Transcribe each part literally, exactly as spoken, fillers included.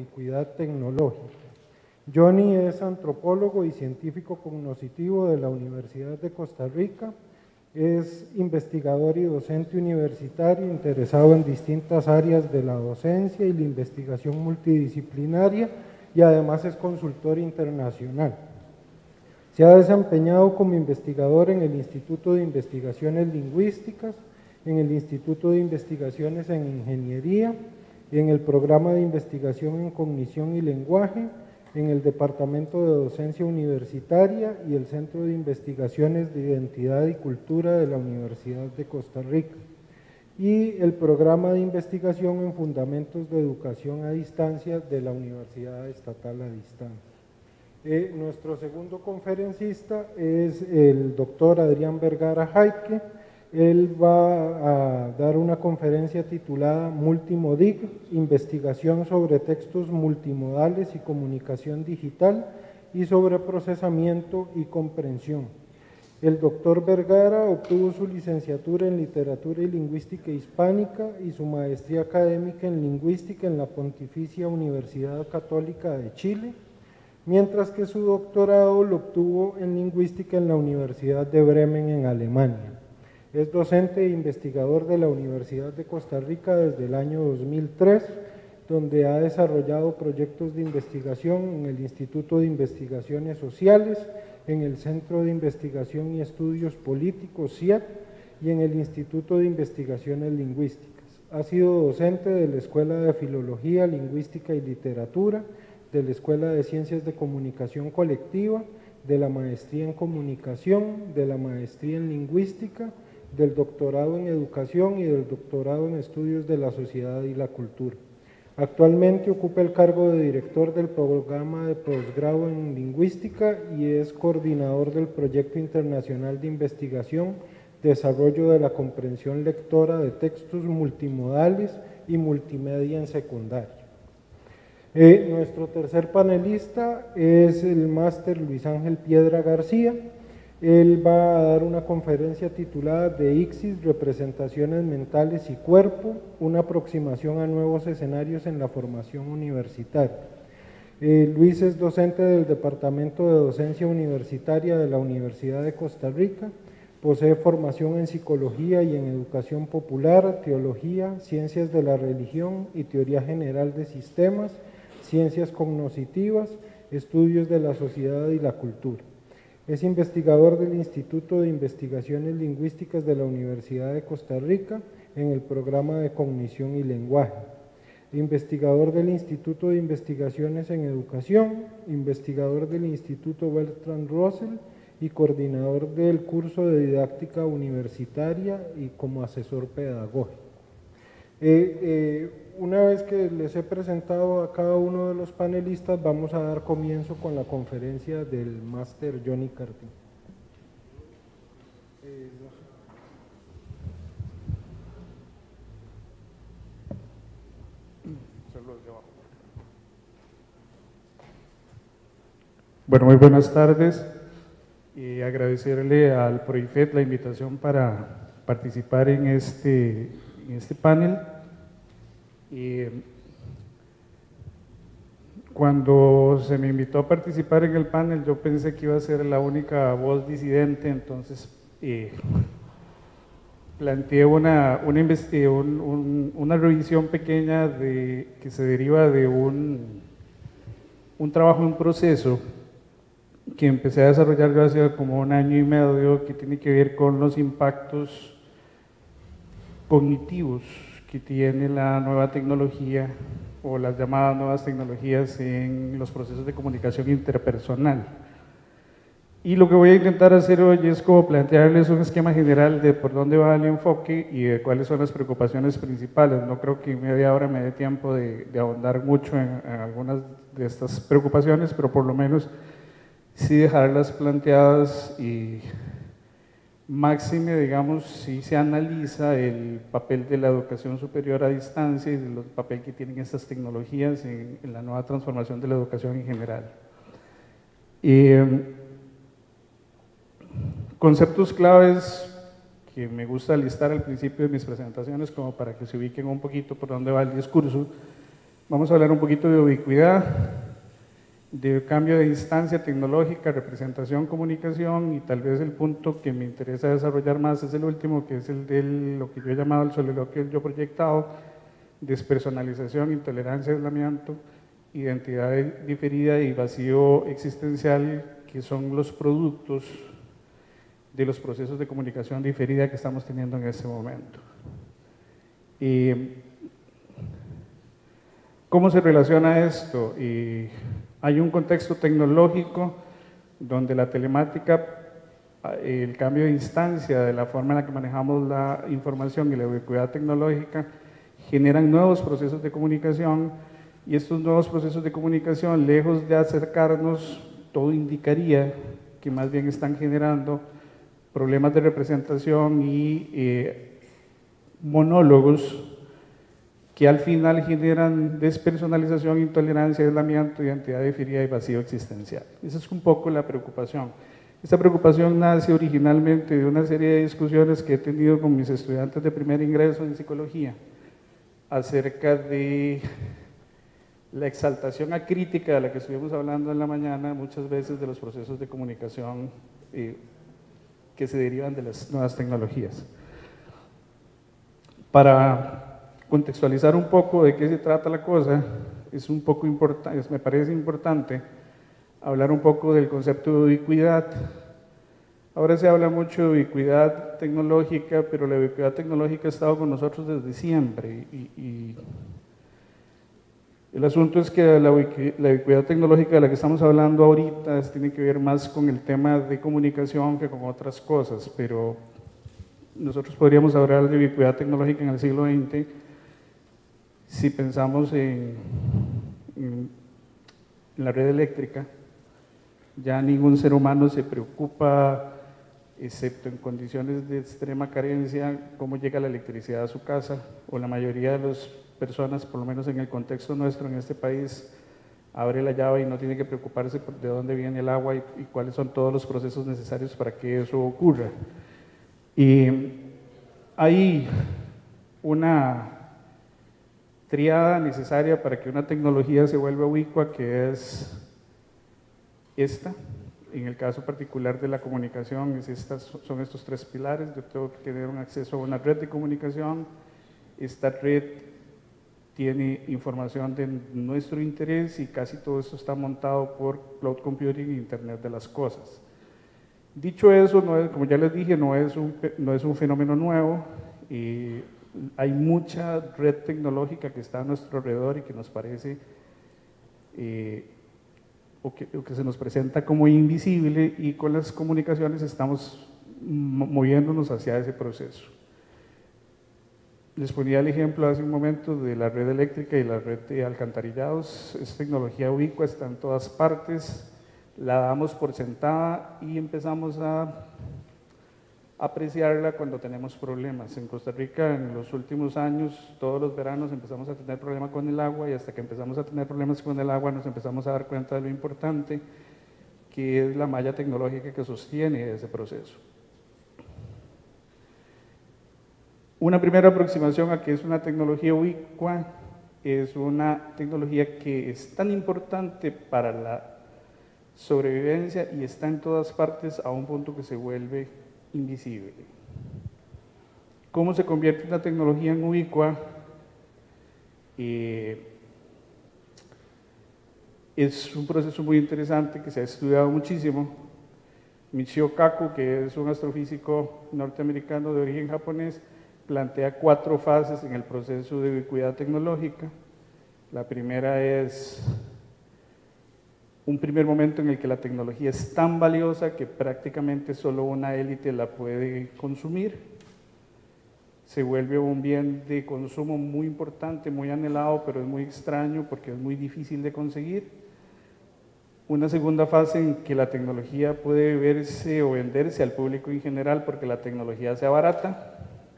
ubicuidad tecnológica. Johnny es antropólogo y científico cognoscitivo de la Universidad de Costa Rica, es investigador y docente universitario interesado en distintas áreas de la docencia y la investigación multidisciplinaria y además es consultor internacional. Se ha desempeñado como investigador en el Instituto de Investigaciones Lingüísticas, en el Instituto de Investigaciones en Ingeniería, en el Programa de Investigación en Cognición y Lenguaje, en el Departamento de Docencia Universitaria y el Centro de Investigaciones de Identidad y Cultura de la Universidad de Costa Rica, y el Programa de Investigación en Fundamentos de Educación a Distancia de la Universidad Estatal a Distancia. Eh, nuestro segundo conferencista es el doctor Adrián Vergara Jaike. Él va a dar una conferencia titulada Multimodic, investigación sobre textos multimodales y comunicación digital y sobre procesamiento y comprensión. El doctor Vergara obtuvo su licenciatura en Literatura y Lingüística Hispánica y su maestría académica en Lingüística en la Pontificia Universidad Católica de Chile, mientras que su doctorado lo obtuvo en Lingüística en la Universidad de Bremen en Alemania. Es docente e investigador de la Universidad de Costa Rica desde el año dos mil tres, donde ha desarrollado proyectos de investigación en el Instituto de Investigaciones Sociales, en el Centro de Investigación y Estudios Políticos, C I E P, y en el Instituto de Investigaciones Lingüísticas. Ha sido docente de la Escuela de Filología, Lingüística y Literatura, de la Escuela de Ciencias de Comunicación Colectiva, de la Maestría en Comunicación, de la Maestría en Lingüística, del doctorado en Educación y del doctorado en Estudios de la Sociedad y la Cultura. Actualmente ocupa el cargo de director del programa de posgrado en Lingüística y es coordinador del proyecto internacional de investigación, desarrollo de la comprensión lectora de textos multimodales y multimedia en secundaria. Eh, nuestro tercer panelista es el máster Luis Ángel Piedra García. Él va a dar una conferencia titulada De Ixis, Representaciones Mentales y Cuerpo, una aproximación a nuevos escenarios en la formación universitaria. Eh, Luis es docente del Departamento de Docencia Universitaria de la Universidad de Costa Rica, posee formación en Psicología y en Educación Popular, Teología, Ciencias de la Religión y Teoría General de Sistemas, Ciencias Cognitivas, Estudios de la Sociedad y la Cultura. Es investigador del Instituto de Investigaciones Lingüísticas de la Universidad de Costa Rica en el programa de Cognición y Lenguaje. Investigador del Instituto de Investigaciones en Educación, investigador del Instituto Bertrand Russell y coordinador del curso de didáctica universitaria y como asesor pedagógico. Eh, eh, una vez que les he presentado a cada uno de los panelistas, vamos a dar comienzo con la conferencia del máster Johnny Cartín. Eh, no sé. Bueno, muy buenas tardes y agradecerle al Proifet la invitación para participar en este, en este panel. Y cuando se me invitó a participar en el panel, yo pensé que iba a ser la única voz disidente, entonces eh, planteé una, una, un, un, una revisión pequeña de, que se deriva de un, un trabajo en proceso que empecé a desarrollar hace como un año y medio, que tiene que ver con los impactos cognitivos que tiene la nueva tecnología o las llamadas nuevas tecnologías en los procesos de comunicación interpersonal. Y lo que voy a intentar hacer hoy es como plantearles un esquema general de por dónde va el enfoque y de cuáles son las preocupaciones principales. No creo que en media hora me dé tiempo de, de ahondar mucho en, en algunas de estas preocupaciones, pero por lo menos sí dejarlas planteadas y máxime, digamos, si se analiza el papel de la educación superior a distancia y el papel que tienen estas tecnologías en, en la nueva transformación de la educación en general. Eh, conceptos claves que me gusta listar al principio de mis presentaciones como para que se ubiquen un poquito por dónde va el discurso. Vamos a hablar un poquito de ubicuidad, de cambio de instancia tecnológica, representación, comunicación, y tal vez el punto que me interesa desarrollar más es el último, que es el de lo que yo he llamado el soliloquio del yo proyectado, despersonalización, intolerancia, aislamiento, identidad diferida y vacío existencial, que son los productos de los procesos de comunicación diferida que estamos teniendo en este momento. Y ¿cómo se relaciona esto? Y hay un contexto tecnológico donde la telemática, el cambio de instancia de la forma en la que manejamos la información y la ubicuidad tecnológica generan nuevos procesos de comunicación, y estos nuevos procesos de comunicación, lejos de acercarnos, todo indicaría que más bien están generando problemas de representación y eh, monólogos que al final generan despersonalización, intolerancia, aislamiento, identidad diferida y vacío existencial. Esa es un poco la preocupación. Esta preocupación nace originalmente de una serie de discusiones que he tenido con mis estudiantes de primer ingreso en psicología acerca de la exaltación acrítica de la que estuvimos hablando en la mañana, muchas veces de los procesos de comunicación eh, que se derivan de las nuevas tecnologías. Para contextualizar un poco de qué se trata la cosa, es un poco importante, me parece importante hablar un poco del concepto de ubicuidad. Ahora se habla mucho de ubicuidad tecnológica, pero la ubicuidad tecnológica ha estado con nosotros desde siempre, y, y el asunto es que la ubicuidad tecnológica de la que estamos hablando ahorita tiene que ver más con el tema de comunicación que con otras cosas, pero nosotros podríamos hablar de ubicuidad tecnológica en el siglo veinte si pensamos en, en, en la red eléctrica. Ya ningún ser humano se preocupa, excepto en condiciones de extrema carencia, cómo llega la electricidad a su casa, o la mayoría de las personas, por lo menos en el contexto nuestro en este país, abre la llave y no tiene que preocuparse por de dónde viene el agua y, y cuáles son todos los procesos necesarios para que eso ocurra. Y hay una triada necesaria para que una tecnología se vuelva ubicua, que es esta. En el caso particular de la comunicación, es estas, son estos tres pilares. Yo tengo que tener un acceso a una red de comunicación. Esta red tiene información de nuestro interés y casi todo esto está montado por cloud computing e Internet de las cosas. Dicho eso, no es, como ya les dije, no es un, no es un fenómeno nuevo. Y hay mucha red tecnológica que está a nuestro alrededor y que nos parece eh, o, que, o que se nos presenta como invisible, y con las comunicaciones estamos moviéndonos hacia ese proceso. Les ponía el ejemplo hace un momento de la red eléctrica y la red de alcantarillados. Es tecnología ubicua, está en todas partes, la damos por sentada y empezamos a apreciarla cuando tenemos problemas. En Costa Rica, en los últimos años, todos los veranos empezamos a tener problemas con el agua, y hasta que empezamos a tener problemas con el agua nos empezamos a dar cuenta de lo importante que es la malla tecnológica que sostiene ese proceso. Una primera aproximación a qué es una tecnología ubicua es una tecnología que es tan importante para la sobrevivencia y está en todas partes a un punto que se vuelve invisible. ¿Cómo se convierte una tecnología en ubicua? Eh, es un proceso muy interesante que se ha estudiado muchísimo. Michio Kaku, que es un astrofísico norteamericano de origen japonés, plantea cuatro fases en el proceso de ubicuidad tecnológica. La primera es un primer momento en el que la tecnología es tan valiosa que prácticamente solo una élite la puede consumir. Se vuelve un bien de consumo muy importante, muy anhelado, pero es muy extraño porque es muy difícil de conseguir. Una segunda fase en que la tecnología puede verse o venderse al público en general porque la tecnología se abarata.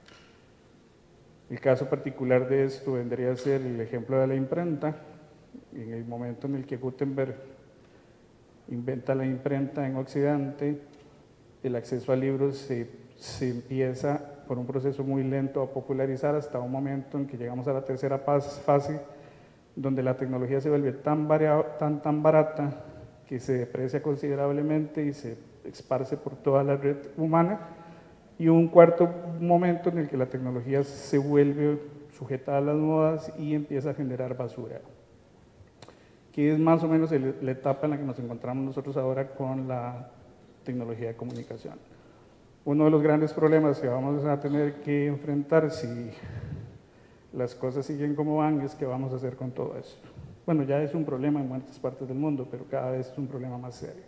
El caso particular de esto vendría a ser el ejemplo de la imprenta. En el momento en el que Gutenberg inventa la imprenta en Occidente, el acceso a libros se, se empieza por un proceso muy lento a popularizar hasta un momento en que llegamos a la tercera fase, donde la tecnología se vuelve tan, varia, tan, tan barata que se deprecia considerablemente y se esparce por toda la red humana, y un cuarto momento en el que la tecnología se vuelve sujeta a las modas y empieza a generar basura, que es más o menos el, la etapa en la que nos encontramos nosotros ahora con la tecnología de comunicación. Uno de los grandes problemas que vamos a tener que enfrentar si las cosas siguen como van es qué vamos a hacer con todo esto. Bueno, ya es un problema en muchas partes del mundo, pero cada vez es un problema más serio.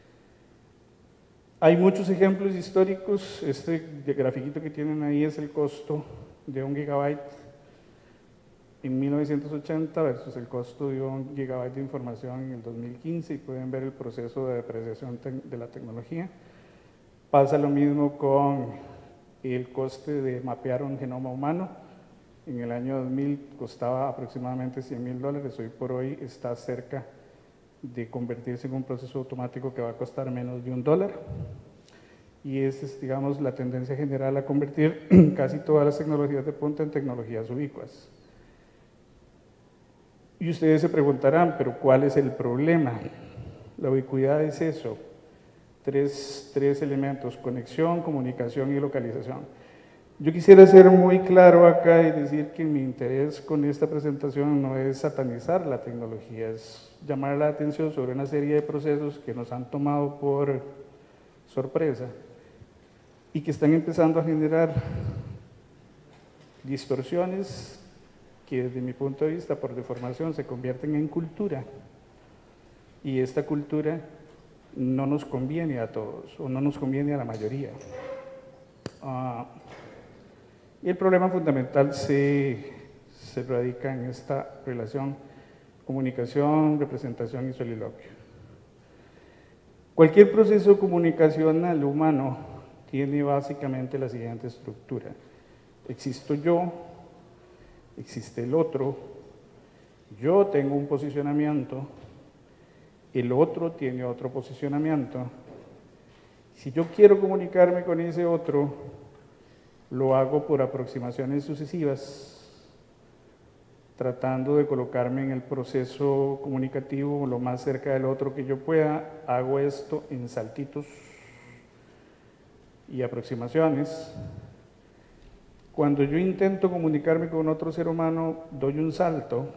Hay muchos ejemplos históricos. Este grafiquito que tienen ahí es el costo de un gigabyte en mil novecientos ochenta versus el costo de un gigabyte de información en el dos mil quince, y pueden ver el proceso de depreciación de la tecnología. Pasa lo mismo con el coste de mapear un genoma humano. En el año dos mil costaba aproximadamente cien mil dólares, hoy por hoy está cerca de convertirse en un proceso automático que va a costar menos de un dólar. Y esa es, digamos, la tendencia general a convertir casi todas las tecnologías de punta en tecnologías ubicuas. Y ustedes se preguntarán, ¿pero cuál es el problema? La ubicuidad es eso, tres, tres elementos: conexión, comunicación y localización. Yo quisiera ser muy claro acá y decir que mi interés con esta presentación no es satanizar la tecnología, es llamar la atención sobre una serie de procesos que nos han tomado por sorpresa y que están empezando a generar distorsiones que desde mi punto de vista, por deformación, se convierten en cultura, y esta cultura no nos conviene a todos, o no nos conviene a la mayoría. Uh, y el problema fundamental se, se radica en esta relación comunicación, representación y soliloquio. Cualquier proceso comunicacional humano tiene básicamente la siguiente estructura: existo yo, existe el otro, yo tengo un posicionamiento, el otro tiene otro posicionamiento. Si yo quiero comunicarme con ese otro, lo hago por aproximaciones sucesivas, tratando de colocarme en el proceso comunicativo lo más cerca del otro que yo pueda. Hago esto en saltitos y aproximaciones. Cuando yo intento comunicarme con otro ser humano, doy un salto.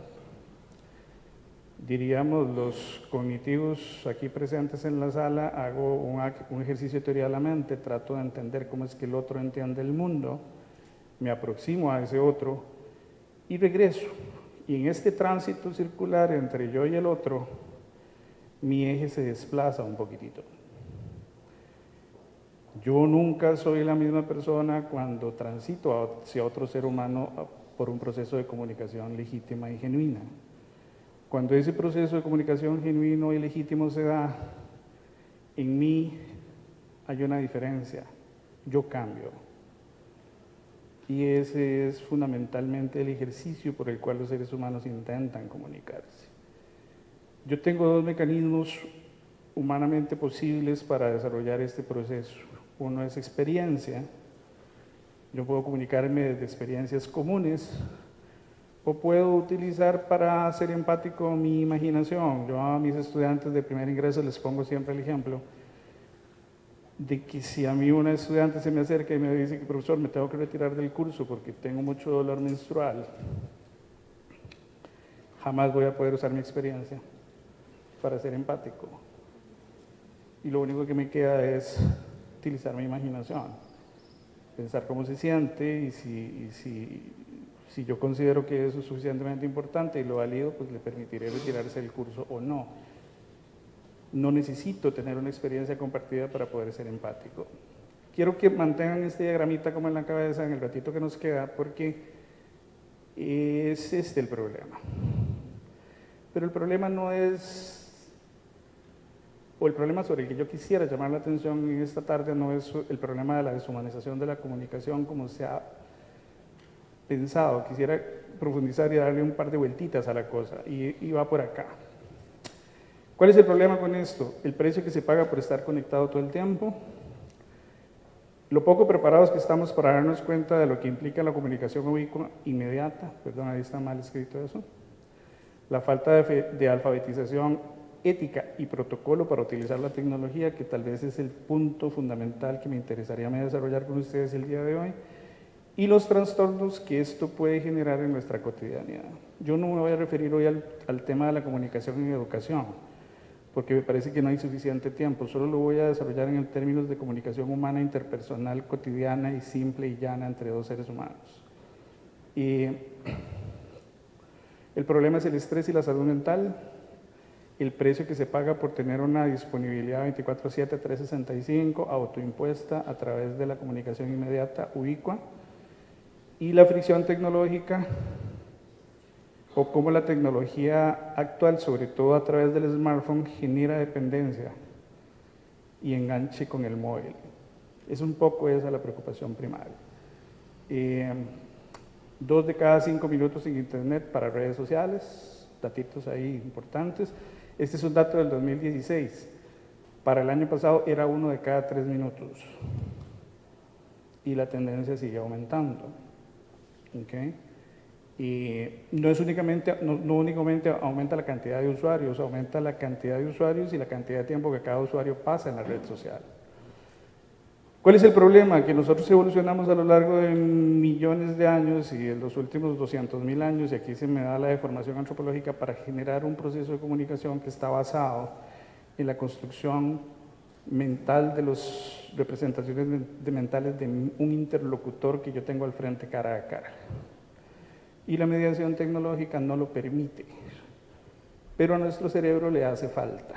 Diríamos los cognitivos aquí presentes en la sala, hago un, un ejercicio de teoría de la mente, trato de entender cómo es que el otro entiende el mundo, me aproximo a ese otro y regreso. Y en este tránsito circular entre yo y el otro, mi eje se desplaza un poquitito. Yo nunca soy la misma persona cuando transito hacia otro ser humano por un proceso de comunicación legítima y genuina. Cuando ese proceso de comunicación genuino y legítimo se da, en mí hay una diferencia, yo cambio. Y ese es fundamentalmente el ejercicio por el cual los seres humanos intentan comunicarse. Yo tengo dos mecanismos humanamente posibles para desarrollar este proceso. Uno es experiencia. Yo puedo comunicarme desde experiencias comunes, o puedo utilizar para ser empático mi imaginación. Yo a mis estudiantes de primer ingreso les pongo siempre el ejemplo de que si a mí una estudiante se me acerca y me dice que profesor, me tengo que retirar del curso porque tengo mucho dolor menstrual, jamás voy a poder usar mi experiencia para ser empático. Y lo único que me queda es utilizar mi imaginación, pensar cómo se siente, y si, y si, si yo considero que eso es suficientemente importante y lo valido, pues le permitiré retirarse del curso o no. No necesito tener una experiencia compartida para poder ser empático. Quiero que mantengan este diagramita como en la cabeza en el ratito que nos queda, porque es este el problema. Pero el problema no es, o el problema sobre el que yo quisiera llamar la atención en esta tarde no es el problema de la deshumanización de la comunicación como se ha pensado. Quisiera profundizar y darle un par de vueltitas a la cosa, y, y va por acá. ¿Cuál es el problema con esto? El precio que se paga por estar conectado todo el tiempo, lo poco preparados que estamos para darnos cuenta de lo que implica la comunicación ubicua inmediata, perdón, ahí está mal escrito eso, la falta de, de alfabetización ética y protocolo para utilizar la tecnología, que tal vez es el punto fundamental que me interesaría desarrollar con ustedes el día de hoy, y los trastornos que esto puede generar en nuestra cotidianidad. Yo no me voy a referir hoy al, al tema de la comunicación en educación, porque me parece que no hay suficiente tiempo, solo lo voy a desarrollar en términos de comunicación humana, interpersonal, cotidiana y simple y llana entre dos seres humanos. Y el problema es el estrés y la salud mental, el precio que se paga por tener una disponibilidad veinticuatro siete, trescientos sesenta y cinco, autoimpuesta a través de la comunicación inmediata, ubicua, y la fricción tecnológica, o cómo la tecnología actual, sobre todo a través del smartphone, genera dependencia y enganche con el móvil. Es un poco esa la preocupación primaria. Eh, dos de cada cinco minutos en internet para redes sociales, datitos ahí importantes. Este es un dato del dos mil dieciséis. Para el año pasado era uno de cada tres minutos. Y la tendencia sigue aumentando. ¿Okay? Y no es únicamente, no, no únicamente aumenta la cantidad de usuarios, aumenta la cantidad de usuarios y la cantidad de tiempo que cada usuario pasa en la red social. ¿Cuál es el problema? Que nosotros evolucionamos a lo largo de millones de años y en los últimos doscientos mil años, y aquí se me da la deformación antropológica, para generar un proceso de comunicación que está basado en la construcción mental de las representaciones de, de mentales de un interlocutor que yo tengo al frente cara a cara. Y la mediación tecnológica no lo permite, pero a nuestro cerebro le hace falta.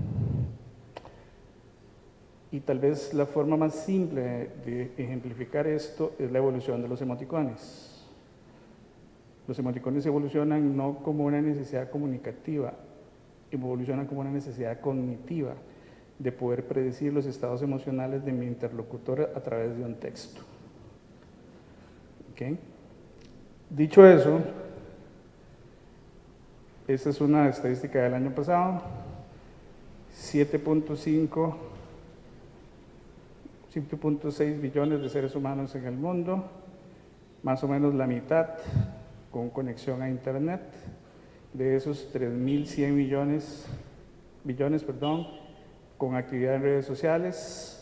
Y tal vez la forma más simple de ejemplificar esto es la evolución de los emoticones. Los emoticones evolucionan no como una necesidad comunicativa, evolucionan como una necesidad cognitiva de poder predecir los estados emocionales de mi interlocutor a través de un texto. ¿Okay? Dicho eso, esta es una estadística del año pasado, siete punto cinco, siete punto seis billones de seres humanos en el mundo, más o menos la mitad con conexión a internet, de esos tres mil cien millones, billones, perdón, con actividad en redes sociales.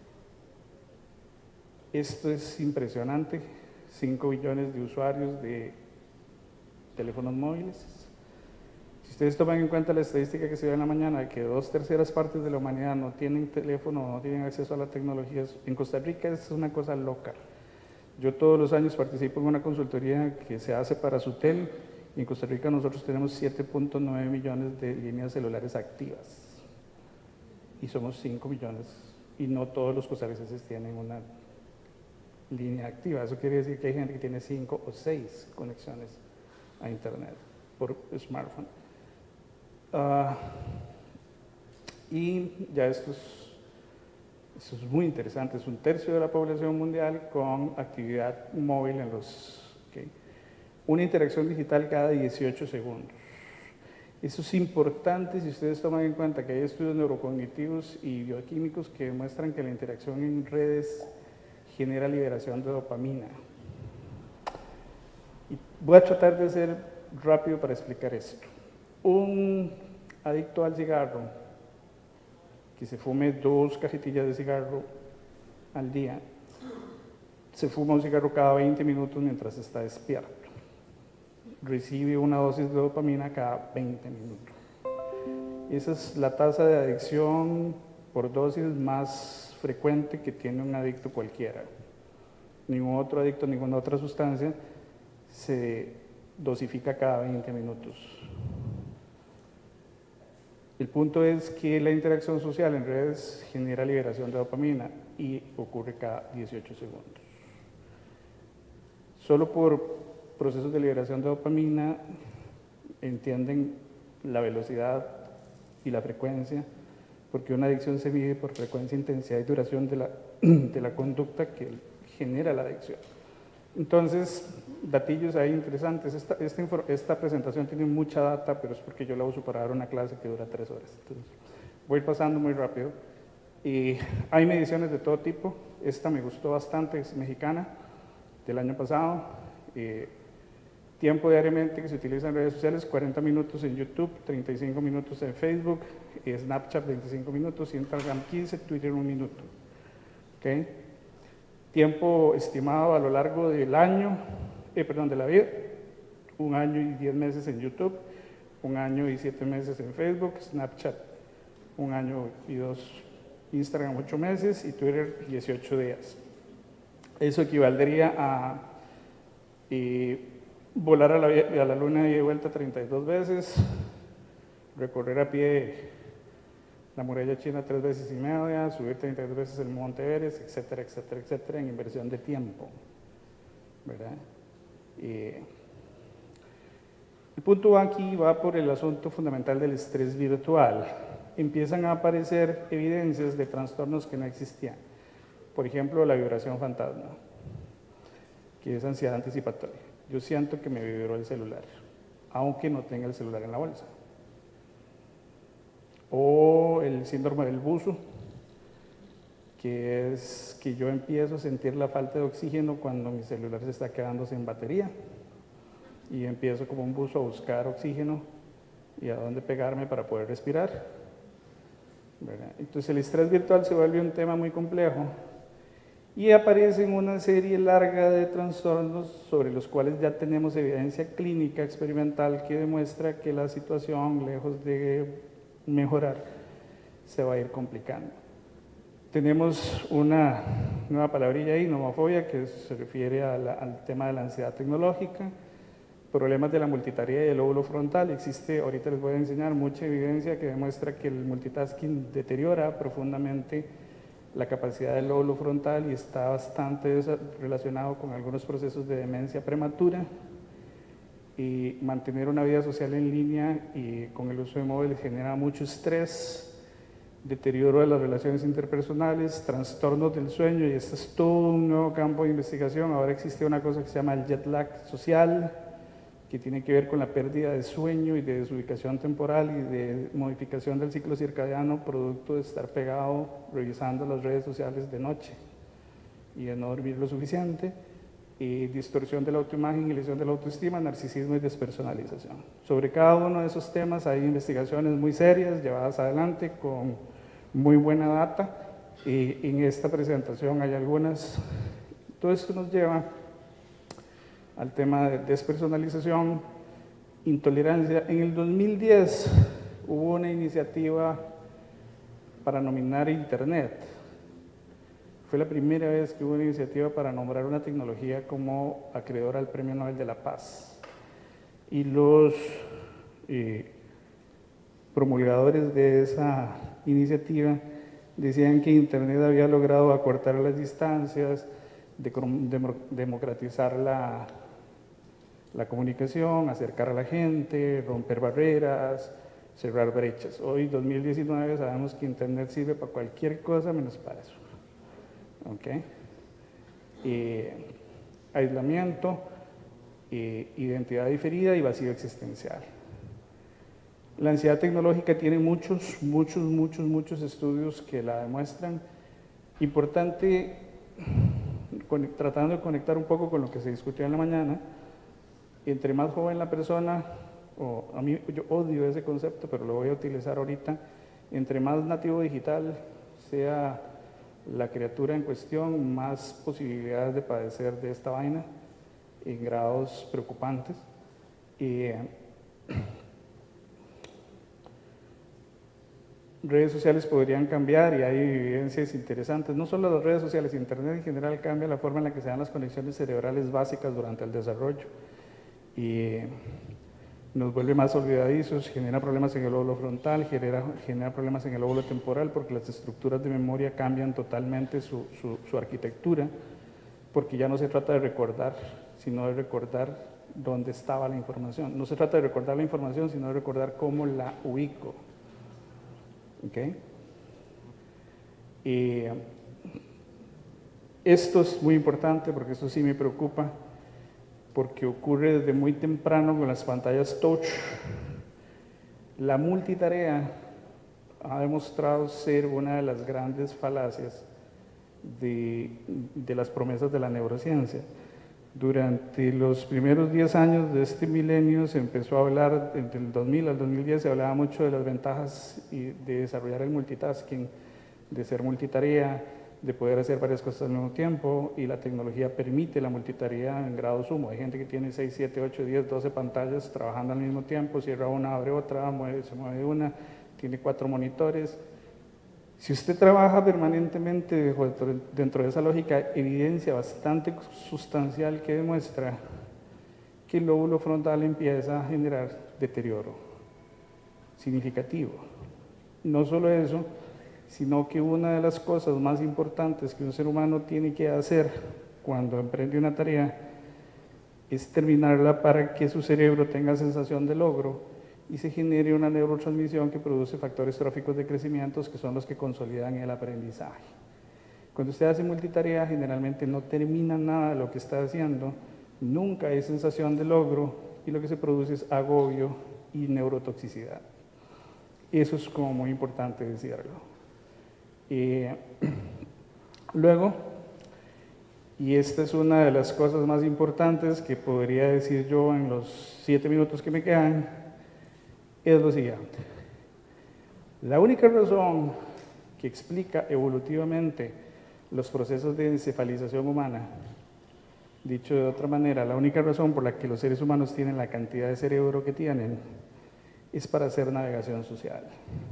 Esto es impresionante. cinco billones de usuarios de teléfonos móviles. Si ustedes toman en cuenta la estadística que se dio en la mañana, que dos terceras partes de la humanidad no tienen teléfono, no tienen acceso a la tecnología, en Costa Rica es una cosa loca. Yo todos los años participo en una consultoría que se hace para Sutel, y en Costa Rica nosotros tenemos siete punto nueve millones de líneas celulares activas, y somos cinco millones, y no todos los costarricenses tienen una línea activa. Eso quiere decir que hay gente que tiene cinco o seis conexiones a internet por smartphone. Uh, y ya esto es, esto es muy interesante, es un tercio de la población mundial con actividad móvil en los... Okay. Una interacción digital cada dieciocho segundos. Eso es importante si ustedes toman en cuenta que hay estudios neurocognitivos y bioquímicos que demuestran que la interacción en redes genera liberación de dopamina. Y voy a tratar de ser rápido para explicar esto. Un adicto al cigarro que se fume dos cajetillas de cigarro al día, se fuma un cigarro cada veinte minutos mientras está despierto. Recibe una dosis de dopamina cada veinte minutos. Esa es la tasa de adicción por dosis más frecuente que tiene un adicto cualquiera. Ningún otro adicto, ninguna otra sustancia se dosifica cada veinte minutos. El punto es que la interacción social en redes genera liberación de dopamina y ocurre cada dieciocho segundos. Solo por procesos de liberación de dopamina entienden la velocidad y la frecuencia, porque una adicción se mide por frecuencia, intensidad y duración de la, de la conducta que genera la adicción. Entonces, datillos ahí interesantes. Esta, esta, esta presentación tiene mucha data, pero es porque yo la uso para dar una clase que dura tres horas. Entonces, voy pasando muy rápido. Y hay mediciones de todo tipo. Esta me gustó bastante, es mexicana, del año pasado. Eh, Tiempo diariamente que se utiliza en redes sociales, cuarenta minutos en YouTube, treinta y cinco minutos en Facebook, Snapchat veinticinco minutos, Instagram quince, Twitter un minuto. ¿Okay? Tiempo estimado a lo largo del año, eh, perdón, de la vida, un año y diez meses en YouTube, un año y siete meses en Facebook, Snapchat un año y dos, Instagram ocho meses y Twitter dieciocho días. Eso equivaldría a eh, volar a la, a la luna y de vuelta treinta y dos veces, recorrer a pie la muralla china tres veces y media, subir treinta y dos veces el monte Everest, etcétera, etcétera, etcétera, en inversión de tiempo, ¿verdad? Y el punto aquí va por el asunto fundamental del estrés virtual. Empiezan a aparecer evidencias de trastornos que no existían. Por ejemplo, la vibración fantasma, que es ansiedad anticipatoria. Yo siento que me vibró el celular, aunque no tenga el celular en la bolsa. O el síndrome del buzo, que es que yo empiezo a sentir la falta de oxígeno cuando mi celular se está quedando sin batería. Y empiezo como un buzo a buscar oxígeno y a dónde pegarme para poder respirar, ¿verdad? Entonces el estrés virtual se vuelve un tema muy complejo y aparecen una serie larga de trastornos sobre los cuales ya tenemos evidencia clínica experimental que demuestra que la situación, lejos de mejorar, se va a ir complicando. Tenemos una nueva palabrilla ahí, nomofobia, que se refiere a la, al tema de la ansiedad tecnológica, problemas de la multitarea y el lóbulo frontal. Existe, ahorita les voy a enseñar, mucha evidencia que demuestra que el multitasking deteriora profundamente la capacidad del lóbulo frontal y está bastante relacionado con algunos procesos de demencia prematura. Y mantener una vida social en línea y con el uso de móviles genera mucho estrés, deterioro de las relaciones interpersonales, trastornos del sueño, y este es todo un nuevo campo de investigación. Ahora existe una cosa que se llama el jet lag social, que tiene que ver con la pérdida de sueño y de desubicación temporal y de modificación del ciclo circadiano producto de estar pegado revisando las redes sociales de noche y de no dormir lo suficiente, y distorsión de la autoimagen y lesión de la autoestima, narcisismo y despersonalización. Sobre cada uno de esos temas hay investigaciones muy serias llevadas adelante con muy buena data, y en esta presentación hay algunas. Todo esto nos lleva al tema de despersonalización, intolerancia. En el dos mil diez hubo una iniciativa para nominar Internet. Fue la primera vez que hubo una iniciativa para nombrar una tecnología como acreedora al Premio Nobel de la Paz. Y los eh, promulgadores de esa iniciativa decían que Internet había logrado acortar las distancias, de, de, democratizar la, la comunicación, acercar a la gente, romper barreras, cerrar brechas. Hoy, dos mil diecinueve, sabemos que Internet sirve para cualquier cosa menos para eso. ¿Okay? Eh, aislamiento, eh, identidad diferida y vacío existencial. La ansiedad tecnológica tiene muchos, muchos, muchos, muchos estudios que la demuestran. Importante, tratando de conectar un poco con lo que se discutió en la mañana, entre más joven la persona, o a mí yo odio ese concepto, pero lo voy a utilizar ahorita, entre más nativo digital sea la criatura en cuestión, más posibilidades de padecer de esta vaina en grados preocupantes. Y, eh, redes sociales podrían cambiar y hay evidencias interesantes. No solo las redes sociales, Internet en general cambia la forma en la que se dan las conexiones cerebrales básicas durante el desarrollo y nos vuelve más olvidadizos, genera problemas en el lóbulo frontal, genera, genera problemas en el lóbulo temporal porque las estructuras de memoria cambian totalmente su, su, su arquitectura, porque ya no se trata de recordar, sino de recordar dónde estaba la información. No se trata de recordar la información, sino de recordar cómo la ubico. ¿Okay? Y esto es muy importante porque esto sí me preocupa, porque ocurre desde muy temprano con las pantallas touch. La multitarea ha demostrado ser una de las grandes falacias de, de las promesas de la neurociencia, Durante los primeros diez años de este milenio se empezó a hablar, entre el dos mil al dos mil diez se hablaba mucho de las ventajas de desarrollar el multitasking, de ser multitarea, de poder hacer varias cosas al mismo tiempo, y la tecnología permite la multitarea en grado sumo. Hay gente que tiene seis, siete, ocho, diez, doce pantallas trabajando al mismo tiempo, cierra una, abre otra, mueve, se mueve una, tiene cuatro monitores. Si usted trabaja permanentemente dentro de esa lógica, evidencia bastante sustancial que demuestra que el lóbulo frontal empieza a generar deterioro significativo. No solo eso, sino que una de las cosas más importantes que un ser humano tiene que hacer cuando emprende una tarea es terminarla para que su cerebro tenga sensación de logro y se genere una neurotransmisión que produce factores tróficos de crecimiento que son los que consolidan el aprendizaje. Cuando usted hace multitarea, generalmente no termina nada de lo que está haciendo, nunca hay sensación de logro y lo que se produce es agobio y neurotoxicidad. Eso es como muy importante decirlo. Eh, luego, y esta es una de las cosas más importantes que podría decir yo en los siete minutos que me quedan, es lo siguiente. La única razón que explica evolutivamente los procesos de encefalización humana, dicho de otra manera, la única razón por la que los seres humanos tienen la cantidad de cerebro que tienen, es para hacer navegación social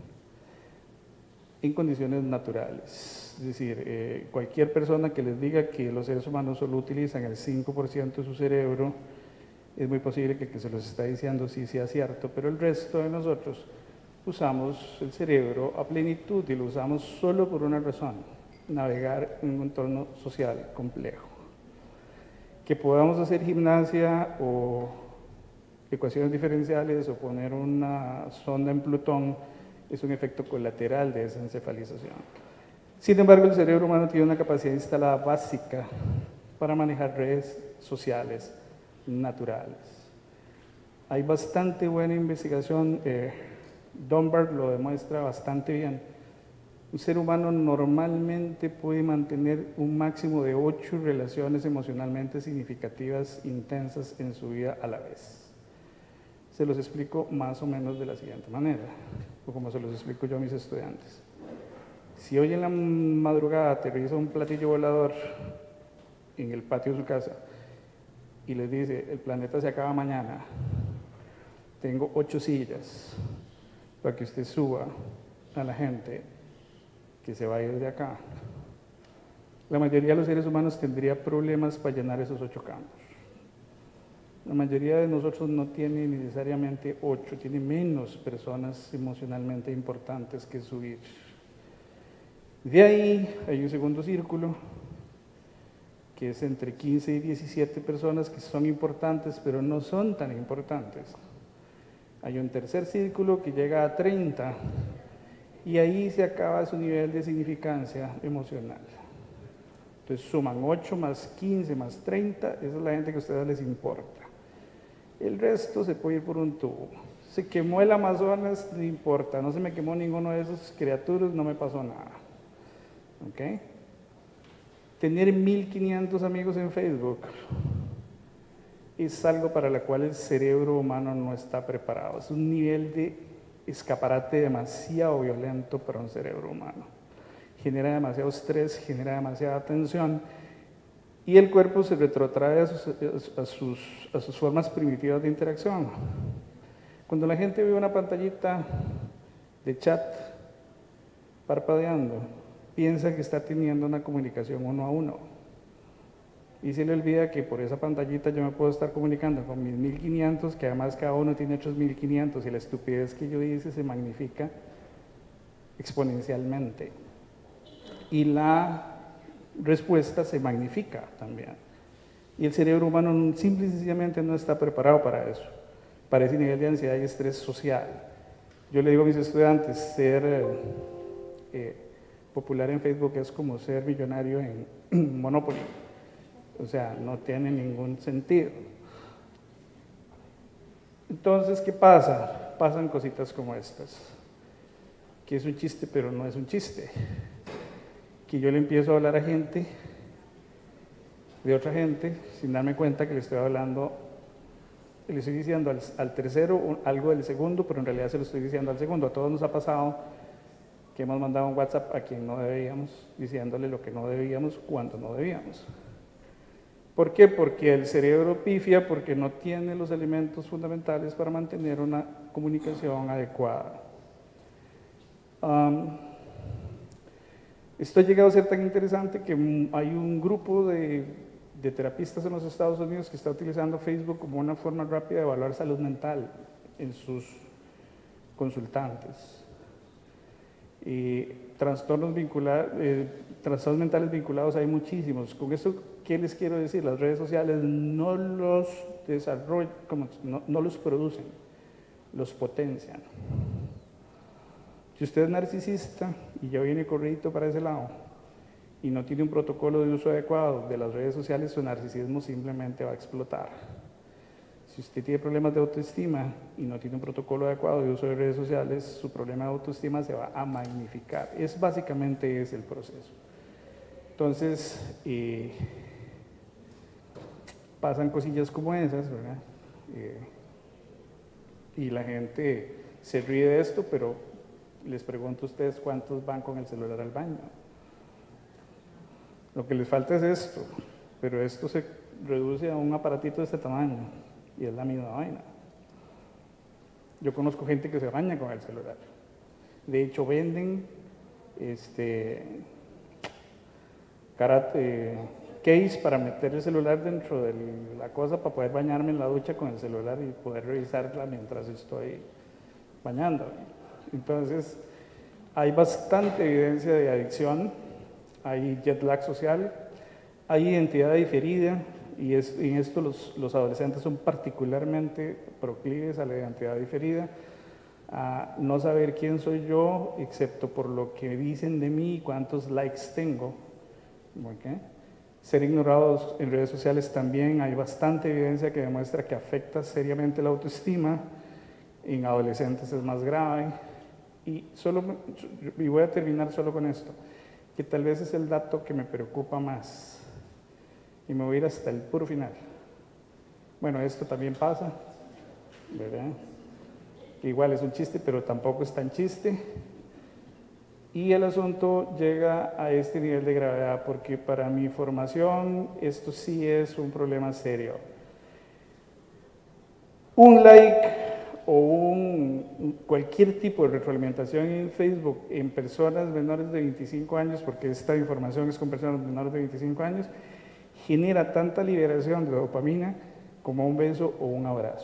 en condiciones naturales. Es decir, eh, cualquier persona que les diga que los seres humanos solo utilizan el cinco por ciento de su cerebro, es muy posible que el que se los está diciendo sí sea cierto, pero el resto de nosotros usamos el cerebro a plenitud y lo usamos solo por una razón: navegar en un entorno social complejo. Que podamos hacer gimnasia o ecuaciones diferenciales o poner una sonda en Plutón es un efecto colateral de esa encefalización. Sin embargo, el cerebro humano tiene una capacidad instalada básica para manejar redes sociales naturales. Hay bastante buena investigación, eh, Dunbar lo demuestra bastante bien. Un ser humano normalmente puede mantener un máximo de ocho relaciones emocionalmente significativas, intensas en su vida a la vez. Se los explico más o menos de la siguiente manera, o como se los explico yo a mis estudiantes. Si hoy en la madrugada aterriza un platillo volador en el patio de su casa y les dice, el planeta se acaba mañana, tengo ocho sillas para que usted suba a la gente que se va a ir de acá, la mayoría de los seres humanos tendría problemas para llenar esos ocho campos. La mayoría de nosotros no tiene necesariamente ocho, tiene menos personas emocionalmente importantes que subir. De ahí hay un segundo círculo, que es entre quince y diecisiete personas que son importantes, pero no son tan importantes. Hay un tercer círculo que llega a treinta, y ahí se acaba su nivel de significancia emocional. Entonces suman ocho más quince más treinta, esa es la gente que a ustedes les importa. El resto se puede ir por un tubo. Se quemó el Amazonas, no importa, no se me quemó ninguno de esos criaturas, no me pasó nada. ¿Ok? Tener mil quinientos amigos en Facebook es algo para lo cual el cerebro humano no está preparado. Es un nivel de escaparate demasiado violento para un cerebro humano. Genera demasiado estrés, genera demasiada tensión y el cuerpo se retrotrae a sus, a sus, a sus formas primitivas de interacción. Cuando la gente ve una pantallita de chat parpadeando, piensa que está teniendo una comunicación uno a uno. Y se le olvida que por esa pantallita yo me puedo estar comunicando con mis mil quinientos, que además cada uno tiene otros mil quinientos, y la estupidez que yo hice se magnifica exponencialmente. Y la respuesta se magnifica también. Y el cerebro humano simple y sencillamente no está preparado para eso, para ese nivel de ansiedad y estrés social. Yo le digo a mis estudiantes, ser eh, eh, popular en Facebook es como ser millonario en Monopoly. O sea, no tiene ningún sentido. Entonces, ¿qué pasa? Pasan cositas como estas, que es un chiste, pero no es un chiste. Que yo le empiezo a hablar a gente de otra gente sin darme cuenta que le estoy hablando, le estoy diciendo al, al tercero algo del segundo, pero en realidad se lo estoy diciendo al segundo. A todos nos ha pasado que hemos mandado un WhatsApp a quien no debíamos, diciéndole lo que no debíamos cuando no debíamos. ¿Por qué? Porque el cerebro pifia, porque no tiene los elementos fundamentales para mantener una comunicación adecuada. Um, esto ha llegado a ser tan interesante que hay un grupo de, de terapistas en los Estados Unidos que está utilizando Facebook como una forma rápida de evaluar salud mental en sus consultantes. Y trastornos, vinculados, eh, trastornos mentales vinculados hay muchísimos. Con esto, ¿qué les quiero decir? Las redes sociales no los desarrollan, como, no, no los producen, los potencian. Si usted es narcisista y ya viene corridito para ese lado y no tiene un protocolo de uso adecuado de las redes sociales, su narcisismo simplemente va a explotar. Si usted tiene problemas de autoestima y no tiene un protocolo adecuado de uso de redes sociales, su problema de autoestima se va a magnificar. Es básicamente es el proceso. Entonces, eh, pasan cosillas como esas, ¿verdad? Eh, y la gente se ríe de esto, pero les pregunto a ustedes cuántos van con el celular al baño. Lo que les falta es esto, pero esto se reduce a un aparatito de este tamaño. Y es la misma vaina. Yo conozco gente que se baña con el celular. De hecho, venden este, karate, case para meter el celular dentro de la cosa para poder bañarme en la ducha con el celular y poder revisarla mientras estoy bañando. Entonces, hay bastante evidencia de adicción, hay jet lag social, hay identidad diferida. Y es, en esto los, los adolescentes son particularmente proclives a la identidad diferida, a no saber quién soy yo, excepto por lo que dicen de mí y cuántos likes tengo. ¿Okay? Ser ignorados en redes sociales también, hay bastante evidencia que demuestra que afecta seriamente la autoestima, en adolescentes es más grave. Y, solo, y voy a terminar solo con esto, que tal vez es el dato que me preocupa más. Y me voy a ir hasta el puro final. Bueno, esto también pasa, ¿verdad? Que igual es un chiste, pero tampoco es tan chiste. Y el asunto llega a este nivel de gravedad, porque para mi formación esto sí es un problema serio. Un like o un, cualquier tipo de retroalimentación en Facebook en personas menores de veinticinco años, porque esta información es con personas menores de veinticinco años, genera tanta liberación de dopamina como un beso o un abrazo.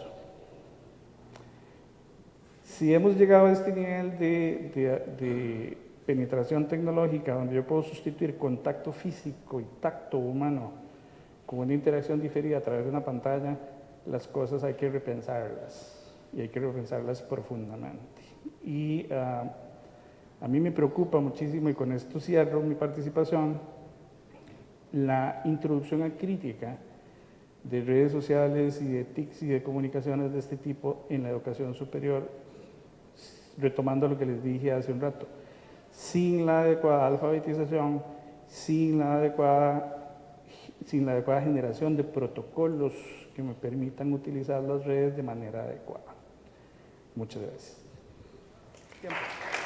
Si hemos llegado a este nivel de, de, de penetración tecnológica, donde yo puedo sustituir contacto físico y tacto humano con una interacción diferida a través de una pantalla, las cosas hay que repensarlas, y hay que repensarlas profundamente. Y uh, a mí me preocupa muchísimo, y con esto cierro mi participación, la introducción a crítica de redes sociales y de T I Cs y de comunicaciones de este tipo en la educación superior, retomando lo que les dije hace un rato, sin la adecuada alfabetización, sin la adecuada, sin la adecuada generación de protocolos que me permitan utilizar las redes de manera adecuada. Muchas gracias. Tiempo.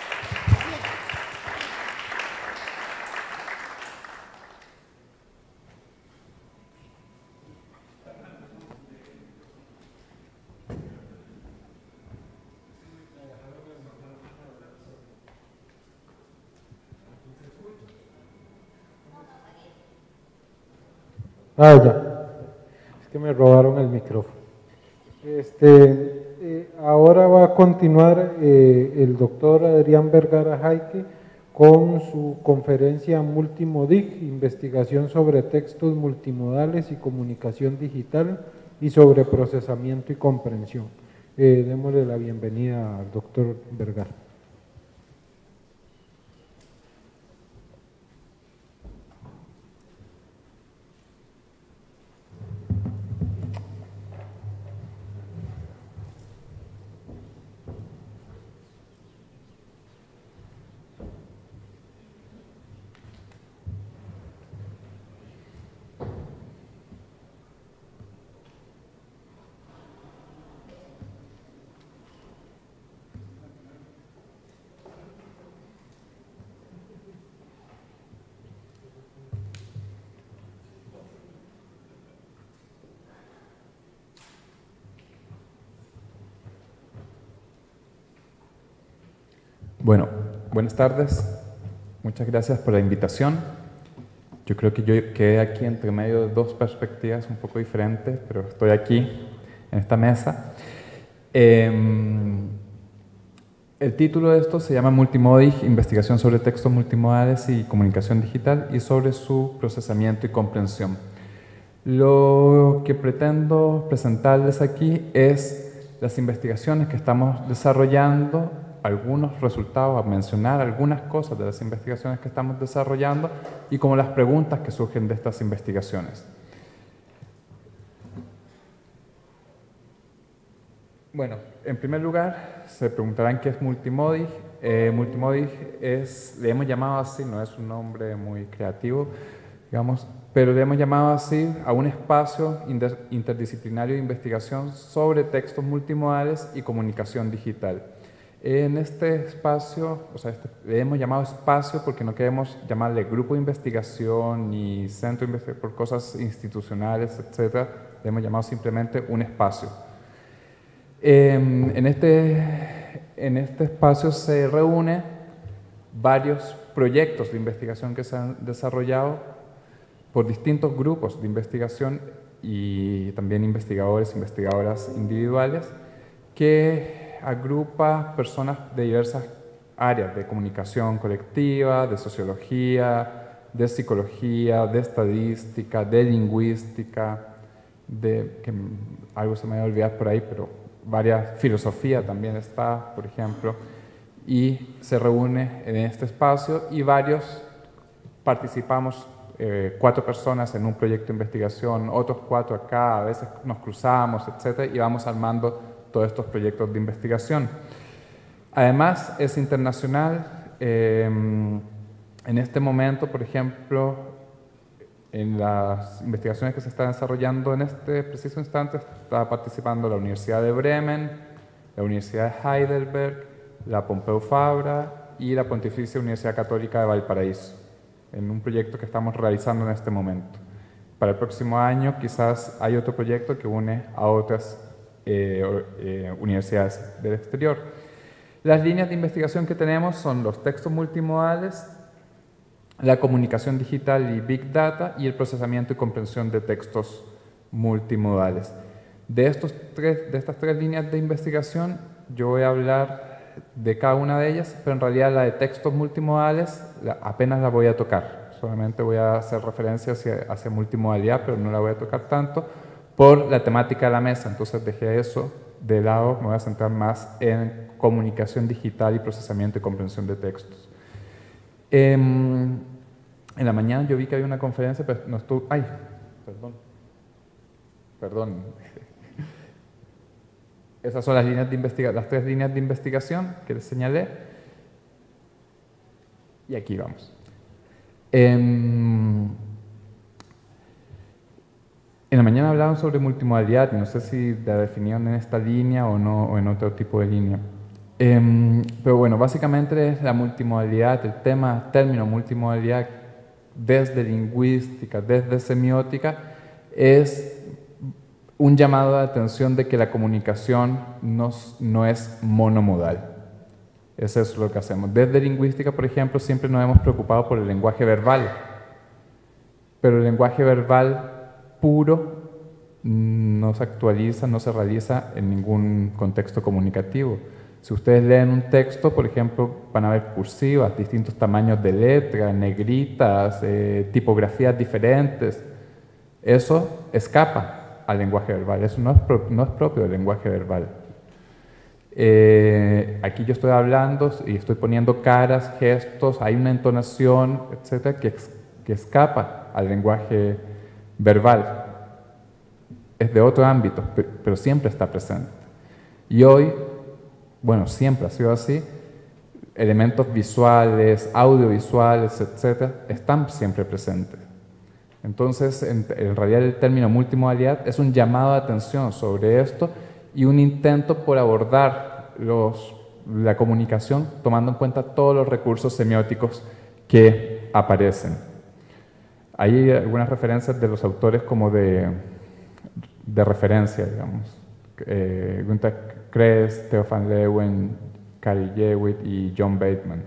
Ah, ya. Es que me robaron el micrófono. Este, eh, ahora va a continuar eh, el doctor Adrián Vergara Jaique con su conferencia Multimodic, investigación sobre textos multimodales y comunicación digital y sobre procesamiento y comprensión. Eh, démosle la bienvenida al doctor Vergara. Bueno, buenas tardes. Muchas gracias por la invitación. Yo creo que yo quedé aquí entre medio de dos perspectivas un poco diferentes, pero estoy aquí en esta mesa. Eh, el título de esto se llama Multimodal, investigación sobre textos multimodales y comunicación digital y sobre su procesamiento y comprensión. Lo que pretendo presentarles aquí es las investigaciones que estamos desarrollando, algunos resultados, a mencionar algunas cosas de las investigaciones que estamos desarrollando y como las preguntas que surgen de estas investigaciones. Bueno, en primer lugar, se preguntarán qué es Multimodal. Eh, Multimodal es, le hemos llamado así, no es un nombre muy creativo, digamos, pero le hemos llamado así a un espacio interdisciplinario de investigación sobre textos multimodales y comunicación digital. En este espacio, o sea, este, le hemos llamado espacio porque no queremos llamarle grupo de investigación ni centro de investigación por cosas institucionales, etcétera. Le hemos llamado simplemente un espacio. Eh, en, este, en este espacio se reúnen varios proyectos de investigación que se han desarrollado por distintos grupos de investigación y también investigadores e investigadoras individuales que agrupa personas de diversas áreas de comunicación colectiva, de sociología, de psicología, de estadística, de lingüística, de que algo se me va a olvidar por ahí, pero varias, filosofía también está, por ejemplo, y se reúne en este espacio y varios participamos, eh, cuatro personas en un proyecto de investigación, otros cuatro acá, a veces nos cruzamos, etcétera, y vamos armando todos estos proyectos de investigación. Además, es internacional. Eh, en este momento, por ejemplo, en las investigaciones que se están desarrollando en este preciso instante, está participando la Universidad de Bremen, la Universidad de Heidelberg, la Pompeu Fabra y la Pontificia Universidad Católica de Valparaíso, en un proyecto que estamos realizando en este momento. Para el próximo año quizás hay otro proyecto que une a otras eh, eh, universidades del exterior. Las líneas de investigación que tenemos son los textos multimodales, la comunicación digital y Big Data y el procesamiento y comprensión de textos multimodales. De, estos tres, de estas tres líneas de investigación yo voy a hablar de cada una de ellas, pero en realidad la de textos multimodales la, apenas la voy a tocar. Solamente voy a hacer referencia hacia, hacia multimodalidad, pero no la voy a tocar tanto por la temática de la mesa. Entonces dejé eso de lado, me voy a centrar más en comunicación digital y procesamiento y comprensión de textos. Eh, en la mañana yo vi que había una conferencia, pero no estuvo... ¡Ay! Perdón. Perdón. Esas son las, líneas de investiga las tres líneas de investigación que les señalé. Y aquí vamos. Eh, en la mañana hablaban sobre multimodalidad, y no sé si la definieron en esta línea o no, o en otro tipo de línea. Eh, pero bueno, básicamente es la multimodalidad, el tema, término multimodalidad, desde lingüística, desde semiótica, es un llamado de atención de que la comunicación no, no es monomodal. Eso es lo que hacemos. Desde lingüística, por ejemplo, siempre nos hemos preocupado por el lenguaje verbal, pero el lenguaje verbal puro no se actualiza, no se realiza en ningún contexto comunicativo. Si ustedes leen un texto, por ejemplo, van a ver cursivas, distintos tamaños de letra, negritas, eh, tipografías diferentes. Eso escapa al lenguaje verbal, eso no es, pro, no es propio del lenguaje verbal. Eh, aquí yo estoy hablando y estoy poniendo caras, gestos, hay una entonación, etcétera, que, que escapa al lenguaje verbal. Es de otro ámbito, pero siempre está presente. Y hoy, bueno, siempre ha sido así, elementos visuales, audiovisuales, etcétera, están siempre presentes. Entonces, en, en realidad el término multimodalidad es un llamado de atención sobre esto y un intento por abordar los, la comunicación tomando en cuenta todos los recursos semióticos que aparecen. Hay algunas referencias de los autores como de, de referencia, digamos. Eh, Günter Kress, Theo van Leeuwen, Cary Jewitt y John Bateman.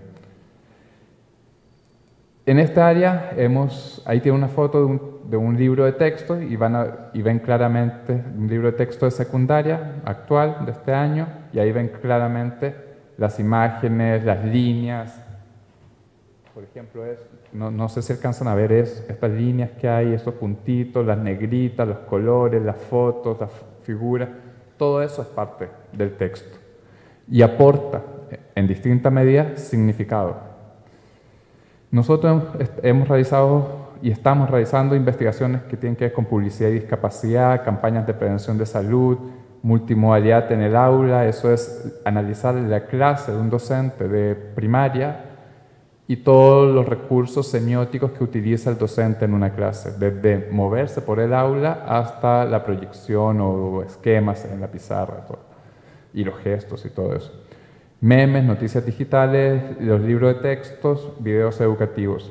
En esta área, hemos, ahí tiene una foto de un, de un libro de texto y, van a, y ven claramente un libro de texto de secundaria actual de este año, y ahí ven claramente las imágenes, las líneas. Por ejemplo, es, no, no sé si alcanzan a ver eso, estas líneas que hay, estos puntitos, las negritas, los colores, las fotos, las figuras, todo eso es parte del texto y aporta en distinta medida significado. Nosotros hemos realizado y estamos realizando investigaciones que tienen que ver con publicidad y discapacidad, campañas de prevención de salud, multimodalidad en el aula, eso es analizar la clase de un docente de primaria y todos los recursos semióticos que utiliza el docente en una clase, desde moverse por el aula hasta la proyección o esquemas en la pizarra, todo, y los gestos y todo eso. Memes, noticias digitales, los libros de textos, videos educativos.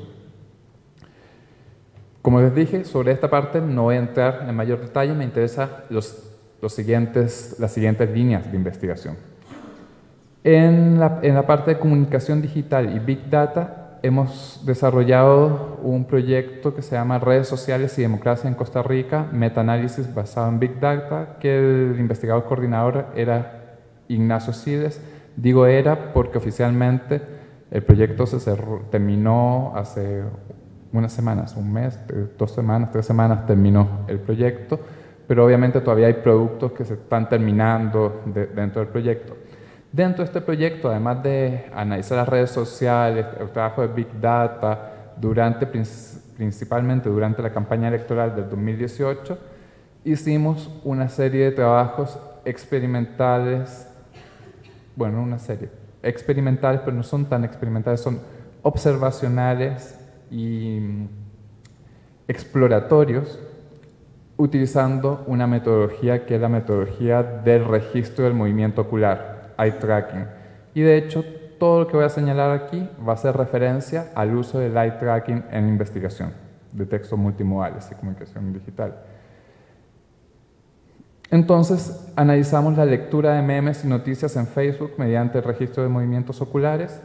Como les dije, sobre esta parte no voy a entrar en mayor detalle, me interesan los, los siguientes, las siguientes líneas de investigación. En la, en la parte de comunicación digital y Big Data hemos desarrollado un proyecto que se llama Redes Sociales y Democracia en Costa Rica, metaanálisis basado en Big Data, que el investigador coordinador era Ignacio Siles. Digo era porque oficialmente el proyecto se cerró, terminó hace unas semanas, un mes, dos semanas, tres semanas terminó el proyecto, pero obviamente todavía hay productos que se están terminando de, dentro del proyecto. Dentro de este proyecto, además de analizar las redes sociales, el trabajo de Big Data, durante, principalmente durante la campaña electoral del dos mil dieciocho, hicimos una serie de trabajos experimentales, bueno, una serie, experimentales, pero no son tan experimentales, son observacionales y exploratorios, utilizando una metodología que es la metodología del registro del movimiento ocular, eye tracking. Y de hecho, todo lo que voy a señalar aquí va a hacer referencia al uso del eye tracking en investigación de textos multimodales y comunicación digital. Entonces, analizamos la lectura de memes y noticias en Facebook mediante el registro de movimientos oculares.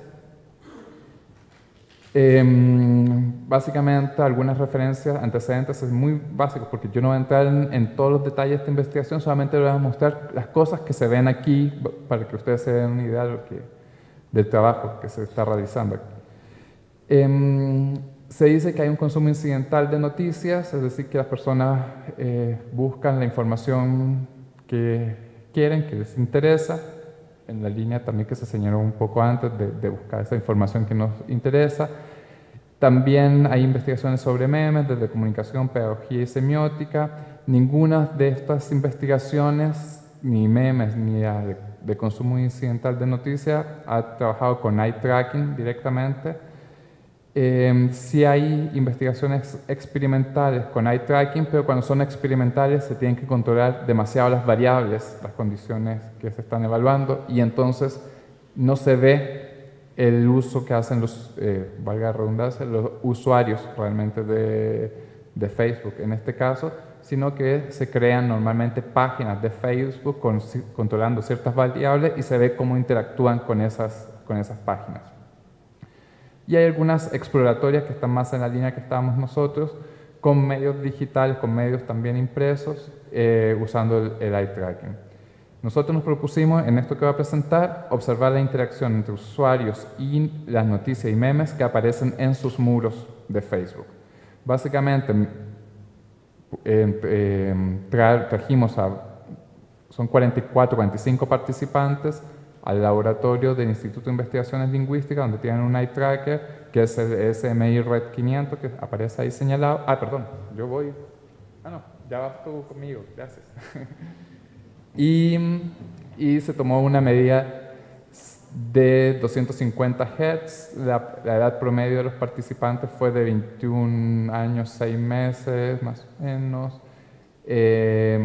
Eh, básicamente, algunas referencias, antecedentes, es muy básico porque yo no voy a entrar en, en todos los detalles de esta investigación, solamente les voy a mostrar las cosas que se ven aquí para que ustedes se den una idea de lo que, del trabajo que se está realizando aquí. Eh, Se dice que hay un consumo incidental de noticias, es decir, que las personas eh, buscan la información que quieren, que les interesa, en la línea también que se señaló un poco antes de, de buscar esa información que nos interesa. También hay investigaciones sobre memes, desde comunicación, pedagogía y semiótica. Ninguna de estas investigaciones, ni memes, ni de, de consumo incidental de noticias, ha trabajado con eye tracking directamente. Eh, sí hay investigaciones experimentales con eye tracking, pero cuando son experimentales se tienen que controlar demasiado las variables, las condiciones que se están evaluando, y entonces no se ve el uso que hacen los, eh, valga la redundancia, los usuarios realmente de, de Facebook en este caso, sino que se crean normalmente páginas de Facebook con, controlando ciertas variables y se ve cómo interactúan con esas, con esas páginas. Y hay algunas exploratorias que están más en la línea que estábamos nosotros, con medios digitales, con medios también impresos, eh, usando el, el eye tracking. Nosotros nos propusimos, en esto que voy a presentar, observar la interacción entre usuarios y las noticias y memes que aparecen en sus muros de Facebook. Básicamente, eh, eh, tra trajimos a, son cuarenta y cuatro, cuarenta y cinco participantes, al laboratorio del Instituto de Investigaciones Lingüísticas, donde tienen un eye tracker, que es el S M I Red quinientos, que aparece ahí señalado. Ah, perdón, yo voy. Ah, no, ya vas tú conmigo, gracias. y, y se tomó una medida de doscientos cincuenta hertz. La, la edad promedio de los participantes fue de veintiún años, seis meses, más o menos. Eh,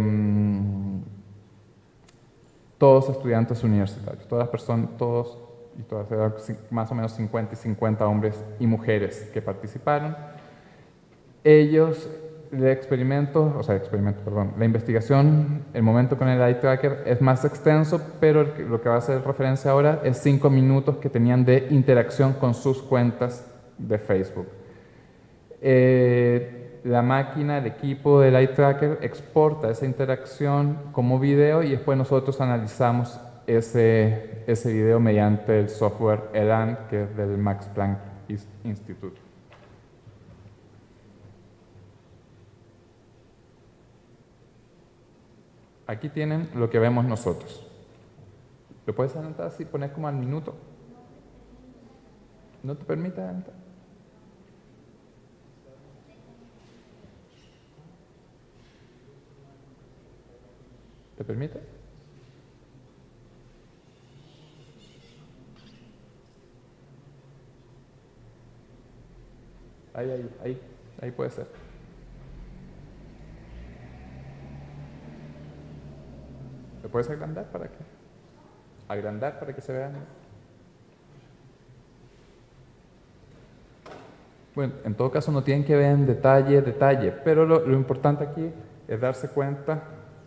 Todos estudiantes universitarios, todas las personas, todos y todas, más o menos cincuenta y cincuenta hombres y mujeres que participaron. Ellos el experimento, o sea, experimento, perdón, la investigación, el momento con el eye tracker es más extenso, pero el que- lo que va a hacer referencia ahora es cinco minutos que tenían de interacción con sus cuentas de Facebook. Eh, la máquina, el equipo del eye tracker exporta esa interacción como video y después nosotros analizamos ese, ese video mediante el software ELAN, que es del Max Planck Institute. Aquí tienen lo que vemos nosotros. ¿Lo puedes adelantar así? Poner como al minuto. ¿No te permite adelantar? ¿Te permite? Ahí, ahí, ahí, ahí puede ser. ¿Lo puedes agrandar para que? Agrandar para que se vean. Bueno, en todo caso no tienen que ver en detalle, detalle, pero lo, lo importante aquí es darse cuenta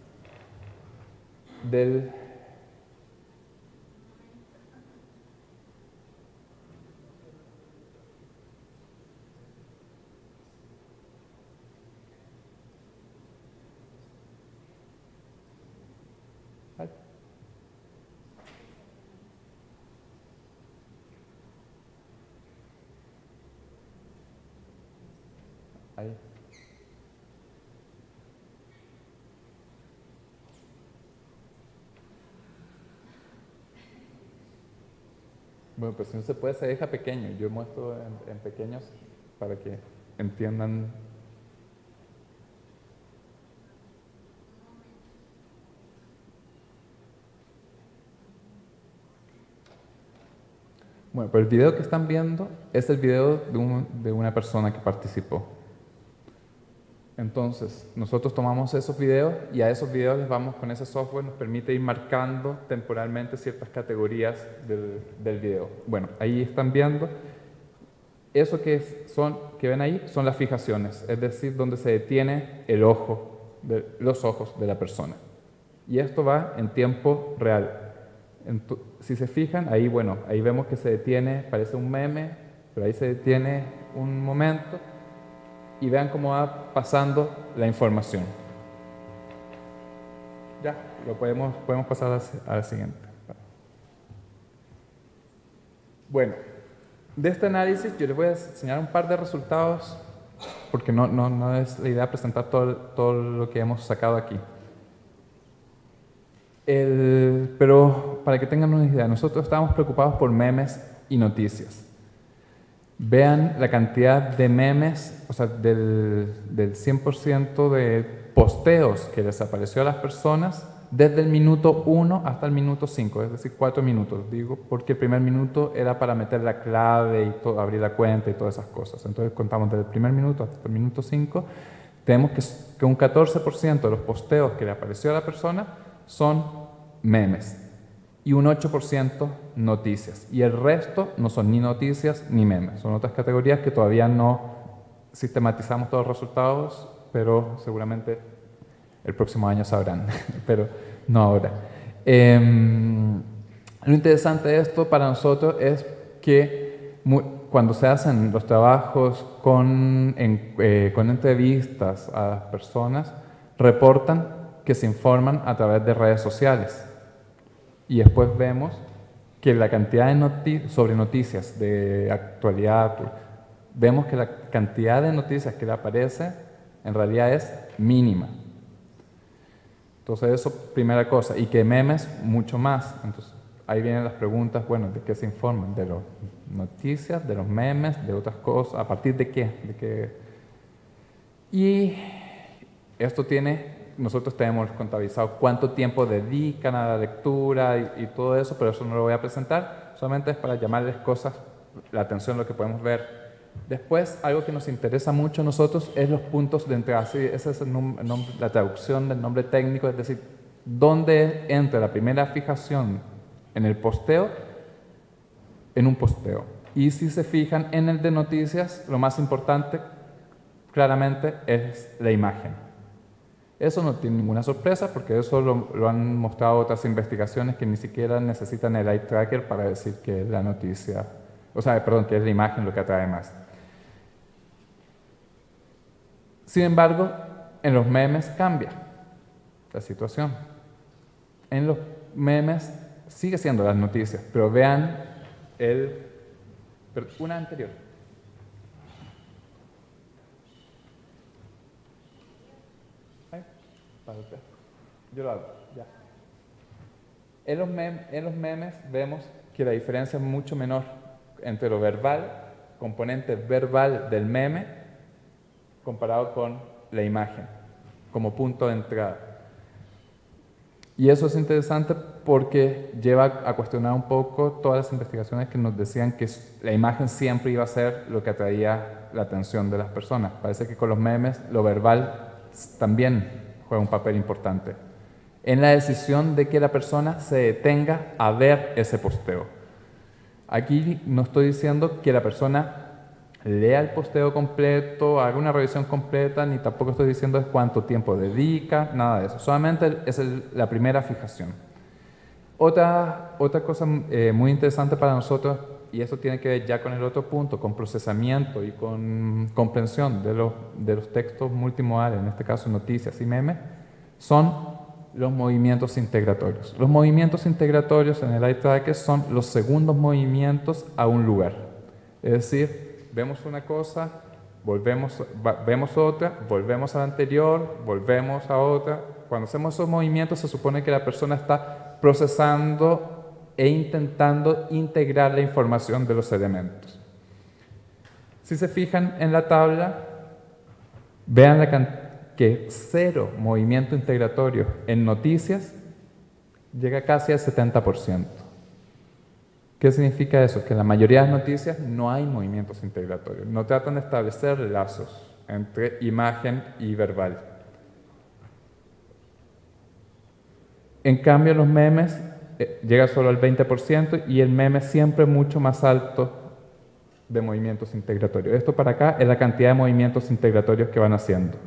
del Ay. Ahí. Bueno, pues si no se puede, se deja pequeño. Yo muestro en, en pequeños para que entiendan. Bueno, pues el video que están viendo es el video de, un, de una persona que participó. Entonces, nosotros tomamos esos videos y a esos videos les vamos con ese software, nos permite ir marcando temporalmente ciertas categorías del, del video. Bueno, ahí están viendo, eso que, son, que ven ahí son las fijaciones, es decir, donde se detiene el ojo, de, los ojos de la persona. Y esto va en tiempo real. Entonces, si se fijan, ahí, bueno, ahí vemos que se detiene, parece un meme, pero ahí se detiene un momento. Y vean cómo va pasando la información. Ya, lo podemos, podemos pasar a la siguiente. Bueno, de este análisis yo les voy a enseñar un par de resultados, porque no, no, no es la idea presentar todo, todo lo que hemos sacado aquí. El, pero para que tengan una idea, nosotros estábamos preocupados por memes y noticias. Vean la cantidad de memes, o sea, del, del cien por ciento de posteos que les apareció a las personas desde el minuto uno hasta el minuto cinco, es decir, cuatro minutos, digo, porque el primer minuto era para meter la clave y todo, abrir la cuenta y todas esas cosas. Entonces contamos desde el primer minuto hasta el minuto cinco, tenemos que, que un catorce por ciento de los posteos que le apareció a la persona son memes y un ocho por ciento noticias. Y el resto no son ni noticias ni memes, son otras categorías que todavía no sistematizamos todos los resultados, pero seguramente el próximo año sabrán, pero no ahora. Eh, lo interesante de esto para nosotros es que muy, cuando se hacen los trabajos con, en, eh, con entrevistas a las personas, reportan que se informan a través de redes sociales. Y después vemos que la cantidad de noticias, sobre noticias de actualidad, vemos que la cantidad de noticias que le aparece en realidad es mínima. Entonces eso, primera cosa, y que memes mucho más. Entonces ahí vienen las preguntas, bueno, ¿de qué se informan? ¿De las noticias, de los memes, de otras cosas? ¿A partir de qué? ¿De qué? Y esto tiene... Nosotros tenemos contabilizado cuánto tiempo dedican a la lectura y, y todo eso, pero eso no lo voy a presentar, solamente es para llamarles cosas, la atención, lo que podemos ver. Después, algo que nos interesa mucho a nosotros es los puntos de entrada. Sí, esa es el nom- el nombre, la traducción del nombre técnico, es decir, dónde entra la primera fijación en el posteo, en un posteo. Y si se fijan en el de noticias, lo más importante, claramente es la imagen. Eso no tiene ninguna sorpresa porque eso lo, lo han mostrado otras investigaciones que ni siquiera necesitan el eye tracker para decir que es la noticia, o sea, perdón, que es la imagen lo que atrae más. Sin embargo, en los memes cambia la situación. En los memes sigue siendo las noticias, pero vean el, una anterior. Yo lo hago, ya. En los, mem en los memes vemos que la diferencia es mucho menor entre lo verbal, componente verbal del meme, comparado con la imagen, como punto de entrada. Y eso es interesante porque lleva a cuestionar un poco todas las investigaciones que nos decían que la imagen siempre iba a ser lo que atraía la atención de las personas. Parece que con los memes lo verbal también juega un papel importante en la decisión de que la persona se detenga a ver ese posteo. Aquí no estoy diciendo que la persona lea el posteo completo, haga una revisión completa, ni tampoco estoy diciendo cuánto tiempo dedica, nada de eso. Solamente es el, la primera fijación. Otra, otra cosa eh, muy interesante para nosotros, y eso tiene que ver ya con el otro punto, con procesamiento y con comprensión de los, de los textos multimodales, en este caso noticias y memes, son los movimientos integratorios. Los movimientos integratorios en el eye tracker son los segundos movimientos a un lugar. Es decir, vemos una cosa, volvemos, va, vemos otra, volvemos a la anterior, volvemos a otra. Cuando hacemos esos movimientos se supone que la persona está procesando e intentando integrar la información de los elementos. Si se fijan en la tabla, vean la cantidad que cero movimiento integratorio en noticias llega casi al setenta por ciento. ¿Qué significa eso? Que en la mayoría de las noticias no hay movimientos integratorios, no tratan de establecer lazos entre imagen y verbal. En cambio, los memes eh, llega solo al veinte por ciento y el meme siempre mucho más alto de movimientos integratorios. Esto para acá es la cantidad de movimientos integratorios que van haciendo.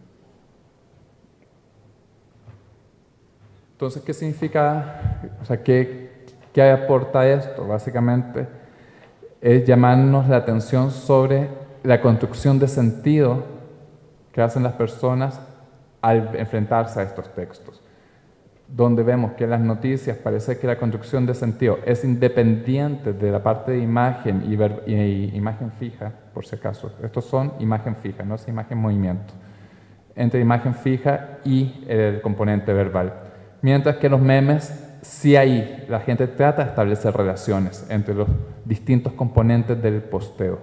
Entonces, ¿qué significa? O sea, ¿qué, qué aporta esto? Básicamente es llamarnos la atención sobre la construcción de sentido que hacen las personas al enfrentarse a estos textos. Donde vemos que en las noticias parece que la construcción de sentido es independiente de la parte de imagen y, ver, y, y imagen fija, por si acaso. Estos son imagen fija, no es imagen movimiento. Entre imagen fija y el componente verbal. Mientras que en los memes, sí hay, la gente trata de establecer relaciones entre los distintos componentes del posteo.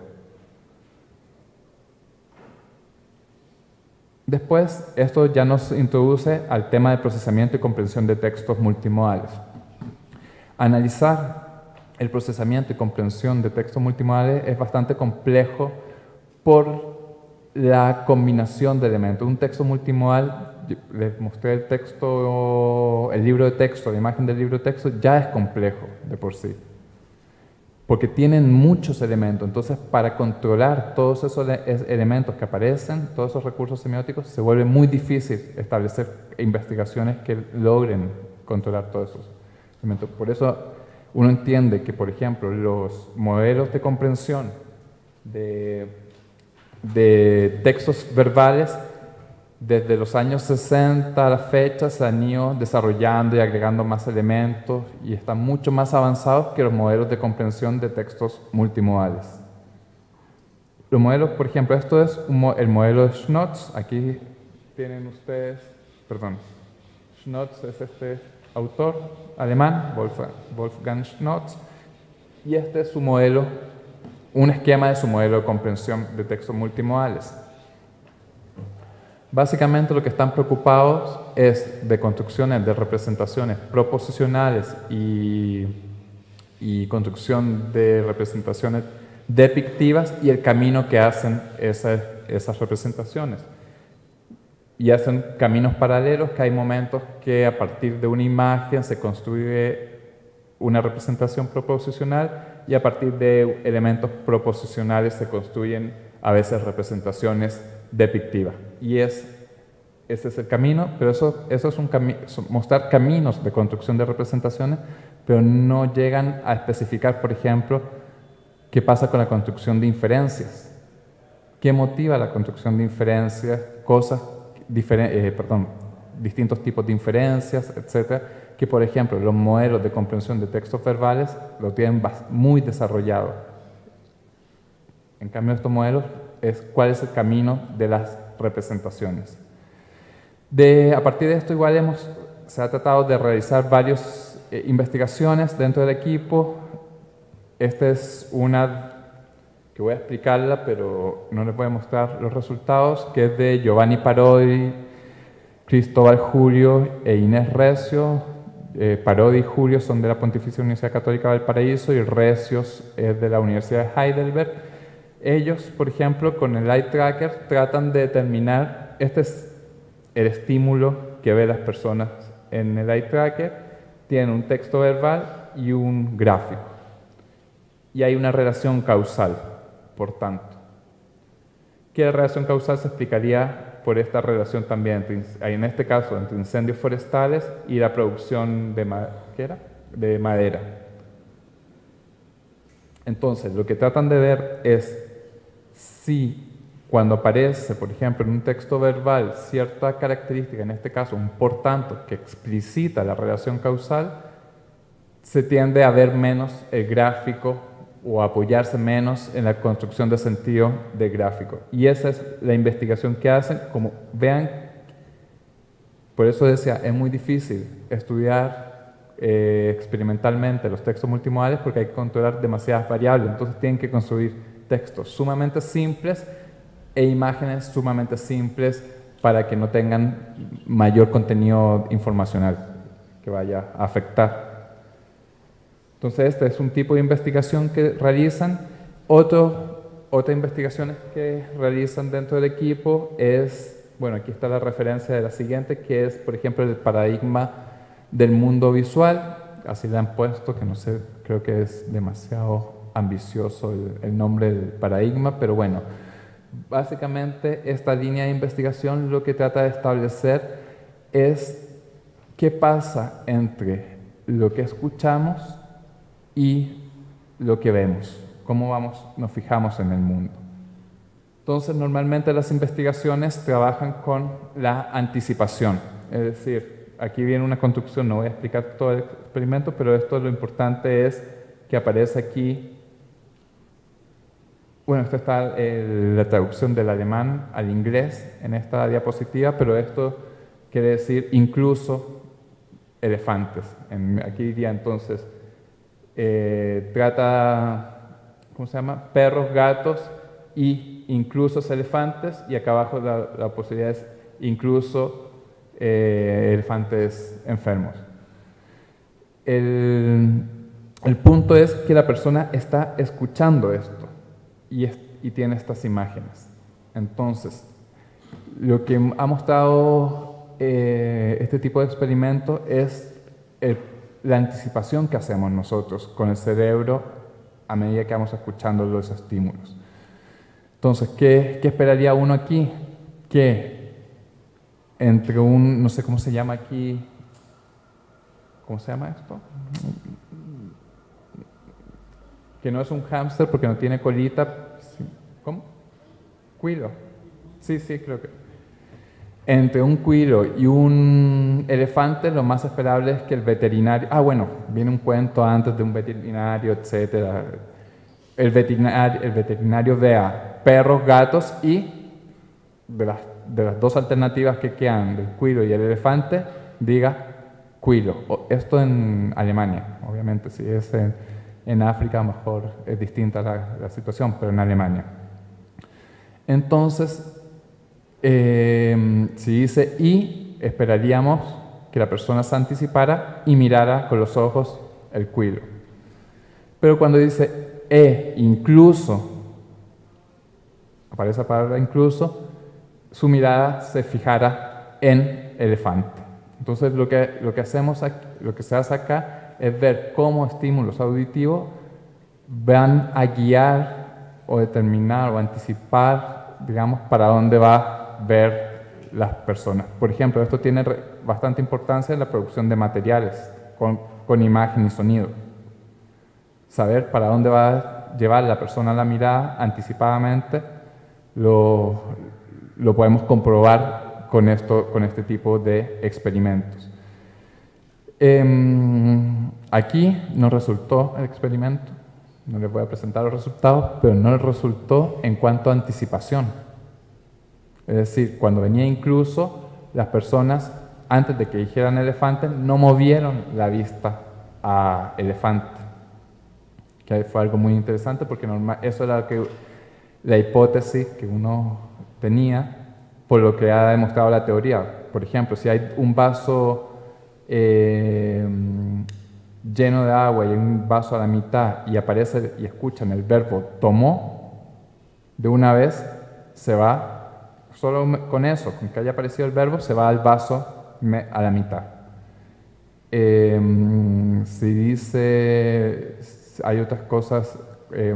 Después, esto ya nos introduce al tema de procesamiento y comprensión de textos multimodales. Analizar el procesamiento y comprensión de textos multimodales es bastante complejo por la combinación de elementos. Un texto multimodal, les mostré el texto, el libro de texto, la imagen del libro de texto, ya es complejo de por sí, porque tienen muchos elementos. Entonces, para controlar todos esos elementos que aparecen, todos esos recursos semióticos, se vuelve muy difícil establecer investigaciones que logren controlar todos esos elementos. Por eso uno entiende que, por ejemplo, los modelos de comprensión de, de textos verbales desde los años sesenta a la fecha se han ido desarrollando y agregando más elementos y están mucho más avanzados que los modelos de comprensión de textos multimodales. Los modelos, por ejemplo, esto es un mo el modelo de Schnotz. Aquí tienen ustedes, perdón, Schnotz es este autor alemán, Wolfgang, Wolfgang Schnotz, y este es su modelo, un esquema de su modelo de comprensión de textos multimodales. Básicamente lo que están preocupados es de construcciones de representaciones proposicionales y, y construcción de representaciones depictivas y el camino que hacen esas, esas representaciones. Y hacen caminos paralelos, que hay momentos que a partir de una imagen se construye una representación proposicional y a partir de elementos proposicionales se construyen a veces representaciones depictiva. Y es, ese es el camino, pero eso, eso es un cami mostrar caminos de construcción de representaciones, pero no llegan a especificar, por ejemplo, qué pasa con la construcción de inferencias. ¿Qué motiva la construcción de inferencias? Cosas, eh, perdón, distintos tipos de inferencias, etcétera, que, por ejemplo, los modelos de comprensión de textos verbales lo tienen muy desarrollado. En cambio, estos modelos es cuál es el camino de las representaciones. De, a partir de esto, igual hemos, se ha tratado de realizar varias eh, investigaciones dentro del equipo. Esta es una que voy a explicarla, pero no les voy a mostrar los resultados, que es de Giovanni Parodi, Cristóbal Julio e Inés Recio. Eh, Parodi y Julio son de la Pontificia Universidad Católica de Valparaíso y Recios es de la Universidad de Heidelberg. Ellos, por ejemplo, con el eye tracker tratan de determinar, este es el estímulo que ven las personas en el eye tracker, tienen un texto verbal y un gráfico. Y hay una relación causal, por tanto. ¿Qué relación causal se explicaría por esta relación también, entre, en este caso, entre incendios forestales y la producción de, ¿qué era? de madera? Entonces, lo que tratan de ver es si cuando aparece, por ejemplo, en un texto verbal cierta característica, en este caso un por tanto, que explicita la relación causal, se tiende a ver menos el gráfico o a apoyarse menos en la construcción de sentido del gráfico. Y esa es la investigación que hacen. Como vean, por eso decía, es muy difícil estudiar eh, experimentalmente los textos multimodales porque hay que controlar demasiadas variables, entonces tienen que construir textos sumamente simples e imágenes sumamente simples para que no tengan mayor contenido informacional que vaya a afectar. Entonces, este es un tipo de investigación que realizan. Otro, otra investigación que realizan dentro del equipo es, bueno, aquí está la referencia de la siguiente, que es, por ejemplo, el paradigma del mundo visual. Así le han puesto, que no sé, creo que es demasiado ambicioso el, el nombre del paradigma, pero bueno, básicamente esta línea de investigación lo que trata de establecer es qué pasa entre lo que escuchamos y lo que vemos, cómo vamos, nos fijamos en el mundo. Entonces, normalmente las investigaciones trabajan con la anticipación, es decir, aquí viene una construcción, no voy a explicar todo el experimento, pero esto lo importante es que aparece aquí, bueno, esto está eh, la traducción del alemán al inglés en esta diapositiva, pero esto quiere decir incluso elefantes. En, aquí diría entonces, eh, trata, ¿cómo se llama? Perros, gatos y incluso elefantes, y acá abajo la, la posibilidad es incluso eh, elefantes enfermos. El, el punto es que la persona está escuchando esto y, es, y tiene estas imágenes. Entonces, lo que ha mostrado eh, este tipo de experimento es el, la anticipación que hacemos nosotros con el cerebro a medida que vamos escuchando los estímulos. Entonces, ¿qué, qué esperaría uno aquí? Que entre un, no sé cómo se llama aquí, ¿cómo se llama esto? Que no es un hámster porque no tiene colita. ¿Cómo? Cuilo. Sí, sí, creo que. Entre un cuilo y un elefante, lo más esperable es que el veterinario. Ah, bueno, viene un cuento antes de un veterinario, etcétera. El veterinario, el veterinario vea perros, gatos y de las, de las dos alternativas que quedan, del cuilo y el elefante, diga cuilo. Esto en Alemania, obviamente, si es en, en África a lo mejor es distinta la, la situación, pero en Alemania. Entonces, eh, si dice y, esperaríamos que la persona se anticipara y mirara con los ojos el cuilo. Pero cuando dice e, incluso, aparece la palabra incluso, su mirada se fijara en elefante. Entonces, lo que, lo que hacemos aquí, lo que se hace acá es ver cómo estímulos auditivos van a guiar o determinar o anticipar digamos, para dónde va a ver las personas. Por ejemplo, esto tiene bastante importancia en la producción de materiales con, con imagen y sonido. Saber para dónde va a llevar la persona la mirada anticipadamente lo, lo podemos comprobar con, esto, con este tipo de experimentos. Eh, aquí nos resultó el experimento, no les voy a presentar los resultados, pero no les resultó en cuanto a anticipación. Es decir, cuando venía incluso, las personas, antes de que dijeran elefante, no movieron la vista a elefante. Que fue algo muy interesante porque normal, eso era que, la hipótesis que uno tenía por lo que ha demostrado la teoría. Por ejemplo, si hay un vaso eh, lleno de agua y hay un vaso a la mitad y aparece y escuchan el verbo tomó, de una vez se va, solo con eso, con que haya aparecido el verbo, se va al vaso a la mitad. Eh, si dice, hay otras cosas, eh,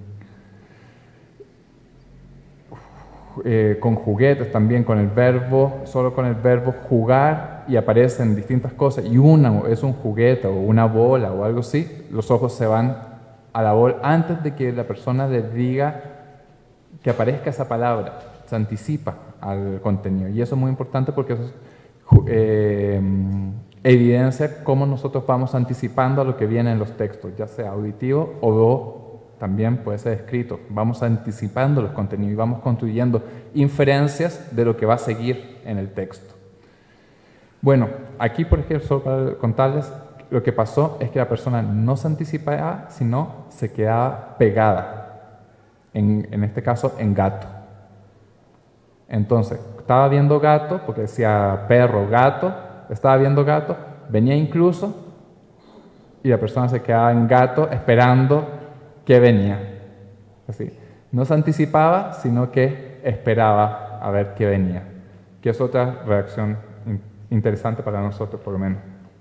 eh, con juguetes también, con el verbo, solo con el verbo jugar, y aparecen distintas cosas, y una es un juguete o una bola o algo así, los ojos se van a la bola antes de que la persona les diga que aparezca esa palabra, se anticipa al contenido. Y eso es muy importante porque eso es, eh, evidencia cómo nosotros vamos anticipando a lo que viene en los textos, ya sea auditivo o también puede ser escrito. Vamos anticipando los contenidos y vamos construyendo inferencias de lo que va a seguir en el texto. Bueno, aquí, por ejemplo, solo para contarles, lo que pasó es que la persona no se anticipaba, sino se quedaba pegada, en, en este caso en gato. Entonces, estaba viendo gato, porque decía perro, gato, estaba viendo gato, venía incluso, y la persona se quedaba en gato esperando que venía. Así, no se anticipaba, sino que esperaba a ver qué venía, que es otra reacción interesante para nosotros, por lo menos.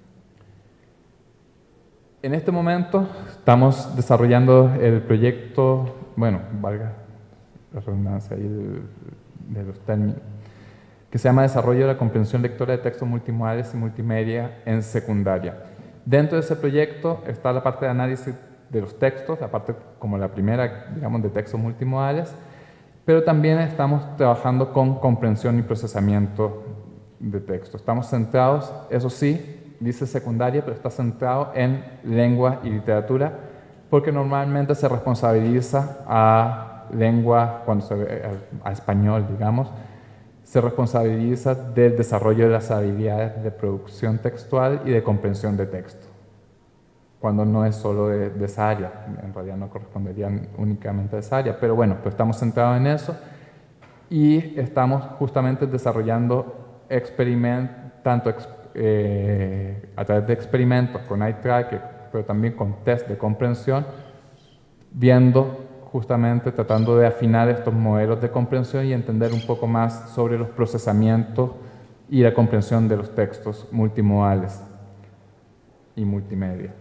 En este momento estamos desarrollando el proyecto, bueno, valga la redundancia ahí de, de los términos, que se llama Desarrollo de la Comprensión Lectora de Textos Multimodales y Multimedia en Secundaria. Dentro de ese proyecto está la parte de análisis de los textos, la parte como la primera, digamos, de textos multimodales, pero también estamos trabajando con comprensión y procesamiento de texto. Estamos centrados, eso sí, dice secundaria, pero está centrado en lengua y literatura, porque normalmente se responsabiliza a lengua, cuando se ve a español, digamos, se responsabiliza del desarrollo de las habilidades de producción textual y de comprensión de texto, cuando no es solo de, de esa área, en realidad no corresponderían únicamente a esa área, pero bueno, pues estamos centrados en eso y estamos justamente desarrollando experimentos, tanto eh, a través de experimentos con eye tracker, pero también con test de comprensión, viendo justamente, tratando de afinar estos modelos de comprensión y entender un poco más sobre los procesamientos y la comprensión de los textos multimodales y multimedia.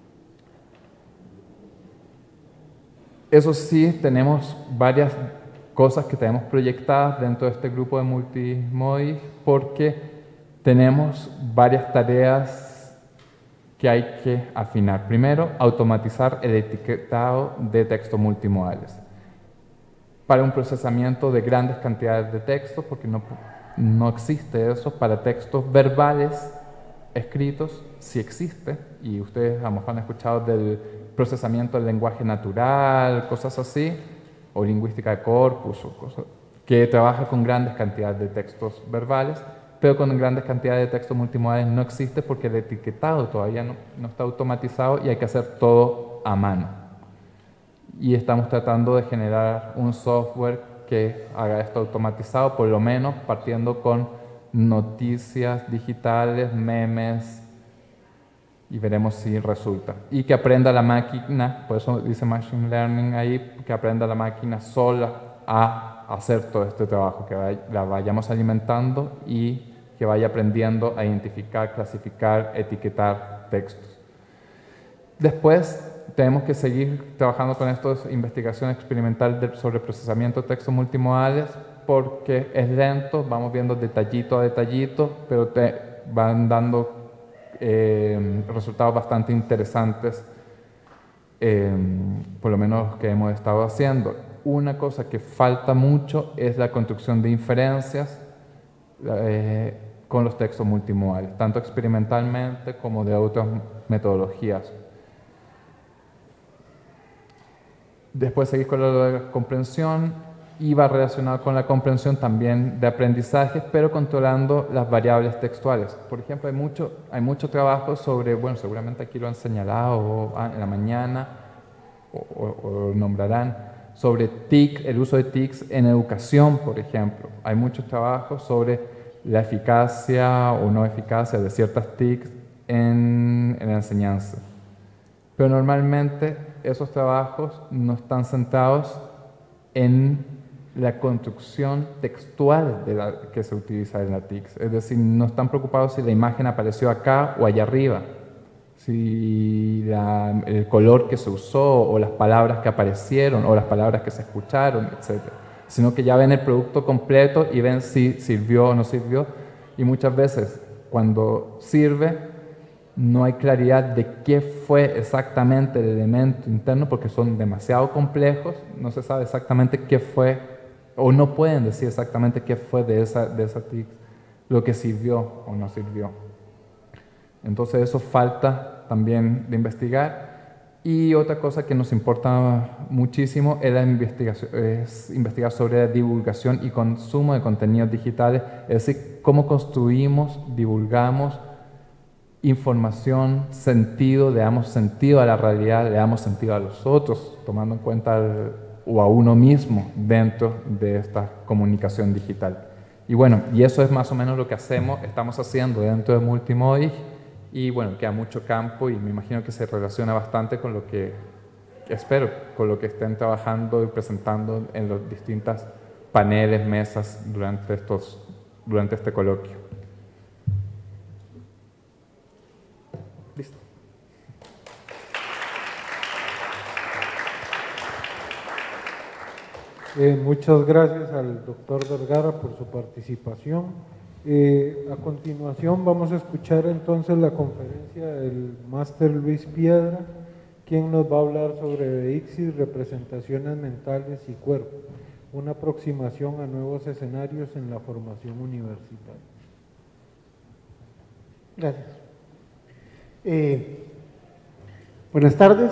Eso sí, tenemos varias cosas que tenemos proyectadas dentro de este grupo de multimodi porque tenemos varias tareas que hay que afinar. Primero, automatizar el etiquetado de textos multimodales para un procesamiento de grandes cantidades de textos, porque no, no existe eso. Para textos verbales escritos sí existe, y ustedes a lo mejor han escuchado del procesamiento del lenguaje natural, cosas así, o lingüística de corpus, o cosas, que trabaja con grandes cantidades de textos verbales, pero con grandes cantidades de textos multimodales no existe porque el etiquetado todavía no, no está automatizado y hay que hacer todo a mano. Y estamos tratando de generar un software que haga esto automatizado, por lo menos partiendo con noticias digitales, memes, y veremos si resulta. Y que aprenda la máquina, por eso dice Machine Learning ahí, que aprenda la máquina sola a hacer todo este trabajo, que vaya, la vayamos alimentando y que vaya aprendiendo a identificar, clasificar, etiquetar textos. Después tenemos que seguir trabajando con esta investigación experimental de, sobre procesamiento de textos multimodales porque es lento, vamos viendo detallito a detallito, pero te van dando eh, resultados bastante interesantes, eh, por lo menos que hemos estado haciendo. Una cosa que falta mucho es la construcción de inferencias eh, con los textos multimodales, tanto experimentalmente como de otras metodologías. Después seguir con lo de la comprensión y va relacionado con la comprensión también de aprendizajes, pero controlando las variables textuales. Por ejemplo, hay mucho, hay mucho trabajo sobre, bueno, seguramente aquí lo han señalado o, ah, en la mañana o, o, o nombrarán, sobre T I C, el uso de T I Cs en educación, por ejemplo. Hay muchos trabajos sobre la eficacia o no eficacia de ciertas T I Cs en, en la enseñanza. Pero normalmente esos trabajos no están centrados en la construcción textual de la, que se utiliza en la T I C S. Es decir, no están preocupados si la imagen apareció acá o allá arriba, si la, el color que se usó o las palabras que aparecieron o las palabras que se escucharon, etcétera. Sino que ya ven el producto completo y ven si sirvió o no sirvió. Y muchas veces cuando sirve no hay claridad de qué fue exactamente el elemento interno porque son demasiado complejos, no se sabe exactamente qué fue o no pueden decir exactamente qué fue de esa, de esa T I C, lo que sirvió o no sirvió. Entonces eso falta también de investigar. Y otra cosa que nos importa muchísimo es, la investigación, es investigar sobre la divulgación y consumo de contenidos digitales, es decir, cómo construimos, divulgamos información, sentido, le damos sentido a la realidad, le damos sentido a los otros, tomando en cuenta el, o a uno mismo dentro de esta comunicación digital. Y bueno, y eso es más o menos lo que hacemos, estamos haciendo dentro de Multimodi. Y bueno, queda mucho campo y me imagino que se relaciona bastante con lo que, espero, con lo que estén trabajando y presentando en los distintos paneles, mesas durante, estos, durante este coloquio. Listo. Eh, muchas gracias al doctor Vergara por su participación. Eh, a continuación vamos a escuchar entonces la conferencia del máster Luis Piedra, quien nos va a hablar sobre Deixis, representaciones mentales y cuerpo, una aproximación a nuevos escenarios en la formación universitaria. Gracias. Eh, buenas tardes.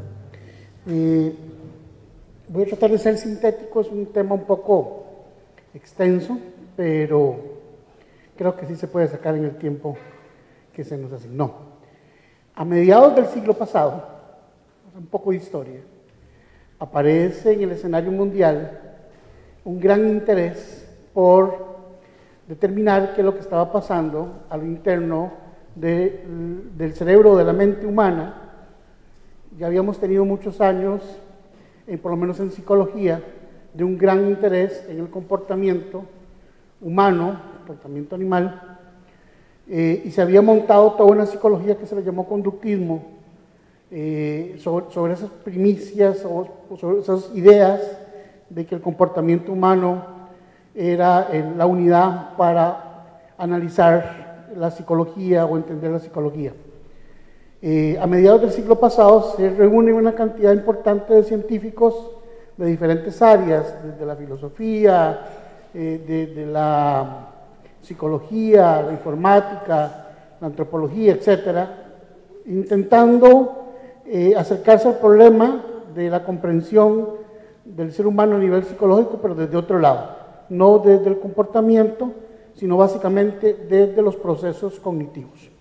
Eh, voy a tratar de ser sintético, es un tema un poco extenso, pero creo que sí se puede sacar en el tiempo que se nos asignó. A mediados del siglo pasado, un poco de historia, aparece en el escenario mundial un gran interés por determinar qué es lo que estaba pasando a lo interno de, del cerebro, de la mente humana. Ya habíamos tenido muchos años, eh, por lo menos en psicología, de un gran interés en el comportamiento humano, comportamiento animal, eh, y se había montado toda una psicología que se le llamó conductismo, eh, sobre, sobre esas primicias o, o sobre esas ideas de que el comportamiento humano era eh, la unidad para analizar la psicología o entender la psicología. Eh, a mediados del siglo pasado se reúne una cantidad importante de científicos de diferentes áreas, desde la filosofía, eh, de, de la psicología, la informática, la antropología, etcétera, intentando eh, acercarse al problema de la comprensión del ser humano a nivel psicológico, pero desde otro lado, no desde el comportamiento, sino básicamente desde los procesos cognitivos.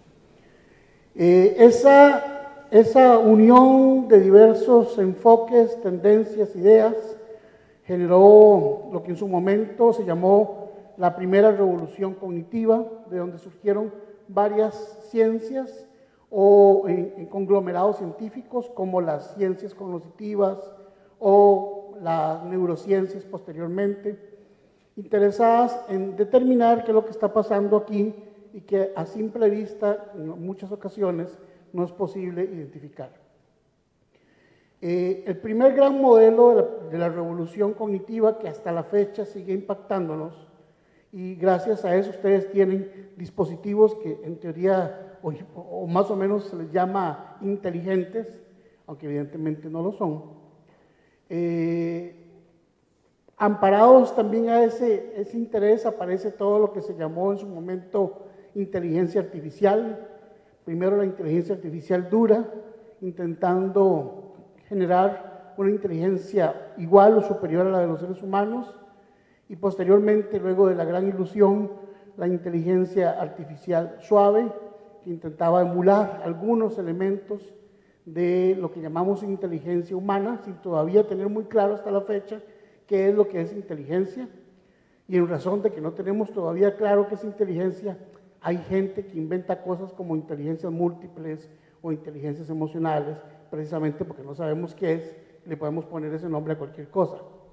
Eh, esa, esa unión de diversos enfoques, tendencias, ideas, generó lo que en su momento se llamó la primera revolución cognitiva, de donde surgieron varias ciencias o en, en conglomerados científicos como las ciencias cognitivas o las neurociencias posteriormente, interesadas en determinar qué es lo que está pasando aquí y que a simple vista en muchas ocasiones no es posible identificar. Eh, el primer gran modelo de la, de la revolución cognitiva que hasta la fecha sigue impactándonos, y gracias a eso ustedes tienen dispositivos que en teoría o, o más o menos se les llama inteligentes, aunque evidentemente no lo son. Eh, amparados también a ese, ese interés aparece todo lo que se llamó en su momento inteligencia artificial. Primero la inteligencia artificial dura, intentando generar una inteligencia igual o superior a la de los seres humanos, y posteriormente, luego de la gran ilusión, la inteligencia artificial suave, que intentaba emular algunos elementos de lo que llamamos inteligencia humana, sin todavía tener muy claro hasta la fecha qué es lo que es inteligencia. Y en razón de que no tenemos todavía claro qué es inteligencia, hay gente que inventa cosas como inteligencias múltiples o inteligencias emocionales, precisamente porque no sabemos qué es, le podemos poner ese nombre a cualquier cosa.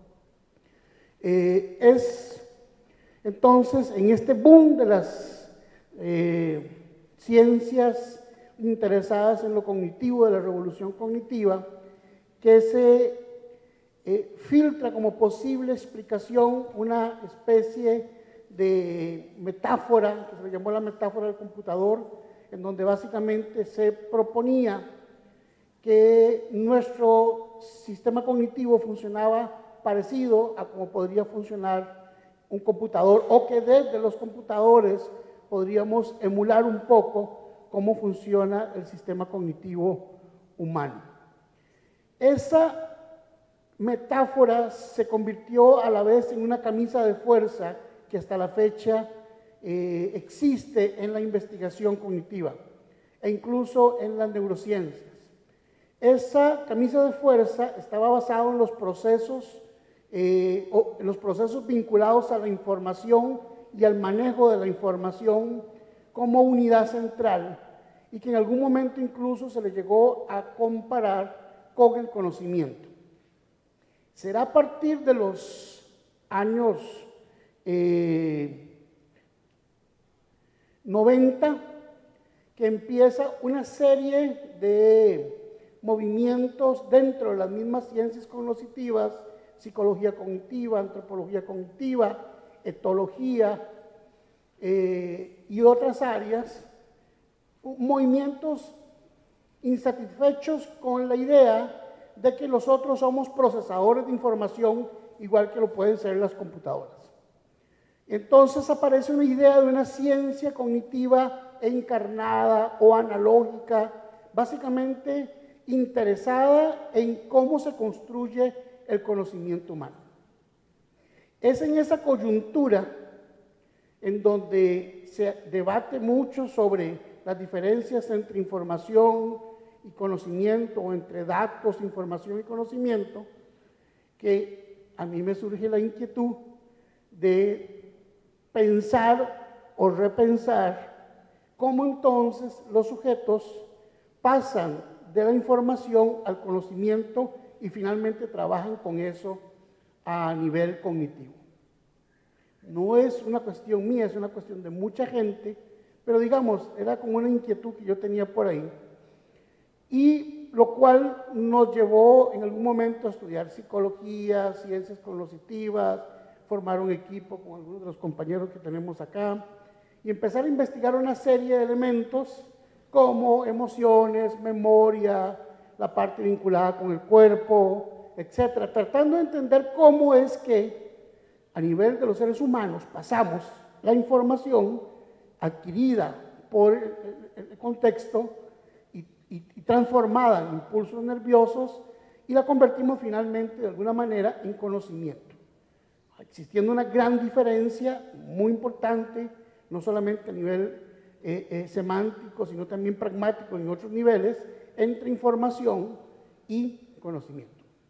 Eh, es entonces en este boom de las eh, ciencias interesadas en lo cognitivo, de la revolución cognitiva, que se eh, filtra como posible explicación una especie de metáfora, que se le llamó la metáfora del computador, en donde básicamente se proponía que nuestro sistema cognitivo funcionaba parecido a cómo podría funcionar un computador, o que desde los computadores podríamos emular un poco cómo funciona el sistema cognitivo humano. Esa metáfora se convirtió a la vez en una camisa de fuerza que hasta la fecha eh, existe en la investigación cognitiva e incluso en las neurociencias. Esa camisa de fuerza estaba basada en los procesos, eh, o en los procesos vinculados a la información y al manejo de la información como unidad central, y que en algún momento incluso se le llegó a comparar con el conocimiento. Será a partir de los años eh, noventa que empieza una serie de movimientos dentro de las mismas ciencias cognitivas, psicología cognitiva, antropología cognitiva, etología eh, y otras áreas, movimientos insatisfechos con la idea de que nosotros somos procesadores de información igual que lo pueden ser las computadoras. Entonces aparece una idea de una ciencia cognitiva encarnada o analógica, básicamente interesada en cómo se construye el conocimiento humano. Es en esa coyuntura en donde se debate mucho sobre las diferencias entre información y conocimiento, o entre datos, información y conocimiento, que a mí me surge la inquietud de pensar o repensar cómo entonces los sujetos pasan de la información al conocimiento y finalmente trabajan con eso a nivel cognitivo. No es una cuestión mía, es una cuestión de mucha gente, pero digamos, era como una inquietud que yo tenía por ahí, y lo cual nos llevó en algún momento a estudiar psicología, ciencias cognitivas, formar un equipo con algunos de los compañeros que tenemos acá, y empezar a investigar una serie de elementos como emociones, memoria, la parte vinculada con el cuerpo, etcétera, tratando de entender cómo es que a nivel de los seres humanos pasamos la información adquirida por el contexto y, y, y transformada en impulsos nerviosos, y la convertimos finalmente de alguna manera en conocimiento, existiendo una gran diferencia muy importante, no solamente a nivel eh, eh, semántico, sino también pragmático en otros niveles, entre información y conocimiento.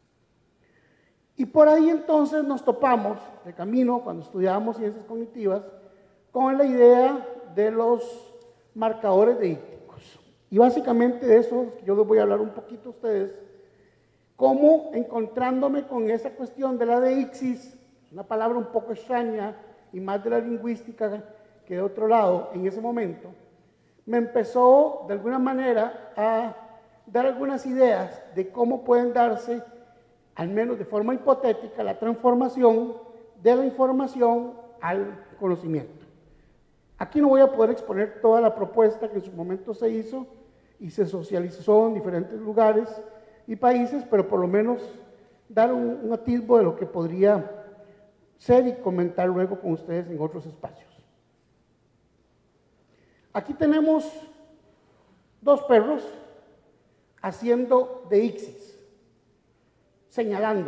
Y por ahí entonces nos topamos de camino, cuando estudiábamos ciencias cognitivas, con la idea de los marcadores deícticos. Y básicamente de eso yo les voy a hablar un poquito a ustedes, cómo encontrándome con esa cuestión de la deixis, una palabra un poco extraña y más de la lingüística que de otro lado en ese momento, me empezó de alguna manera a dar algunas ideas de cómo pueden darse, al menos de forma hipotética, la transformación de la información al conocimiento. Aquí no voy a poder exponer toda la propuesta que en su momento se hizo y se socializó en diferentes lugares y países, pero por lo menos dar un, un atisbo de lo que podría ser y comentar luego con ustedes en otros espacios. Aquí tenemos dos perros haciendo deixis, señalando.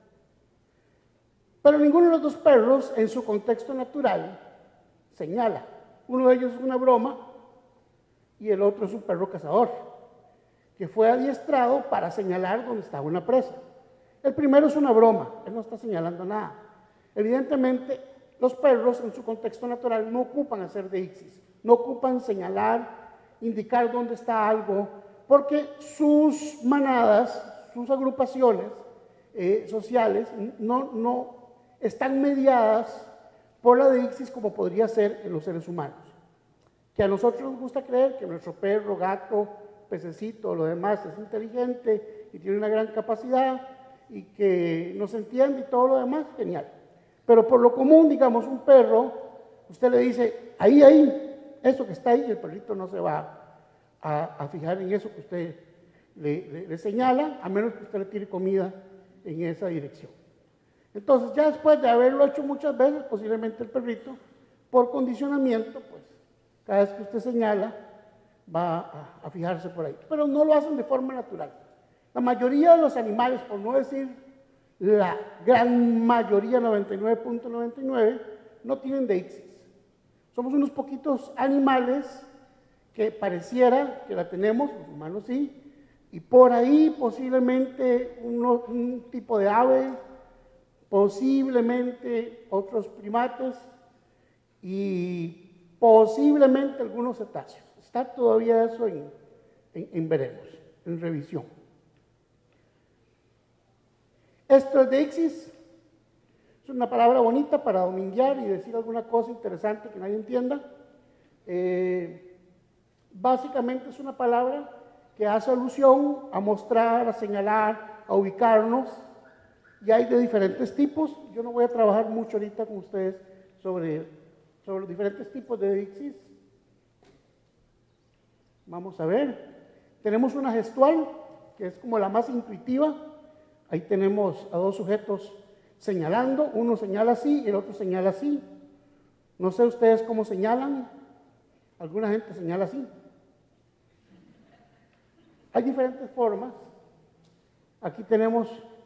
Pero ninguno de los dos perros en su contexto natural señala. Uno de ellos es una broma y el otro es un perro cazador, que fue adiestrado para señalar donde estaba una presa. El primero es una broma, él no está señalando nada. Evidentemente, los perros en su contexto natural no ocupan hacer deixis, no ocupan señalar, indicar dónde está algo, porque sus manadas, sus agrupaciones eh, sociales no, no están mediadas por la deixis como podría ser en los seres humanos. Que a nosotros nos gusta creer que nuestro perro, gato, pececito, lo demás es inteligente y tiene una gran capacidad y que nos entiende y todo lo demás, genial. Pero por lo común, digamos, un perro, usted le dice, ahí, ahí, eso que está ahí, el perrito no se va a, a fijar en eso que usted le, le, le señala, a menos que usted le tire comida en esa dirección. Entonces, ya después de haberlo hecho muchas veces, posiblemente el perrito, por condicionamiento, pues, cada vez que usted señala, va a, a fijarse por ahí. Pero no lo hacen de forma natural. La mayoría de los animales, por no decir la gran mayoría, noventa y nueve punto noventa y nueve, no tienen deixis. Somos unos poquitos animales que pareciera que la tenemos, los humanos sí, y por ahí posiblemente uno, un tipo de ave, posiblemente otros primates y posiblemente algunos cetáceos. Está todavía eso en, en, en veremos, en revisión. Esto es deixis, es una palabra bonita para dominguear y decir alguna cosa interesante que nadie entienda. Eh, básicamente es una palabra que hace alusión a mostrar, a señalar, a ubicarnos, y hay de diferentes tipos. Yo no voy a trabajar mucho ahorita con ustedes sobre, sobre los diferentes tipos de deixis. Vamos a ver. Tenemos una gestual, que es como la más intuitiva. Ahí tenemos a dos sujetos señalando, uno señala así y el otro señala así. No sé ustedes cómo señalan, alguna gente señala así. Hay diferentes formas. Aquí tenemos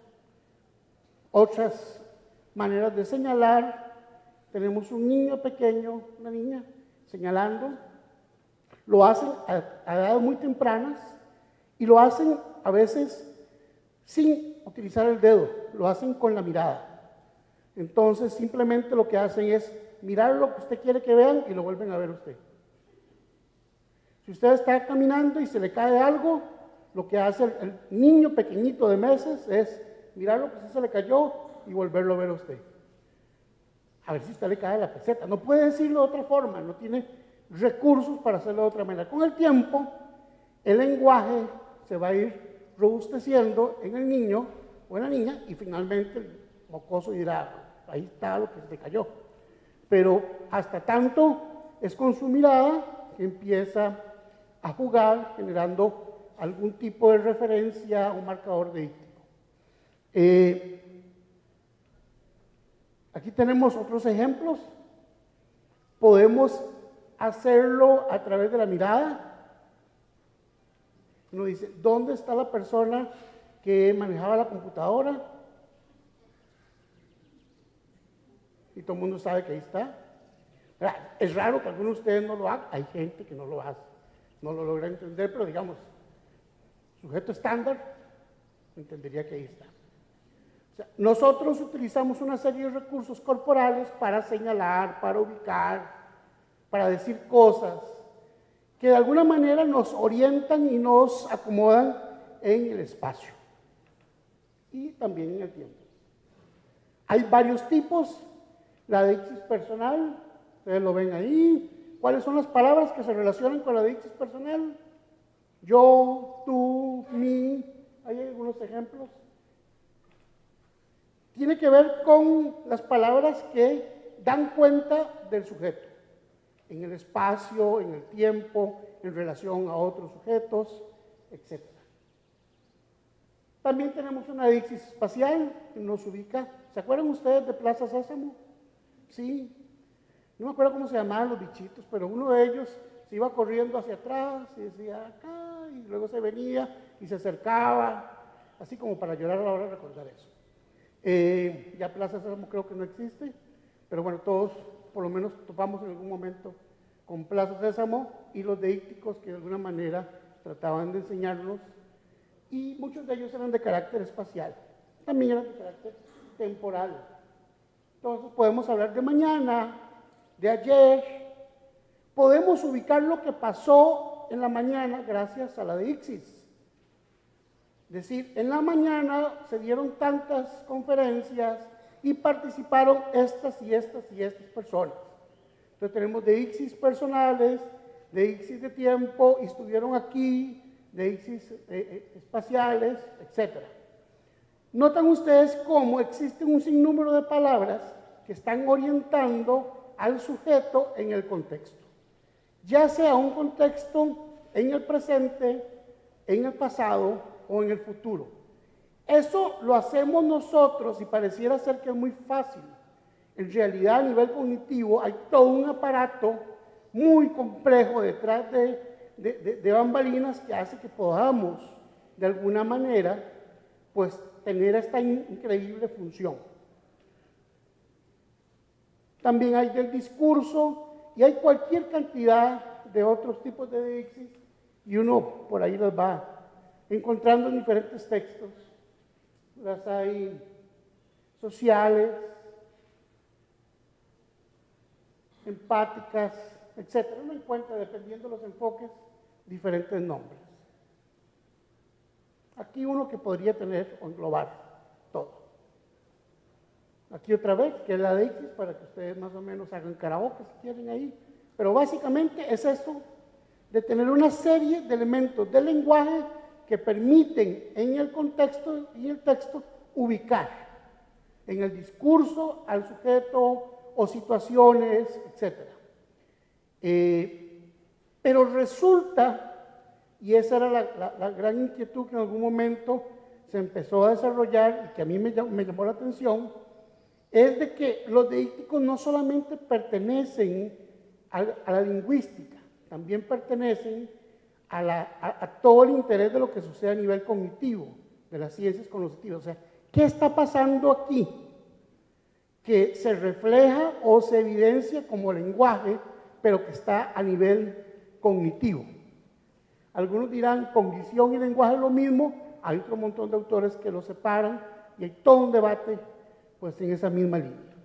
otras maneras de señalar. Tenemos un niño pequeño, una niña, señalando. Lo hacen a, a edades muy tempranas y lo hacen a veces sin utilizar el dedo, lo hacen con la mirada. Entonces simplemente lo que hacen es mirar lo que usted quiere que vean y lo vuelven a ver usted. Si usted está caminando y se le cae algo, lo que hace el, el niño pequeñito de meses es mirar lo que se le cayó y volverlo a ver a usted. A ver si usted le cae la peseta. No puede decirlo de otra forma, no tiene recursos para hacerlo de otra manera. Con el tiempo, el lenguaje se va a ir robusteciendo en el niño o en la niña y finalmente el mocoso dirá, ahí está lo que se te cayó. Pero hasta tanto es con su mirada que empieza a jugar generando algún tipo de referencia a un marcador deíctico. Eh, aquí tenemos otros ejemplos. Podemos hacerlo a través de la mirada. Uno dice, ¿dónde está la persona que manejaba la computadora? Y todo el mundo sabe que ahí está. Es raro que algunos de ustedes no lo hagan. Hay gente que no lo hace, no lo logra entender, pero digamos, sujeto estándar entendería que ahí está. O sea, nosotros utilizamos una serie de recursos corporales para señalar, para ubicar, para decir cosas que de alguna manera nos orientan y nos acomodan en el espacio y también en el tiempo. Hay varios tipos. La deixis personal, ustedes lo ven ahí. ¿Cuáles son las palabras que se relacionan con la deixis personal? Yo, tú, mí, hay algunos ejemplos. Tiene que ver con las palabras que dan cuenta del sujeto, en el espacio, en el tiempo, en relación a otros sujetos, etcétera. También tenemos una dixis espacial que nos ubica. ¿Se acuerdan ustedes de Plaza Sésamo? Sí. No me acuerdo cómo se llamaban los bichitos, pero uno de ellos se iba corriendo hacia atrás y decía acá, y luego se venía y se acercaba, así como para llorar a la hora de recordar eso. Eh, ya Plaza Sésamo creo que no existe, pero bueno, todos por lo menos topamos en algún momento con Plaza Sésamo y los deícticos que de alguna manera trataban de enseñarnos, y muchos de ellos eran de carácter espacial, también eran de carácter temporal. Entonces podemos hablar de mañana, de ayer, podemos ubicar lo que pasó en la mañana gracias a la deíxis. Es decir, en la mañana se dieron tantas conferencias y participaron estas y estas y estas personas. Entonces tenemos deíxis personales, deíxis de tiempo, y estuvieron aquí, deíxis eh, eh, espaciales, etcétera. Notan ustedes cómo existe un sinnúmero de palabras que están orientando al sujeto en el contexto, ya sea un contexto en el presente, en el pasado o en el futuro. Eso lo hacemos nosotros y pareciera ser que es muy fácil. En realidad, a nivel cognitivo, hay todo un aparato muy complejo detrás de, de, de, de bambalinas que hace que podamos, de alguna manera, pues, tener esta increíble función. También hay del discurso y hay cualquier cantidad de otros tipos de deíxis, y uno por ahí los va encontrando en diferentes textos. Las hay sociales, empáticas, etcétera. Uno encuentra, dependiendo de los enfoques, diferentes nombres. Aquí uno que podría tener o englobar todo. Aquí otra vez, que es la deíxis, para que ustedes más o menos hagan karaoke si quieren ahí. Pero básicamente es esto de tener una serie de elementos del lenguaje que permiten en el contexto y el texto ubicar en el discurso al sujeto o situaciones, etcétera. Eh, pero resulta, y esa era la, la, la gran inquietud que en algún momento se empezó a desarrollar y que a mí me, me llamó la atención, es de que los deícticos no solamente pertenecen a, a la lingüística, también pertenecen a, la, a, a todo el interés de lo que sucede a nivel cognitivo, de las ciencias cognitivas. O sea, ¿qué está pasando aquí? Que se refleja o se evidencia como lenguaje, pero que está a nivel cognitivo. Algunos dirán, cognición y lenguaje es lo mismo, hay otro montón de autores que lo separan, y hay todo un debate pues en esa misma línea.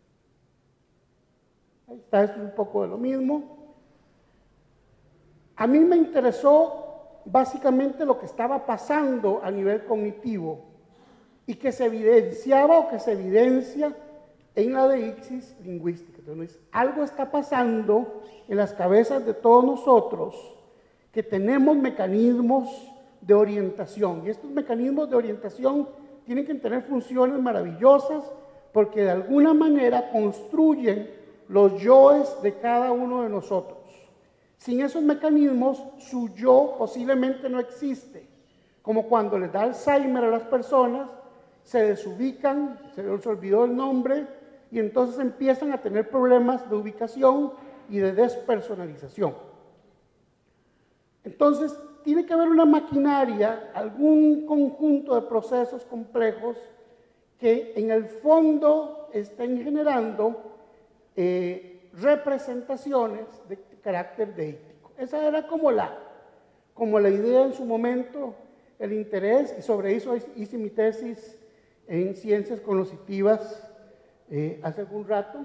Ahí está, esto es un poco de lo mismo. A mí me interesó básicamente lo que estaba pasando a nivel cognitivo y que se evidenciaba o que se evidencia en la deíxis lingüística. Entonces, algo está pasando en las cabezas de todos nosotros, que tenemos mecanismos de orientación, y estos mecanismos de orientación tienen que tener funciones maravillosas porque de alguna manera construyen los yoes de cada uno de nosotros. Sin esos mecanismos, su yo posiblemente no existe, como cuando les da Alzheimer a las personas, se desubican, se les olvidó el nombre, y entonces empiezan a tener problemas de ubicación y de despersonalización. Entonces, tiene que haber una maquinaria, algún conjunto de procesos complejos que en el fondo estén generando eh, representaciones de carácter deíctico. Esa era como la, como la idea en su momento, el interés, y sobre eso hice mi tesis en ciencias cognitivas eh, hace algún rato.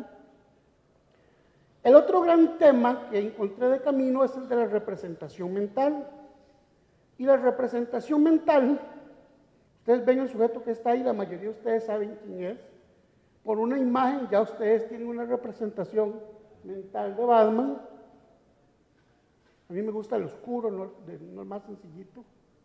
El otro gran tema que encontré de camino es el de la representación mental. Y la representación mental, ustedes ven el sujeto que está ahí, la mayoría de ustedes saben quién es. Por una imagen ya ustedes tienen una representación mental de Batman. A mí me gusta el oscuro, no, no el más sencillito.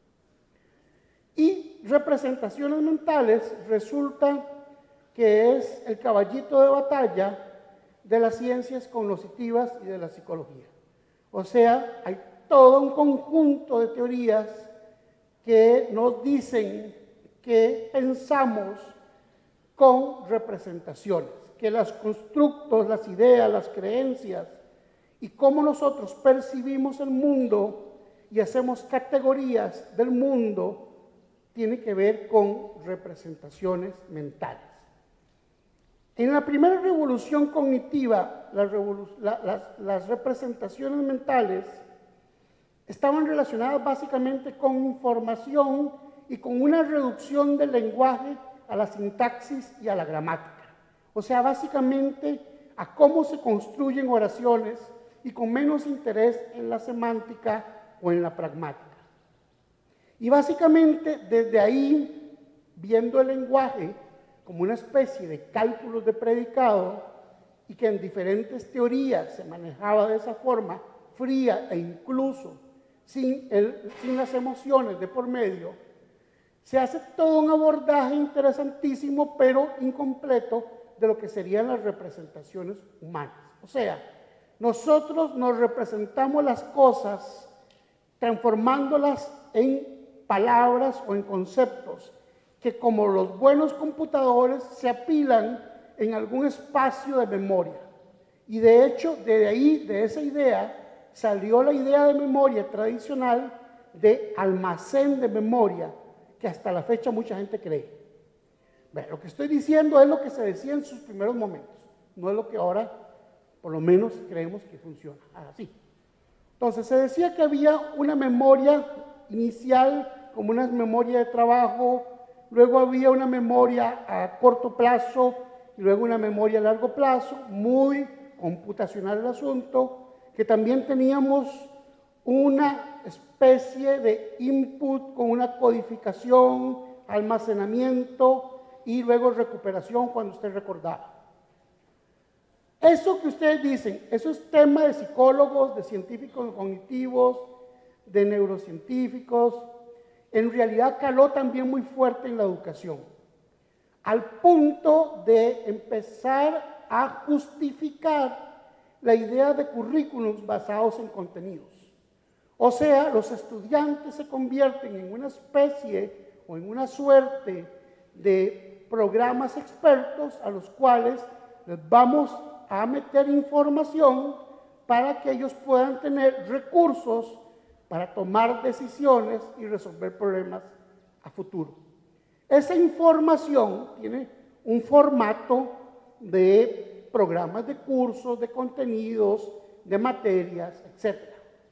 Y representaciones mentales resulta que es el caballito de batalla de las ciencias cognitivas y de la psicología. O sea, hay todo un conjunto de teorías que nos dicen que pensamos con representaciones, que los constructos, las ideas, las creencias y cómo nosotros percibimos el mundo y hacemos categorías del mundo tiene que ver con representaciones mentales. En la primera revolución cognitiva, las, revolu la, las, las representaciones mentales estaban relacionadas básicamente con información y con una reducción del lenguaje a la sintaxis y a la gramática. O sea, básicamente a cómo se construyen oraciones y con menos interés en la semántica o en la pragmática. Y básicamente desde ahí, viendo el lenguaje como una especie de cálculos de predicado y que en diferentes teorías se manejaba de esa forma fría e incluso sin, el, sin las emociones de por medio, se hace todo un abordaje interesantísimo pero incompleto de lo que serían las representaciones humanas. O sea, nosotros nos representamos las cosas transformándolas en palabras o en conceptos que como los buenos computadores se apilan en algún espacio de memoria. Y de hecho, de ahí, de esa idea, salió la idea de memoria tradicional de almacén de memoria, que hasta la fecha mucha gente cree. Bueno, lo que estoy diciendo es lo que se decía en sus primeros momentos, no es lo que ahora, por lo menos, creemos que funciona así. Entonces, se decía que había una memoria inicial, como una memoria de trabajo, luego había una memoria a corto plazo y luego una memoria a largo plazo, muy computacional el asunto, que también teníamos una especie de input con una codificación, almacenamiento y luego recuperación cuando usted recordaba. Eso que ustedes dicen, eso es tema de psicólogos, de científicos cognitivos, de neurocientíficos, en realidad caló también muy fuerte en la educación, al punto de empezar a justificar la idea de currículums basados en contenidos. O sea, los estudiantes se convierten en una especie o en una suerte de programas expertos a los cuales les vamos a meter información para que ellos puedan tener recursos para tomar decisiones y resolver problemas a futuro. Esa información tiene un formato de programas de cursos, de contenidos, de materias, etcétera.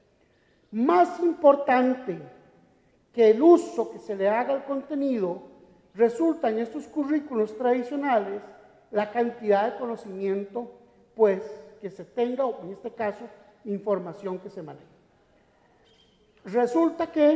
Más importante que el uso que se le haga al contenido, resulta en estos currículos tradicionales la cantidad de conocimiento pues, que se tenga, o en este caso, información que se maneje. Resulta que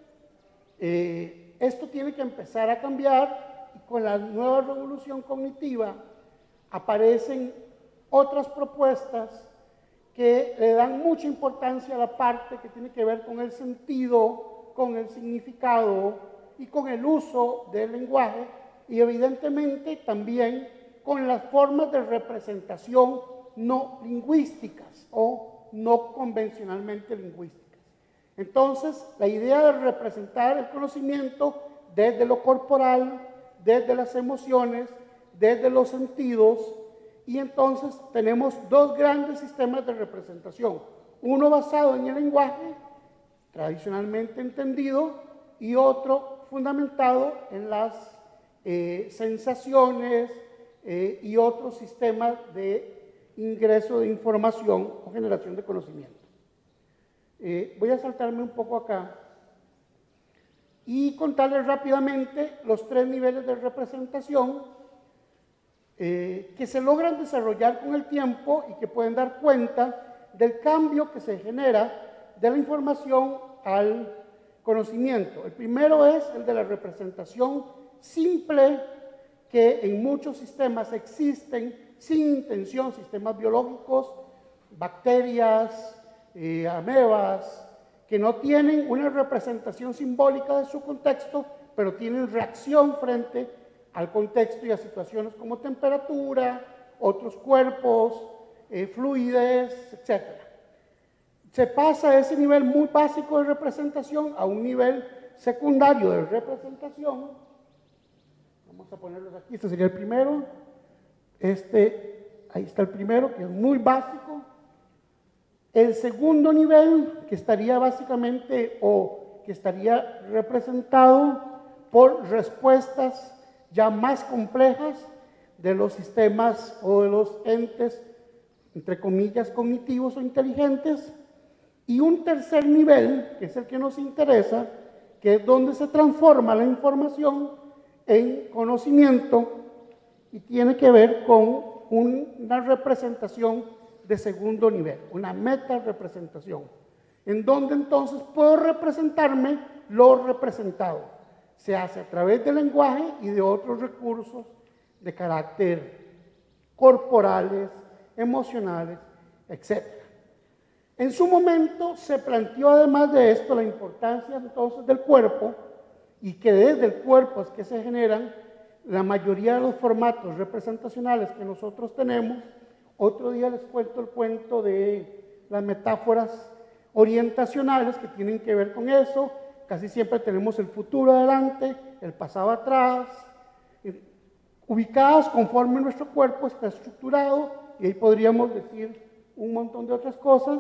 eh, esto tiene que empezar a cambiar y con la nueva revolución cognitiva aparecen otras propuestas que le dan mucha importancia a la parte que tiene que ver con el sentido, con el significado y con el uso del lenguaje y evidentemente también con las formas de representación no lingüísticas o no convencionalmente lingüísticas. Entonces, la idea de representar el conocimiento desde lo corporal, desde las emociones, desde los sentidos, y entonces tenemos dos grandes sistemas de representación. Uno basado en el lenguaje, tradicionalmente entendido, y otro fundamentado en las eh, sensaciones eh, y otros sistemas de ingreso de información o generación de conocimiento. Eh, voy a saltarme un poco acá y contarles rápidamente los tres niveles de representación eh, que se logran desarrollar con el tiempo y que pueden dar cuenta del cambio que se genera de la información al conocimiento. El primero es el de la representación simple, que en muchos sistemas existen sin intención, sistemas biológicos, bacterias, eh, amebas, que no tienen una representación simbólica de su contexto, pero tienen reacción frente al contexto y a situaciones como temperatura, otros cuerpos, eh, fluidez, etcétera. Se pasa de ese nivel muy básico de representación a un nivel secundario de representación. Vamos a ponerlos aquí, este sería el primero. Este, ahí está el primero, que es muy básico. El segundo nivel, que estaría básicamente o que estaría representado por respuestas ya más complejas de los sistemas o de los entes, entre comillas, cognitivos o inteligentes. Y un tercer nivel, que es el que nos interesa, que es donde se transforma la información en conocimiento y tiene que ver con una representación de segundo nivel, una meta representación, en donde entonces puedo representarme lo representado. Se hace a través del lenguaje y de otros recursos de carácter corporales, emocionales, etcétera. En su momento se planteó además de esto la importancia entonces del cuerpo y que desde el cuerpo es que se generan la mayoría de los formatos representacionales que nosotros tenemos. Otro día les cuento el cuento de las metáforas orientacionales que tienen que ver con eso. Casi siempre tenemos el futuro adelante, el pasado atrás, ubicadas conforme nuestro cuerpo está estructurado, y ahí podríamos decir un montón de otras cosas.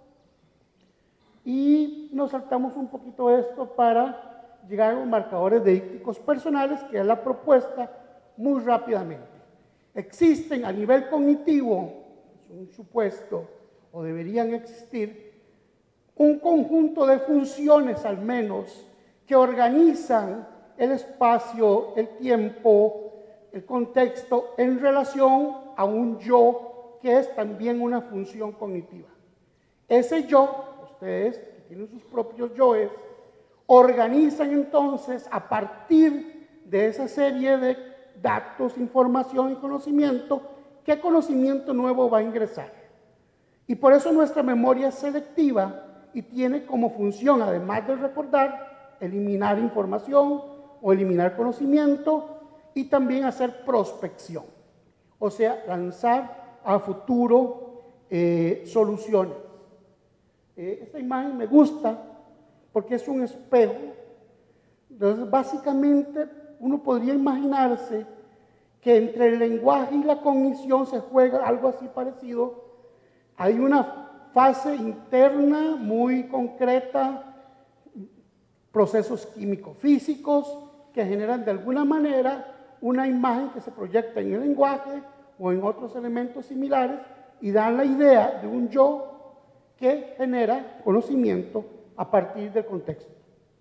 Y nos saltamos un poquito esto para llegar a los marcadores deícticos personales, que es la propuesta muy rápidamente. Existen a nivel cognitivo, es un supuesto, o deberían existir, un conjunto de funciones al menos que organizan el espacio, el tiempo, el contexto en relación a un yo que es también una función cognitiva. Ese yo, ustedes que tienen sus propios yoes, organizan entonces a partir de esa serie de datos, información y conocimiento, qué conocimiento nuevo va a ingresar. Y por eso nuestra memoria es selectiva y tiene como función, además de recordar, eliminar información o eliminar conocimiento y también hacer prospección, o sea, lanzar a futuro eh, soluciones. Eh, esta imagen me gusta porque es un espejo. Entonces, básicamente, uno podría imaginarse que entre el lenguaje y la cognición se juega algo así parecido. Hay una fase interna muy concreta, procesos químico-físicos que generan de alguna manera una imagen que se proyecta en el lenguaje o en otros elementos similares y dan la idea de un yo que genera conocimiento a partir del contexto.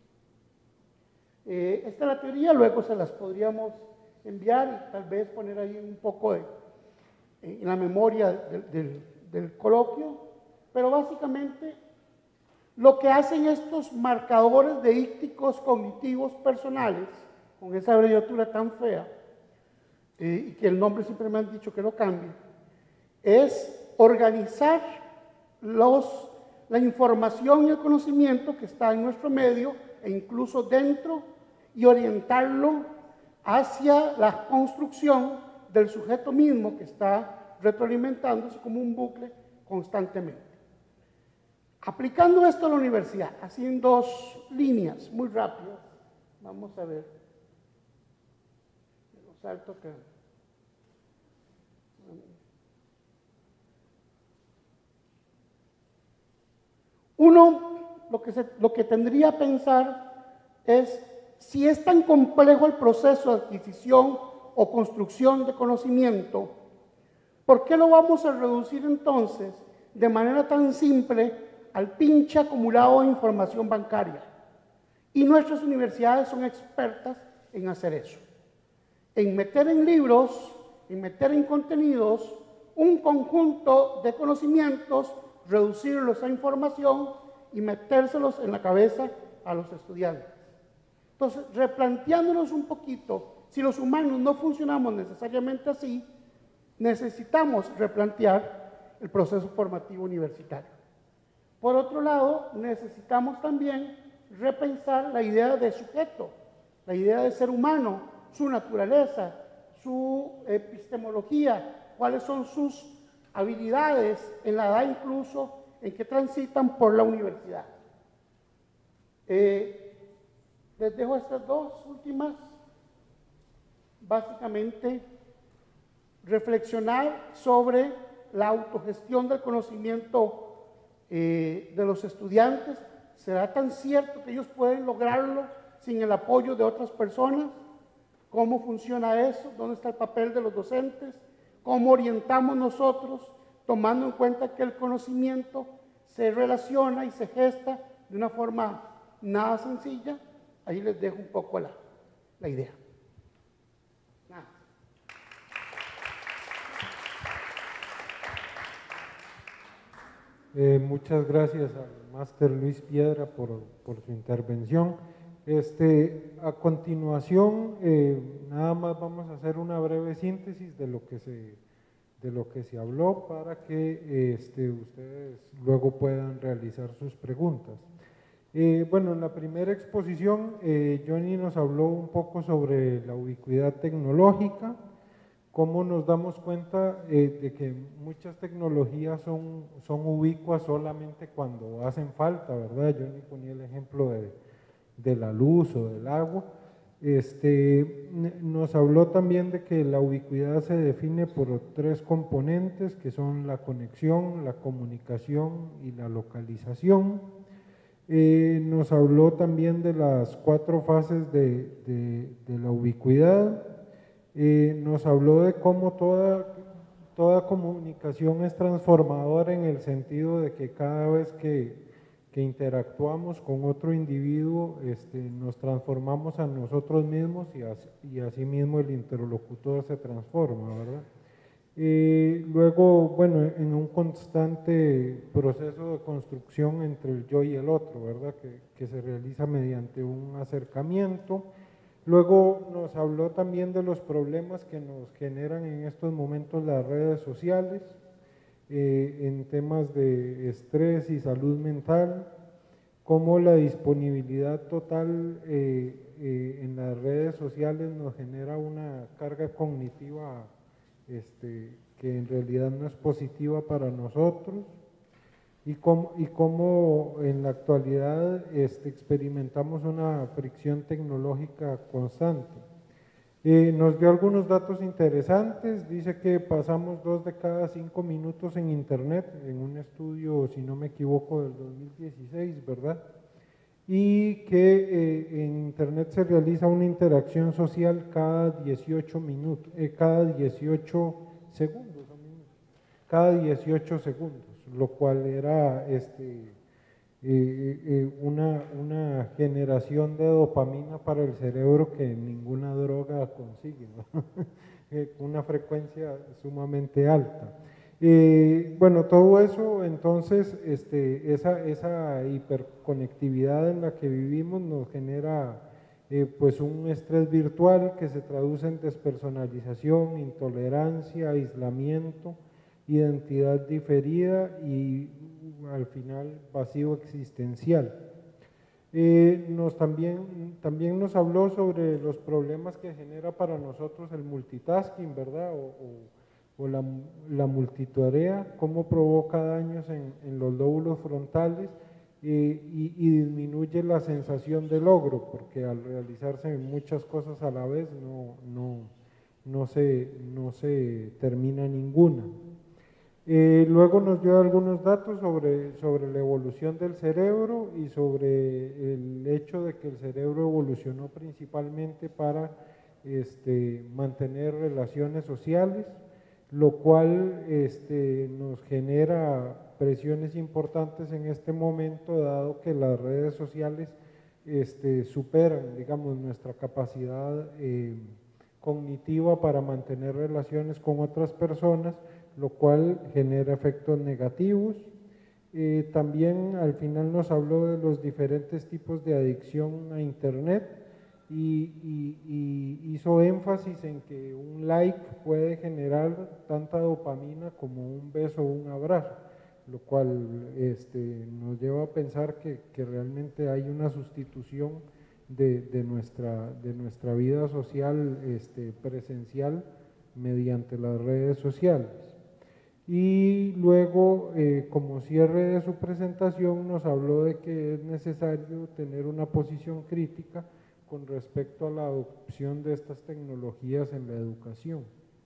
Eh, esta es la teoría, luego se las podríamos enviar y tal vez poner ahí un poco de, en la memoria del, del, del coloquio, pero básicamente lo que hacen estos marcadores deícticos cognitivos personales, con esa abreviatura tan fea, eh, y que el nombre siempre me han dicho que lo cambie, es organizar los, la información y el conocimiento que está en nuestro medio e incluso dentro y orientarlo hacia la construcción del sujeto mismo que está retroalimentándose como un bucle constantemente. Aplicando esto a la universidad, así en dos líneas muy rápidas, vamos a ver, lo salto acá. Uno, lo que, se, lo que tendría que pensar es si es tan complejo el proceso de adquisición o construcción de conocimiento, ¿por qué lo vamos a reducir entonces de manera tan simple al pinche acumulado de información bancaria? Y nuestras universidades son expertas en hacer eso, en meter en libros, en meter en contenidos un conjunto de conocimientos, reducirlos a información y metérselos en la cabeza a los estudiantes. Entonces, replanteándonos un poquito, si los humanos no funcionamos necesariamente así, necesitamos replantear el proceso formativo universitario. Por otro lado, necesitamos también repensar la idea de sujeto, la idea de ser humano, su naturaleza, su epistemología, cuáles son sus habilidades en la edad incluso en que transitan por la universidad. Eh, les dejo estas dos últimas, básicamente reflexionar sobre la autogestión del conocimiento eh, de los estudiantes. ¿Será tan cierto que ellos pueden lograrlo sin el apoyo de otras personas? ¿Cómo funciona eso? ¿Dónde está el papel de los docentes? ¿Cómo orientamos nosotros, tomando en cuenta que el conocimiento se relaciona y se gesta de una forma nada sencilla? Ahí les dejo un poco la, la idea. Nada. Eh, muchas gracias al máster Luis Piedra por, por su intervención. Este, a continuación, eh, nada más vamos a hacer una breve síntesis de lo que se, de lo que se habló para que este, ustedes luego puedan realizar sus preguntas. Eh, bueno, en la primera exposición, eh, Johnny nos habló un poco sobre la ubicuidad tecnológica, cómo nos damos cuenta eh, de que muchas tecnologías son, son ubicuas solamente cuando hacen falta, ¿verdad? Johnny ponía el ejemplo de, de la luz o del agua. Este, nos habló también de que la ubicuidad se define por tres componentes, que son la conexión, la comunicación y la localización. Eh, nos habló también de las cuatro fases de, de, de la ubicuidad. Eh, nos habló de cómo toda, toda comunicación es transformadora en el sentido de que cada vez que, que interactuamos con otro individuo, este, nos transformamos a nosotros mismos y, así, y así mismo el interlocutor se transforma, ¿verdad? Eh, luego, bueno, en un constante proceso de construcción entre el yo y el otro, ¿verdad? Que, que se realiza mediante un acercamiento. Luego nos habló también de los problemas que nos generan en estos momentos las redes sociales, eh, en temas de estrés y salud mental, cómo la disponibilidad total eh, eh, en las redes sociales nos genera una carga cognitiva este, que en realidad no es positiva para nosotros, y cómo, y cómo en la actualidad este, experimentamos una fricción tecnológica constante. Eh, nos dio algunos datos interesantes, dice que pasamos dos de cada cinco minutos en internet, en un estudio, si no me equivoco, del dos mil dieciséis, ¿verdad? Y que eh, en internet se realiza una interacción social cada dieciocho minutos, eh, cada dieciocho segundos, cada dieciocho segundos, lo cual era este, eh, eh, una, una generación de dopamina para el cerebro que ninguna droga consigue, ¿no? Una frecuencia sumamente alta. Eh, bueno, todo eso, entonces, este, esa, esa hiperconectividad en la que vivimos nos genera eh, pues un estrés virtual que se traduce en despersonalización, intolerancia, aislamiento, identidad diferida y al final vacío existencial. Eh, nos también, también nos habló sobre los problemas que genera para nosotros el multitasking, ¿verdad? O, o, o la, la multitarea, cómo provoca daños en, en los lóbulos frontales eh, y, y disminuye la sensación de logro, porque al realizarse muchas cosas a la vez no, no, no, se, no se termina ninguna. Eh, luego nos dio algunos datos sobre, sobre la evolución del cerebro y sobre el hecho de que el cerebro evolucionó principalmente para este, mantener relaciones sociales, lo cual este, nos genera presiones importantes en este momento, dado que las redes sociales este, superan, digamos, nuestra capacidad eh, cognitiva para mantener relaciones con otras personas, lo cual genera efectos negativos. Eh, también al final nos habló de los diferentes tipos de adicción a internet y, y, y hizo énfasis en que un like puede generar tanta dopamina como un beso o un abrazo, lo cual este, nos lleva a pensar que, que realmente hay una sustitución de, de, nuestra, de nuestra vida social este, presencial mediante las redes sociales. Y luego, eh, como cierre de su presentación, nos habló de que es necesario tener una posición crítica con respecto a la adopción de estas tecnologías en la educación.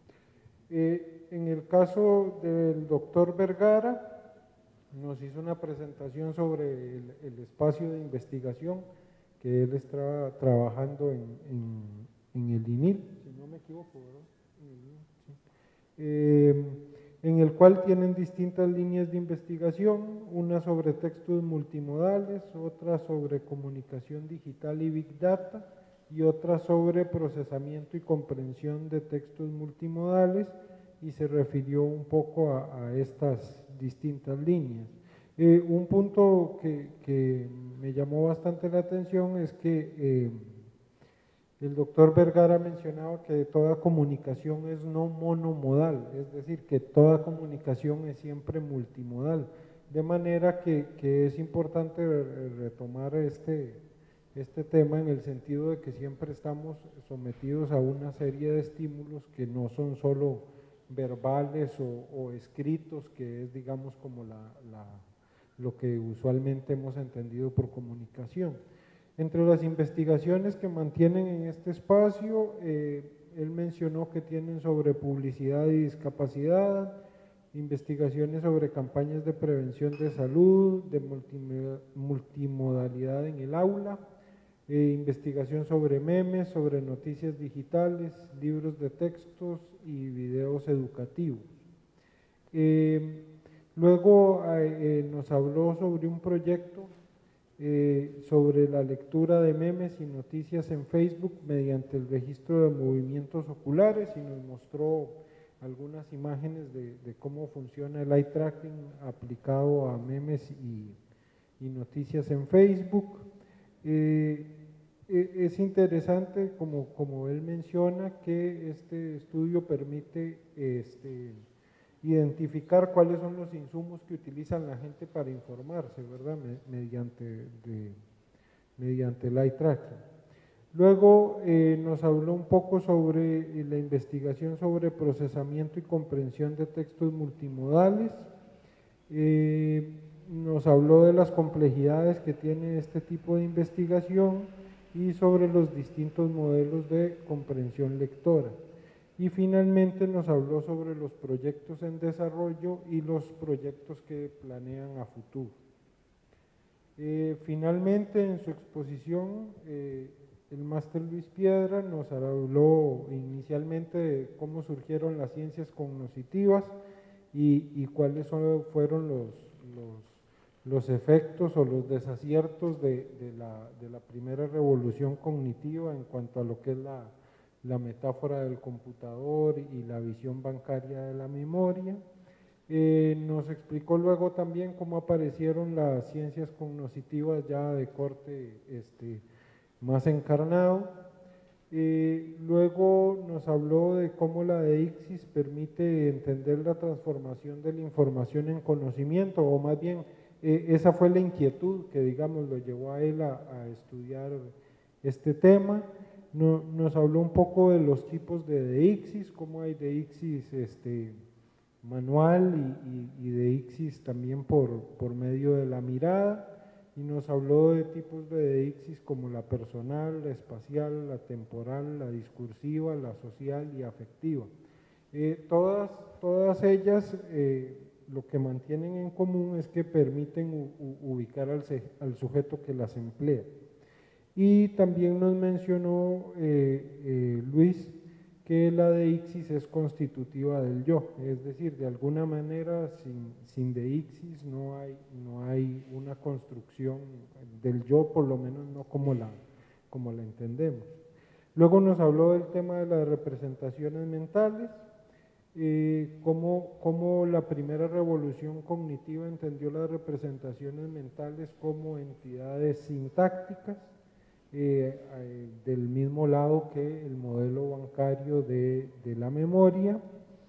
Eh, en el caso del doctor Vergara, nos hizo una presentación sobre el, el espacio de investigación que él está trabajando en, en, en el I N I L, si no me equivoco, ¿verdad? En el I N I L, sí. Eh, en el cual tienen distintas líneas de investigación, una sobre textos multimodales, otra sobre comunicación digital y Big Data, y otra sobre procesamiento y comprensión de textos multimodales, y se refirió un poco a, a estas distintas líneas. Eh, un punto que, que me llamó bastante la atención es que eh, el doctor Vergara mencionaba que toda comunicación es no monomodal, es decir, que toda comunicación es siempre multimodal, de manera que, que es importante retomar este, este tema en el sentido de que siempre estamos sometidos a una serie de estímulos que no son solo verbales o, o escritos, que es, digamos, como la, la, lo que usualmente hemos entendido por comunicación. Entre las investigaciones que mantienen en este espacio, eh, él mencionó que tienen sobre publicidad y discapacidad, investigaciones sobre campañas de prevención de salud, de multimodalidad en el aula, eh, investigación sobre memes, sobre noticias digitales, libros de textos y videos educativos. Eh, luego eh, nos habló sobre un proyecto Eh, sobre la lectura de memes y noticias en Facebook mediante el registro de movimientos oculares, y nos mostró algunas imágenes de, de cómo funciona el eye tracking aplicado a memes y, y noticias en Facebook. Eh, es interesante, como, como él menciona, que este estudio permite este, identificar cuáles son los insumos que utilizan la gente para informarse, ¿verdad? Mediante, de, mediante el eye tracking. Luego eh, nos habló un poco sobre la investigación sobre procesamiento y comprensión de textos multimodales. Eh, nos habló de las complejidades que tiene este tipo de investigación y sobre los distintos modelos de comprensión lectora. Y finalmente nos habló sobre los proyectos en desarrollo y los proyectos que planean a futuro. Eh, finalmente, en su exposición, eh, el máster Luis Piedra nos habló inicialmente de cómo surgieron las ciencias cognitivas y, y cuáles son, fueron los, los, los efectos o los desaciertos de, de, la, de la primera revolución cognitiva en cuanto a lo que es la la metáfora del computador y la visión bancaria de la memoria. Eh, nos explicó luego también cómo aparecieron las ciencias cognitivas ya de corte este, más encarnado. Eh, luego nos habló de cómo la deixis permite entender la transformación de la información en conocimiento, o más bien eh, esa fue la inquietud que, digamos, lo llevó a él a, a estudiar este tema. No, nos habló un poco de los tipos de deixis, cómo hay deixis este, manual y, y, y deixis también por, por medio de la mirada, y nos habló de tipos de deixis como la personal, la espacial, la temporal, la discursiva, la social y afectiva. Eh, todas, todas ellas eh, lo que mantienen en común es que permiten u, u, ubicar al, al sujeto que las emplea. Y también nos mencionó eh, eh, Luis que la deixis es constitutiva del yo, es decir, de alguna manera sin, sin deixis no hay, no hay una construcción del yo, por lo menos no como la, como la entendemos. Luego nos habló del tema de las representaciones mentales, eh, cómo, cómo la primera revolución cognitiva entendió las representaciones mentales como entidades sintácticas, Eh, eh, del mismo lado que el modelo bancario de, de la memoria.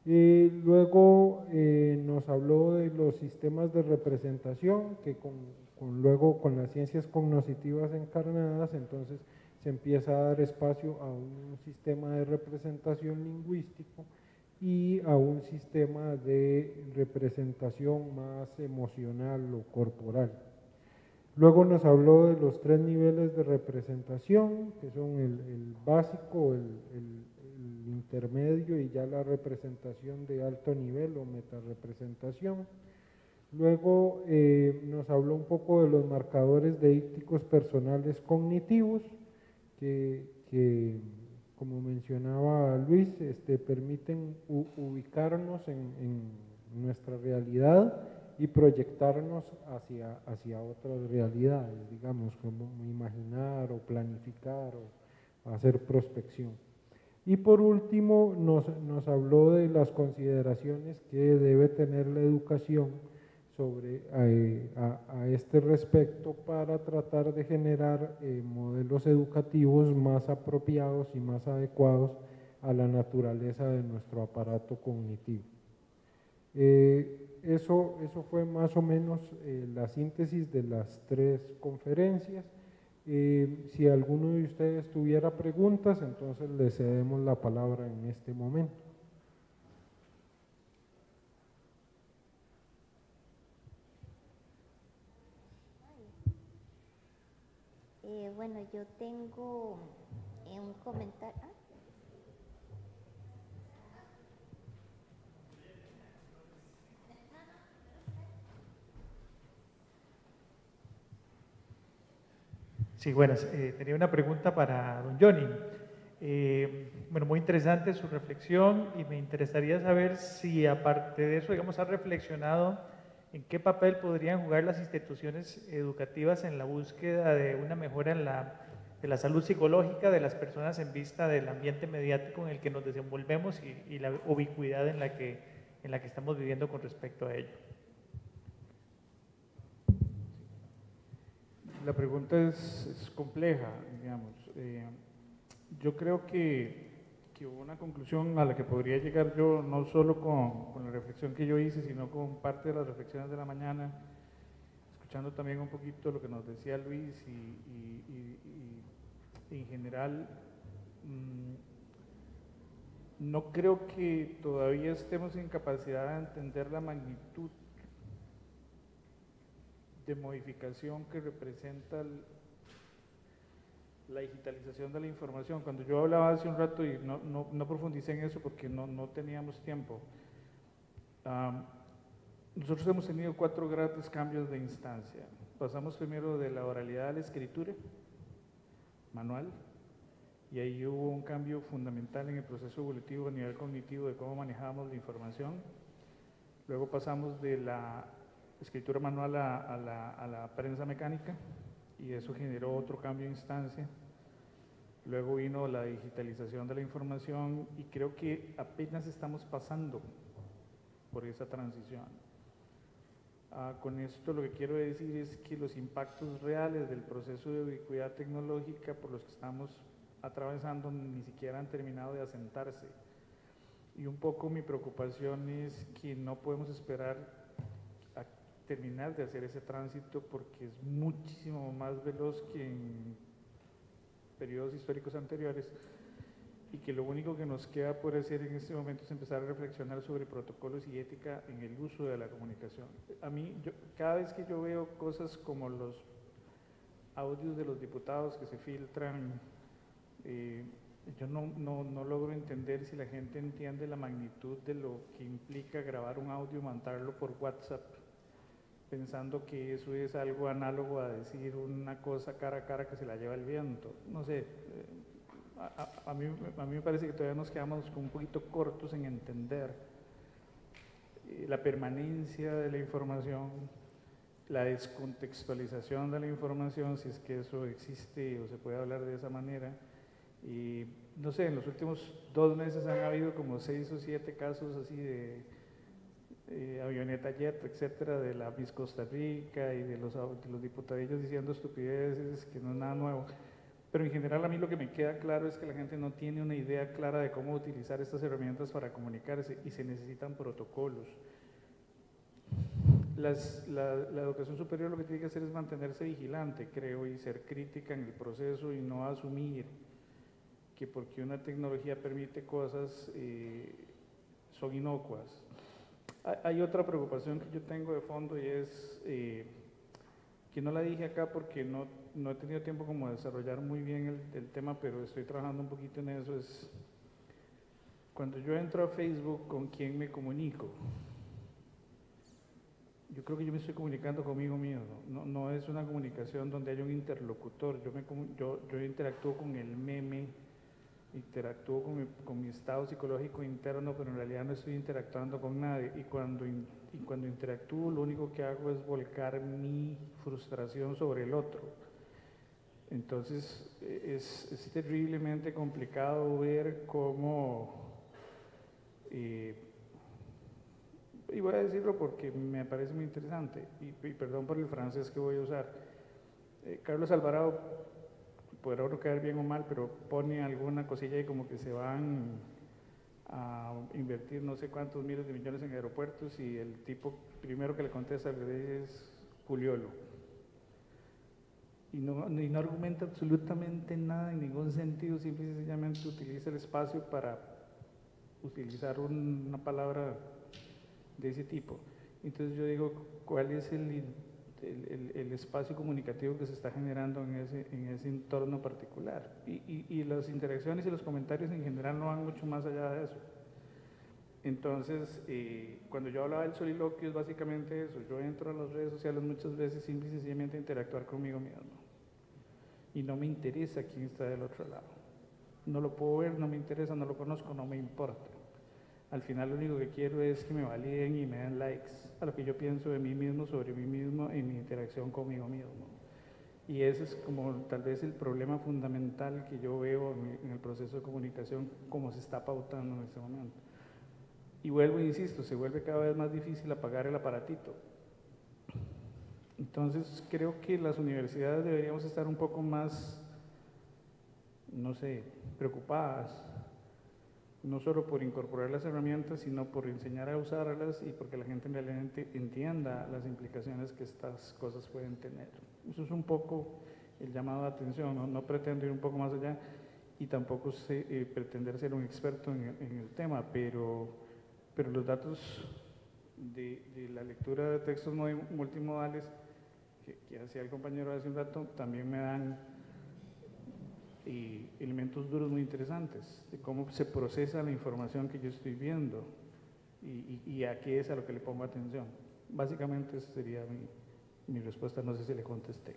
Eh, luego eh, nos habló de los sistemas de representación, que con, con luego con las ciencias cognitivas encarnadas, entonces se empieza a dar espacio a un sistema de representación lingüístico y a un sistema de representación más emocional o corporal. Luego nos habló de los tres niveles de representación, que son el, el básico, el, el, el intermedio y ya la representación de alto nivel o metarepresentación. Luego eh, nos habló un poco de los marcadores deícticos personales cognitivos, que, que como mencionaba Luis, este, permiten u, ubicarnos en, en nuestra realidad y proyectarnos hacia, hacia otras realidades, digamos, como imaginar o planificar o hacer prospección. Y por último, nos, nos habló de las consideraciones que debe tener la educación sobre, eh, a, a este respecto para tratar de generar eh, modelos educativos más apropiados y más adecuados a la naturaleza de nuestro aparato cognitivo. Eh, eso, eso fue más o menos eh, la síntesis de las tres conferencias. Eh, si alguno de ustedes tuviera preguntas, entonces le cedemos la palabra en este momento. Eh, bueno, yo tengo eh, un comentario. ¿Ah? Sí, buenas. Eh, tenía una pregunta para don Johnny. Eh, bueno, muy interesante su reflexión y me interesaría saber si aparte de eso, digamos, ha reflexionado en qué papel podrían jugar las instituciones educativas en la búsqueda de una mejora en la, de la salud psicológica de las personas en vista del ambiente mediático en el que nos desenvolvemos y, y la ubicuidad en la, que, en la que estamos viviendo con respecto a ello. La pregunta es, es compleja, digamos. Eh, yo creo que, que hubo una conclusión a la que podría llegar yo, no solo con, con la reflexión que yo hice, sino con parte de las reflexiones de la mañana, escuchando también un poquito lo que nos decía Luis y, y, y, y en general, mmm, no creo que todavía estemos en capacidad de entender la magnitud de modificación que representa el, la digitalización de la información. Cuando yo hablaba hace un rato, y no, no, no profundicé en eso porque no, no teníamos tiempo, um, nosotros hemos tenido cuatro grandes cambios de instancia. Pasamos primero de la oralidad a la escritura, manual, y ahí hubo un cambio fundamental en el proceso evolutivo a nivel cognitivo de cómo manejábamos la información. Luego pasamos de la escritura manual a, a, la, a la prensa mecánica y eso generó otro cambio de instancia. Luego vino la digitalización de la información y creo que apenas estamos pasando por esa transición. Ah, con esto lo que quiero decir es que los impactos reales del proceso de ubicuidad tecnológica por los que estamos atravesando ni siquiera han terminado de asentarse. Y un poco mi preocupación es que no podemos esperar terminar de hacer ese tránsito porque es muchísimo más veloz que en periodos históricos anteriores y que lo único que nos queda por hacer en este momento es empezar a reflexionar sobre protocolos y ética en el uso de la comunicación. A mí, yo, cada vez que yo veo cosas como los audios de los diputados que se filtran, eh, yo no, no, no logro entender si la gente entiende la magnitud de lo que implica grabar un audio y mandarlo por WhatsApp, pensando que eso es algo análogo a decir una cosa cara a cara que se la lleva el viento. No sé, a, a, a, mí, a mí me parece que todavía nos quedamos un poquito cortos en entender la permanencia de la información, la descontextualización de la información, si es que eso existe o se puede hablar de esa manera. Y no sé, en los últimos dos meses han habido como seis o siete casos así de Eh, avioneta jet, etcétera, de la Miss Costa Rica y de los, de los diputadillos diciendo estupideces, que no es nada nuevo. Pero en general a mí lo que me queda claro es que la gente no tiene una idea clara de cómo utilizar estas herramientas para comunicarse y se necesitan protocolos. Las, la, la educación superior lo que tiene que hacer es mantenerse vigilante, creo, y ser crítica en el proceso y no asumir que porque una tecnología permite cosas eh, son inocuas. Hay otra preocupación que yo tengo de fondo y es, eh, que no la dije acá porque no, no he tenido tiempo como de desarrollar muy bien el, el tema, pero estoy trabajando un poquito en eso, es cuando yo entro a Facebook, ¿con quién me comunico? Yo creo que yo me estoy comunicando conmigo mismo, no, no es una comunicación donde haya un interlocutor, yo, me, yo, yo interactúo con el meme, interactúo con mi, con mi estado psicológico interno, pero en realidad no estoy interactuando con nadie, y cuando, in, y cuando interactúo lo único que hago es volcar mi frustración sobre el otro. Entonces es, es terriblemente complicado ver cómo, eh, y voy a decirlo porque me parece muy interesante, y, y perdón por el francés que voy a usar, eh, Carlos Alvarado, podrá uno caer bien o mal, pero pone alguna cosilla y como que se van a invertir no sé cuántos miles de millones en aeropuertos y el tipo primero que le contesta es Juliolo. Y no, y no argumenta absolutamente nada en ningún sentido, simple y sencillamente utiliza el espacio para utilizar un, una palabra de ese tipo. Entonces yo digo, ¿cuál es el... El, el, el espacio comunicativo que se está generando en ese, en ese entorno particular? Y, y, y las interacciones y los comentarios en general no van mucho más allá de eso. Entonces, eh, cuando yo hablaba del soliloquio es básicamente eso, yo entro a las redes sociales muchas veces simple y sencillamente a interactuar conmigo mismo. Y no me interesa quién está del otro lado. No lo puedo ver, no me interesa, no lo conozco, no me importa. Al final lo único que quiero es que me validen y me den likes a lo que yo pienso de mí mismo, sobre mí mismo, en mi interacción conmigo mismo. Y ese es como tal vez el problema fundamental que yo veo en el proceso de comunicación como se está pautando en este momento. Y vuelvo e insisto, se vuelve cada vez más difícil apagar el aparatito. Entonces creo que las universidades deberíamos estar un poco más, no sé, preocupadas, no solo por incorporar las herramientas, sino por enseñar a usarlas y porque la gente realmente entienda las implicaciones que estas cosas pueden tener. Eso es un poco el llamado de atención, no, no pretendo ir un poco más allá y tampoco sé, eh, pretender ser un experto en el, en el tema, pero, pero los datos de, de la lectura de textos multimodales que, que hacía el compañero hace un rato también me dan y elementos duros muy interesantes de cómo se procesa la información que yo estoy viendo y, y, y a qué es a lo que le pongo atención. Básicamente esa sería mi, mi respuesta, no sé si le contesté.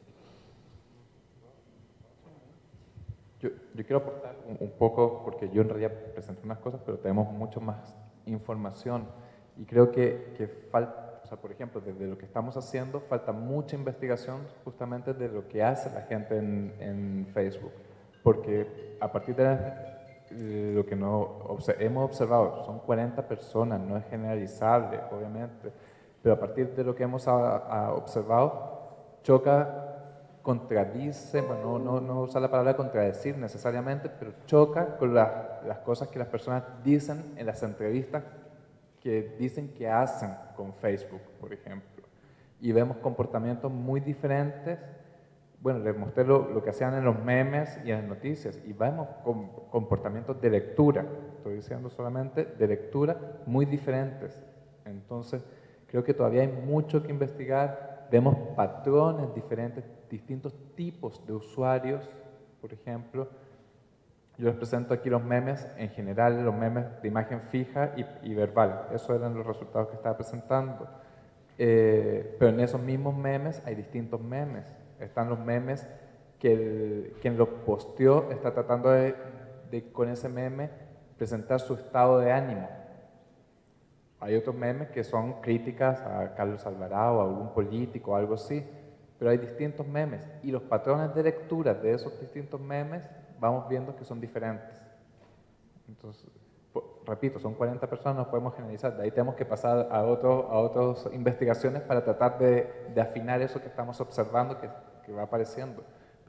Yo, yo quiero aportar un, un poco, porque yo en realidad presenté unas cosas, pero tenemos mucho más información y creo que, que falta, o sea, por ejemplo, desde lo que estamos haciendo, falta mucha investigación justamente de lo que hace la gente en, en Facebook. Porque a partir de la, lo que no, hemos observado, son cuarenta personas, no es generalizable, obviamente, pero a partir de lo que hemos a, a observado, choca, contradice, bueno, no, no, no usa la palabra contradecir necesariamente, pero choca con la, las cosas que las personas dicen en las entrevistas que dicen que hacen con Facebook, por ejemplo. Y vemos comportamientos muy diferentes. Bueno, les mostré lo, lo que hacían en los memes y en las noticias, y vemos con, comportamientos de lectura, estoy diciendo solamente de lectura, muy diferentes. Entonces, creo que todavía hay mucho que investigar, vemos patrones diferentes, distintos tipos de usuarios, por ejemplo. Yo les presento aquí los memes, en general los memes de imagen fija y, y verbal, esos eran los resultados que estaba presentando. Eh, pero en esos mismos memes hay distintos memes. Están los memes que el, quien los posteó está tratando de, de, con ese meme, presentar su estado de ánimo. Hay otros memes que son críticas a Carlos Alvarado, a algún político o algo así, pero hay distintos memes y los patrones de lectura de esos distintos memes vamos viendo que son diferentes. Entonces, repito, son cuarenta personas, no podemos generalizar, de ahí tenemos que pasar a, otro, a otras investigaciones para tratar de, de afinar eso que estamos observando, que, que va apareciendo.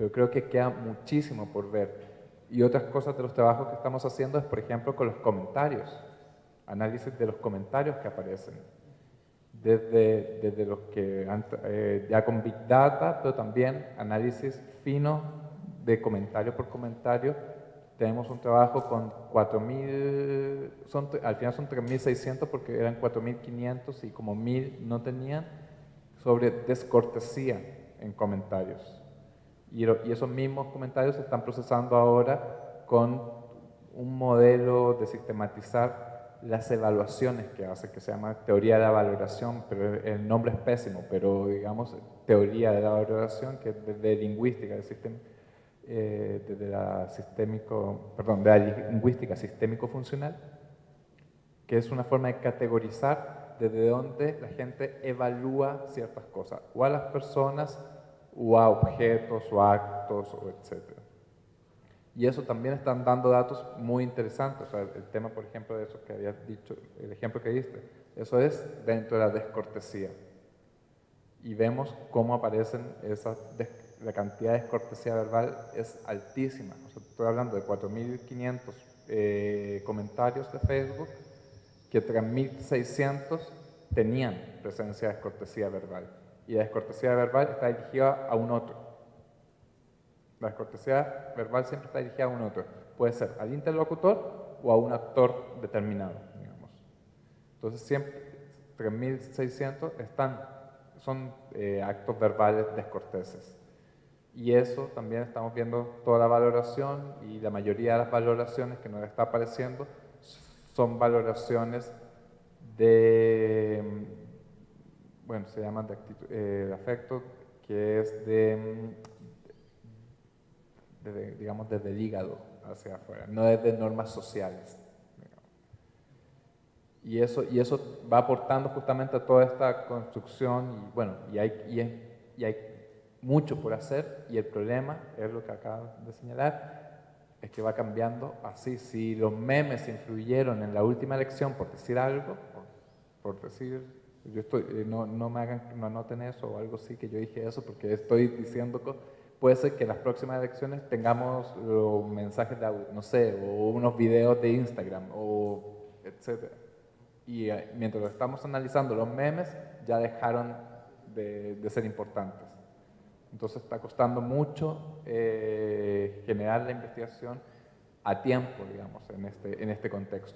pero creo que queda muchísimo por ver. Y otras cosas de los trabajos que estamos haciendo es, por ejemplo, con los comentarios, análisis de los comentarios que aparecen, desde, desde los que han, eh, ya con Big Data, pero también análisis fino de comentario por comentario. Tenemos un trabajo con cuatro mil, son, al final son tres mil seiscientos porque eran cuatro mil quinientos y como mil no tenían, sobre descortesía en comentarios. Y, y esos mismos comentarios se están procesando ahora con un modelo de sistematizar las evaluaciones que hace, que se llama teoría de la valoración, pero el nombre es pésimo, pero digamos teoría de la valoración, que es desde lingüística, del sistema, eh, desde la sistémico, perdón, de la lingüística sistémico-funcional, que es una forma de categorizar desde dónde la gente evalúa ciertas cosas, o a las personas, o a objetos, o a actos, o etcétera. Y eso también están dando datos muy interesantes. O sea, el tema, por ejemplo, de eso que habías dicho, el ejemplo que diste, eso es dentro de la descortesía. Y vemos cómo aparecen esas, la cantidad de descortesía verbal es altísima. O sea, estoy hablando de cuatro mil quinientos eh, comentarios de Facebook, que tres mil seiscientos tenían presencia de descortesía verbal. Y la descortesía verbal está dirigida a un otro. La descortesía verbal siempre está dirigida a un otro. Puede ser al interlocutor o a un actor determinado, digamos. Entonces, siempre tres mil seiscientos están, son eh, actos verbales descorteses. Y eso también estamos viendo toda la valoración, y la mayoría de las valoraciones que nos está apareciendo son valoraciones de, bueno, se llaman de, actitud, eh, de afecto, que es de, de, de, digamos, desde el hígado hacia afuera, no desde normas sociales. Digamos. Y eso, y eso va aportando justamente a toda esta construcción, y bueno, y hay, y, es, y hay mucho por hacer, y el problema es lo que acabo de señalar, es que va cambiando así. Si los memes influyeron en la última elección, por decir algo, por, por decir, yo estoy, no, no me hagan, no anoten eso o algo así, que yo dije eso, porque estoy diciendo que puede ser que en las próximas elecciones tengamos los mensajes de audio, no sé, o unos videos de Instagram, o etcétera. Y eh, mientras lo estamos analizando, los memes ya dejaron de, de ser importantes. Entonces está costando mucho eh, generar la investigación a tiempo, digamos, en este, en este contexto.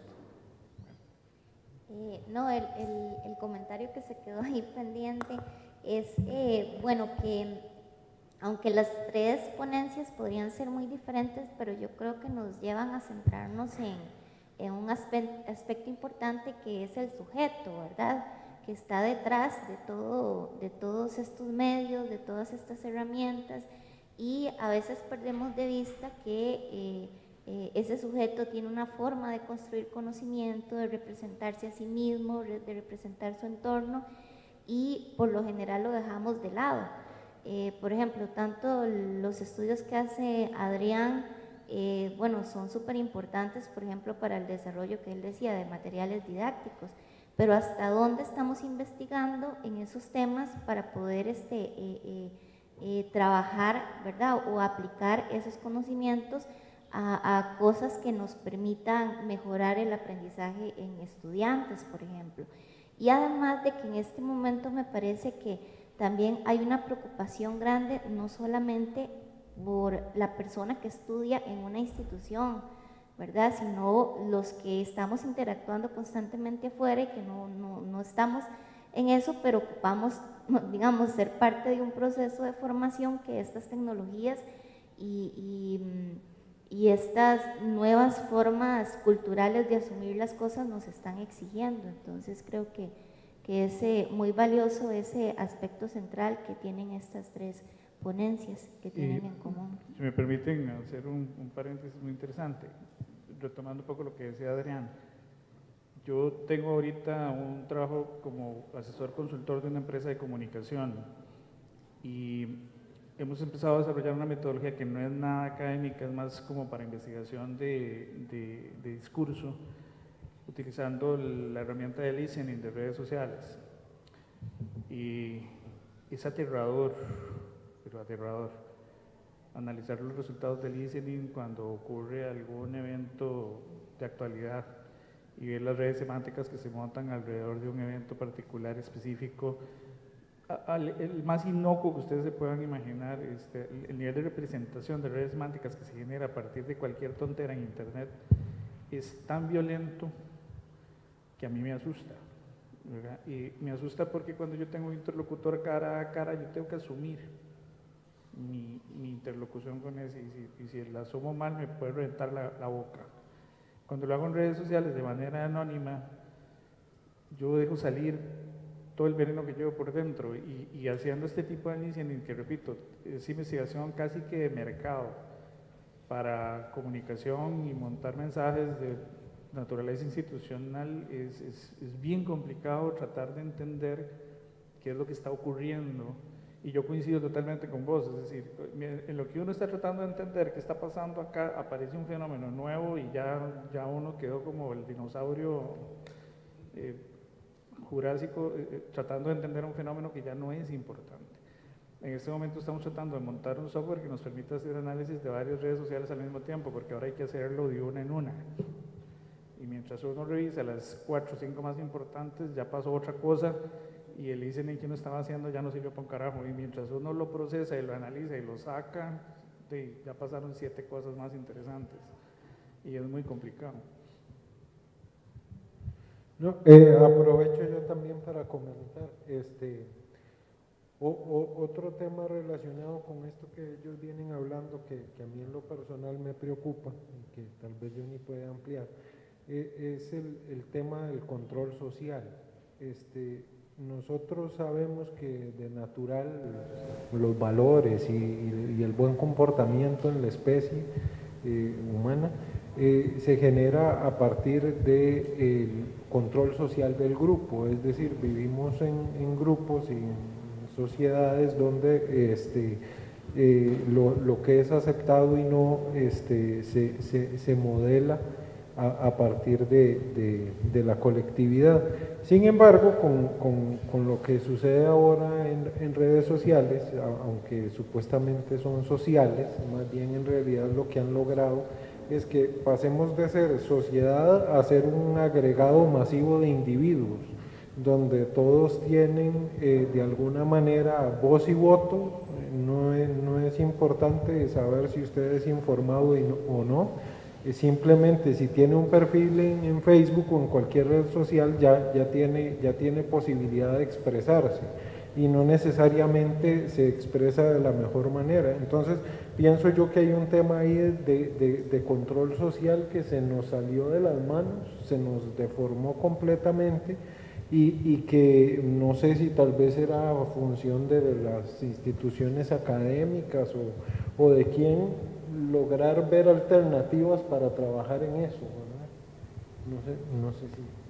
Eh, no, el, el, el comentario que se quedó ahí pendiente es, eh, bueno, que aunque las tres ponencias podrían ser muy diferentes, pero yo creo que nos llevan a centrarnos en, en un aspecto, aspecto importante, que es el sujeto, ¿verdad?, que está detrás de, todo, de todos estos medios, de todas estas herramientas, y a veces perdemos de vista que eh, eh, ese sujeto tiene una forma de construir conocimiento, de representarse a sí mismo, de representar su entorno, y por lo general lo dejamos de lado. Eh, por ejemplo, tanto los estudios que hace Adrián, eh, bueno, son súper importantes, por ejemplo, para el desarrollo que él decía de materiales didácticos, pero hasta dónde estamos investigando en esos temas para poder este, eh, eh, eh, trabajar, ¿verdad?, o aplicar esos conocimientos a, a cosas que nos permitan mejorar el aprendizaje en estudiantes, por ejemplo. Y además de que en este momento me parece que también hay una preocupación grande, no solamente por la persona que estudia en una institución, ¿verdad?, sino los que estamos interactuando constantemente afuera y que no, no, no estamos en eso, pero ocupamos, digamos, ser parte de un proceso de formación que estas tecnologías y, y, y estas nuevas formas culturales de asumir las cosas nos están exigiendo. Entonces creo que, que es eh, muy valioso ese aspecto central que tienen estas tres ponencias que tienen y, en común. Si me permiten hacer un, un paréntesis muy interesante, retomando un poco lo que decía Adrián. Yo tengo ahorita un trabajo como asesor consultor de una empresa de comunicación, y hemos empezado a desarrollar una metodología que no es nada académica, es más como para investigación de, de, de discurso, utilizando la herramienta de listening de redes sociales. Y es aterrador, pero aterrador. analizar los resultados del listening cuando ocurre algún evento de actualidad y ver las redes semánticas que se montan alrededor de un evento particular específico. Al, el más inocuo que ustedes se puedan imaginar, este, el, el nivel de representación de redes semánticas que se genera a partir de cualquier tontera en internet es tan violento que a mí me asusta, ¿verdad? Y me asusta porque cuando yo tengo un interlocutor cara a cara, yo tengo que asumir mi, mi interlocución con ese, y si, y si la asumo mal me puede reventar la, la boca. Cuando lo hago en redes sociales de manera anónima, yo dejo salir todo el veneno que llevo por dentro, y, y haciendo este tipo de listening, que repito, es investigación casi que de mercado para comunicación y montar mensajes de naturaleza institucional, es, es, es bien complicado tratar de entender qué es lo que está ocurriendo. Y yo coincido totalmente con vos, es decir, en lo que uno está tratando de entender qué está pasando acá, aparece un fenómeno nuevo y ya, ya uno quedó como el dinosaurio eh, jurásico, eh, tratando de entender un fenómeno que ya no es importante. En este momento estamos tratando de montar un software que nos permita hacer análisis de varias redes sociales al mismo tiempo, porque ahora hay que hacerlo de una en una. Y mientras uno revisa las cuatro o cinco más importantes, ya pasó otra cosa, y el listening que uno estaba haciendo ya no sirvió para un carajo, y mientras uno lo procesa y lo analiza y lo saca, de, ya pasaron siete cosas más interesantes, y es muy complicado. No, eh, aprovecho yo también para comentar, este, o, o, otro tema relacionado con esto que ellos vienen hablando, que, que a mí en lo personal me preocupa, y que tal vez Johnny puede ampliar, eh, es el, el tema del control social. Este, Nosotros sabemos que de natural los valores y, y el buen comportamiento en la especie eh, humana eh, se genera a partir del control social del grupo, es decir, vivimos en, en grupos y en sociedades donde este, eh, lo, lo que es aceptado y no este, se, se, se modela A, a partir de, de, de la colectividad. Sin embargo, con, con, con lo que sucede ahora en, en redes sociales, aunque supuestamente son sociales, más bien en realidad lo que han logrado es que pasemos de ser sociedad a ser un agregado masivo de individuos, donde todos tienen eh, de alguna manera voz y voto. No es, no es importante saber si usted es informado y no, o no. Simplemente si tiene un perfil en, en Facebook o en cualquier red social ya, ya, tiene, ya tiene posibilidad de expresarse y no necesariamente se expresa de la mejor manera. Entonces pienso yo que hay un tema ahí de, de, de control social que se nos salió de las manos, se nos deformó completamente y, y que no sé si tal vez era función de las instituciones académicas o, o de quién lograr ver alternativas para trabajar en eso, ¿verdad? No sé, no sé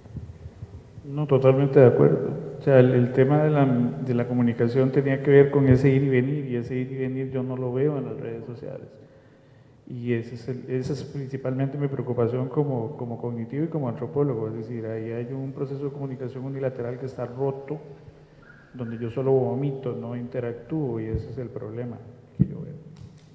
si... No, totalmente de acuerdo. O sea, el, el tema de la, de la comunicación tenía que ver con ese ir y venir, y ese ir y venir yo no lo veo en las redes sociales. Y ese es el, esa es principalmente mi preocupación como, como cognitivo y como antropólogo, es decir, ahí hay un proceso de comunicación unilateral que está roto, donde yo solo vomito, no interactúo, y ese es el problema que yo veo.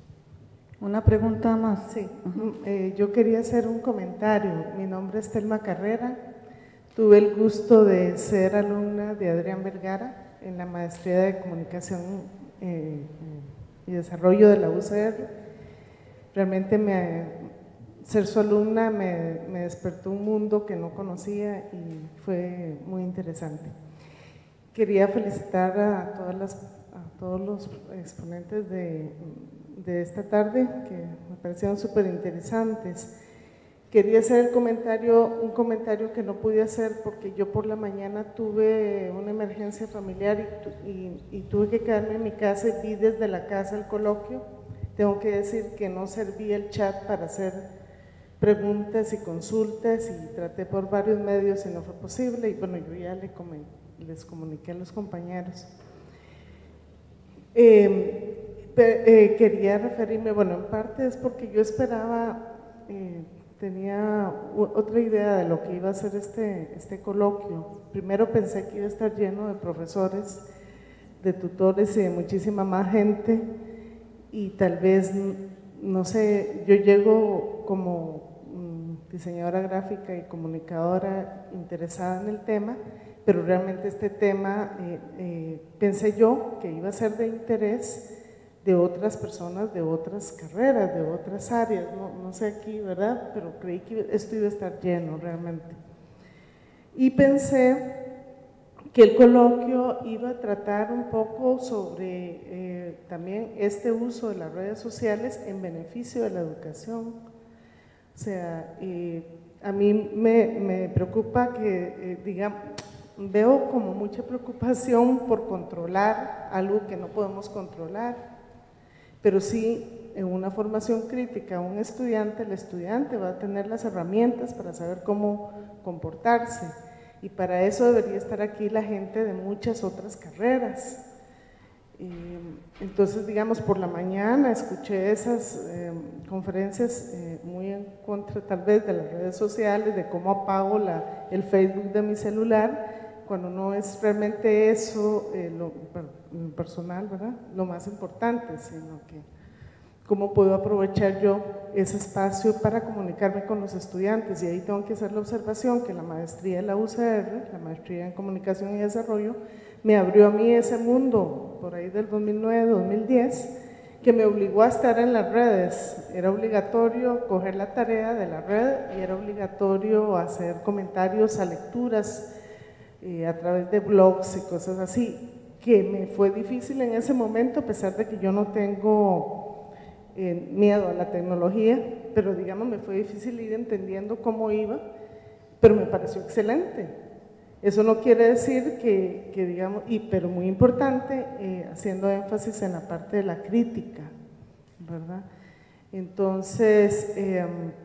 Una pregunta más. Sí, eh, yo quería hacer un comentario. Mi nombre es Telma Carrera. Tuve el gusto de ser alumna de Adrián Vergara en la maestría de Comunicación eh, y Desarrollo de la U C R. Realmente me, ser su alumna me, me despertó un mundo que no conocía y fue muy interesante. Quería felicitar a, todas las, a todos los exponentes de de esta tarde, que me parecieron súper interesantes. Quería hacer el comentario, un comentario que no pude hacer porque yo por la mañana tuve una emergencia familiar y, y, y tuve que quedarme en mi casa y vi desde la casa el coloquio. Tengo que decir que no servía el chat para hacer preguntas y consultas y traté por varios medios y no fue posible, y bueno, yo ya le comen, les comuniqué a los compañeros. Eh, Eh, quería referirme, bueno, en parte es porque yo esperaba, eh, tenía otra idea de lo que iba a ser este, este coloquio. Primero pensé que iba a estar lleno de profesores, de tutores y de muchísima más gente, y tal vez, no sé, yo llego como diseñadora gráfica y comunicadora interesada en el tema, pero realmente este tema eh, eh, pensé yo que iba a ser de interés de otras personas, de otras carreras, de otras áreas, no, no sé aquí, ¿verdad? Pero creí que esto iba a estar lleno realmente. Y pensé que el coloquio iba a tratar un poco sobre eh, también este uso de las redes sociales en beneficio de la educación. O sea, eh, a mí me, me preocupa que, eh, digamos, veo como mucha preocupación por controlar algo que no podemos controlar, pero sí en una formación crítica, un estudiante, el estudiante va a tener las herramientas para saber cómo comportarse, y para eso debería estar aquí la gente de muchas otras carreras. Entonces, digamos, por la mañana escuché esas eh, conferencias eh, muy en contra tal vez de las redes sociales, de cómo apago la, el Facebook de mi celular, cuando no es realmente eso eh, lo personal, ¿verdad? Lo más importante, sino que cómo puedo aprovechar yo ese espacio para comunicarme con los estudiantes. Y ahí tengo que hacer la observación que la maestría de la U C R, la maestría en Comunicación y Desarrollo, me abrió a mí ese mundo por ahí del dos mil nueve, dos mil diez, que me obligó a estar en las redes. Era obligatorio coger la tarea de la red y era obligatorio hacer comentarios a lecturas eh, a través de blogs y cosas así, que me fue difícil en ese momento, a pesar de que yo no tengo eh, miedo a la tecnología, pero digamos me fue difícil ir entendiendo cómo iba, pero me pareció excelente. Eso no quiere decir que, que digamos, y, pero muy importante, eh, haciendo énfasis en la parte de la crítica, ¿verdad? Entonces, eh,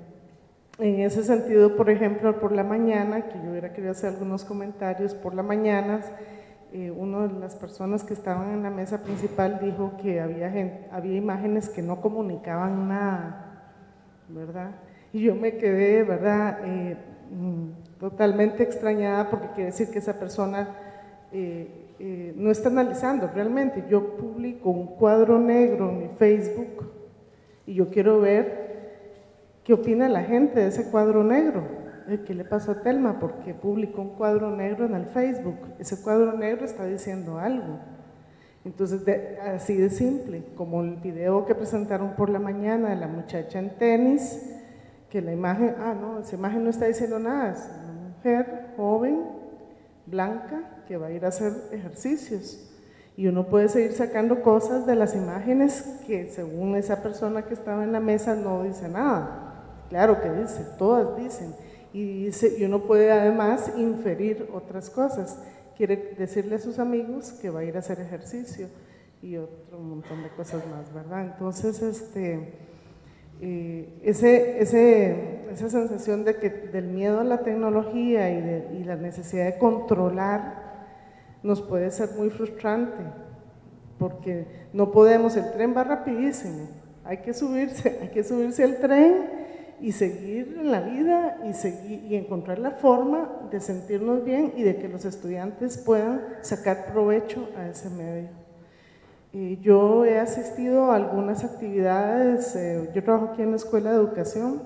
en ese sentido, por ejemplo, por la mañana, que yo hubiera querido hacer algunos comentarios, por la mañana, eh, una de las personas que estaban en la mesa principal dijo que había, gente, había imágenes que no comunicaban nada, ¿verdad? Y yo me quedé, ¿verdad?, eh, totalmente extrañada, porque quiere decir que esa persona eh, eh, no está analizando realmente. Yo publico un cuadro negro en mi Facebook y yo quiero ver qué opina la gente de ese cuadro negro. ¿Qué le pasó a Telma? Porque publicó un cuadro negro en el Facebook. Ese cuadro negro está diciendo algo. Entonces, de, así de simple, como el video que presentaron por la mañana de la muchacha en tenis, que la imagen, ah no, esa imagen no está diciendo nada, es una mujer joven, blanca, que va a ir a hacer ejercicios. Y uno puede seguir sacando cosas de las imágenes que según esa persona que estaba en la mesa no dice nada. Claro que dice, todas dicen. Y, dice, y uno puede además inferir otras cosas. Quiere decirle a sus amigos que va a ir a hacer ejercicio y otro montón de cosas más, ¿verdad? Entonces, este... Eh, ese, ese, esa sensación de que, del miedo a la tecnología y, de, y la necesidad de controlar nos puede ser muy frustrante, porque no podemos, el tren va rapidísimo, hay que subirse, hay que subirse al tren y seguir en la vida y, seguir, y encontrar la forma de sentirnos bien y de que los estudiantes puedan sacar provecho a ese medio. Yo he asistido a algunas actividades, eh, yo trabajo aquí en la Escuela de Educación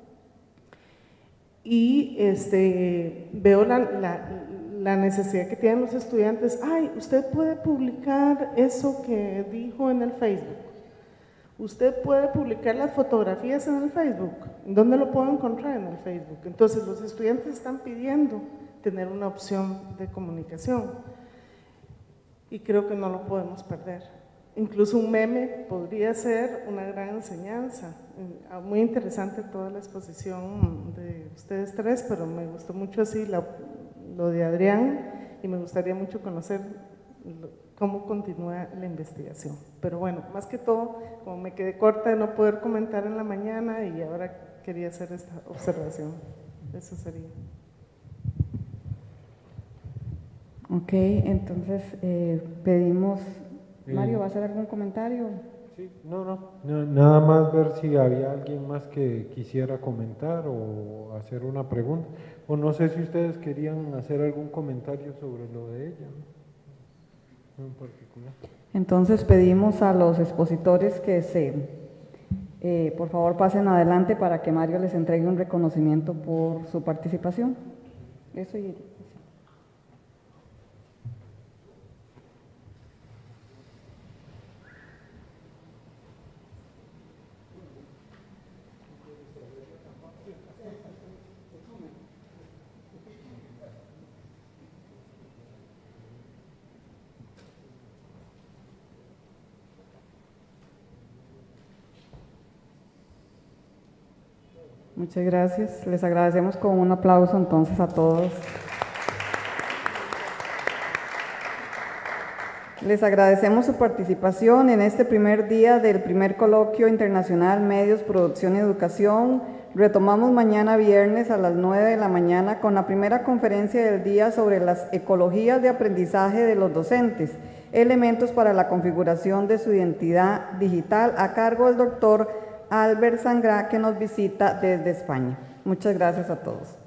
y este, veo la, la, la necesidad que tienen los estudiantes. Ay, usted puede publicar eso que dijo en el Facebook, usted puede publicar las fotografías en el Facebook. ¿Dónde lo puedo encontrar? En el Facebook. Entonces los estudiantes están pidiendo tener una opción de comunicación y creo que no lo podemos perder. Incluso un meme podría ser una gran enseñanza. Muy interesante toda la exposición de ustedes tres, pero me gustó mucho así la, lo de Adrián y me gustaría mucho conocer lo, cómo continúa la investigación. Pero bueno, más que todo, como me quedé corta de no poder comentar en la mañana y ahora quería hacer esta observación. Eso sería. Ok, entonces eh, pedimos... Mario, ¿va a hacer algún comentario? Sí, no, no, no, nada más ver si había alguien más que quisiera comentar o hacer una pregunta, o no sé si ustedes querían hacer algún comentario sobre lo de ella. en particular. Entonces pedimos a los expositores que se, eh, por favor, pasen adelante para que Mario les entregue un reconocimiento por su participación. Eso y... Muchas gracias. Les agradecemos con un aplauso entonces a todos. Les agradecemos su participación en este primer día del primer coloquio internacional Medios, Producción y Educación. Retomamos mañana viernes a las nueve de la mañana con la primera conferencia del día sobre las ecologías de aprendizaje de los docentes, elementos para la configuración de su identidad digital, a cargo del doctor Albert Sangrá, que nos visita desde España. Muchas gracias a todos.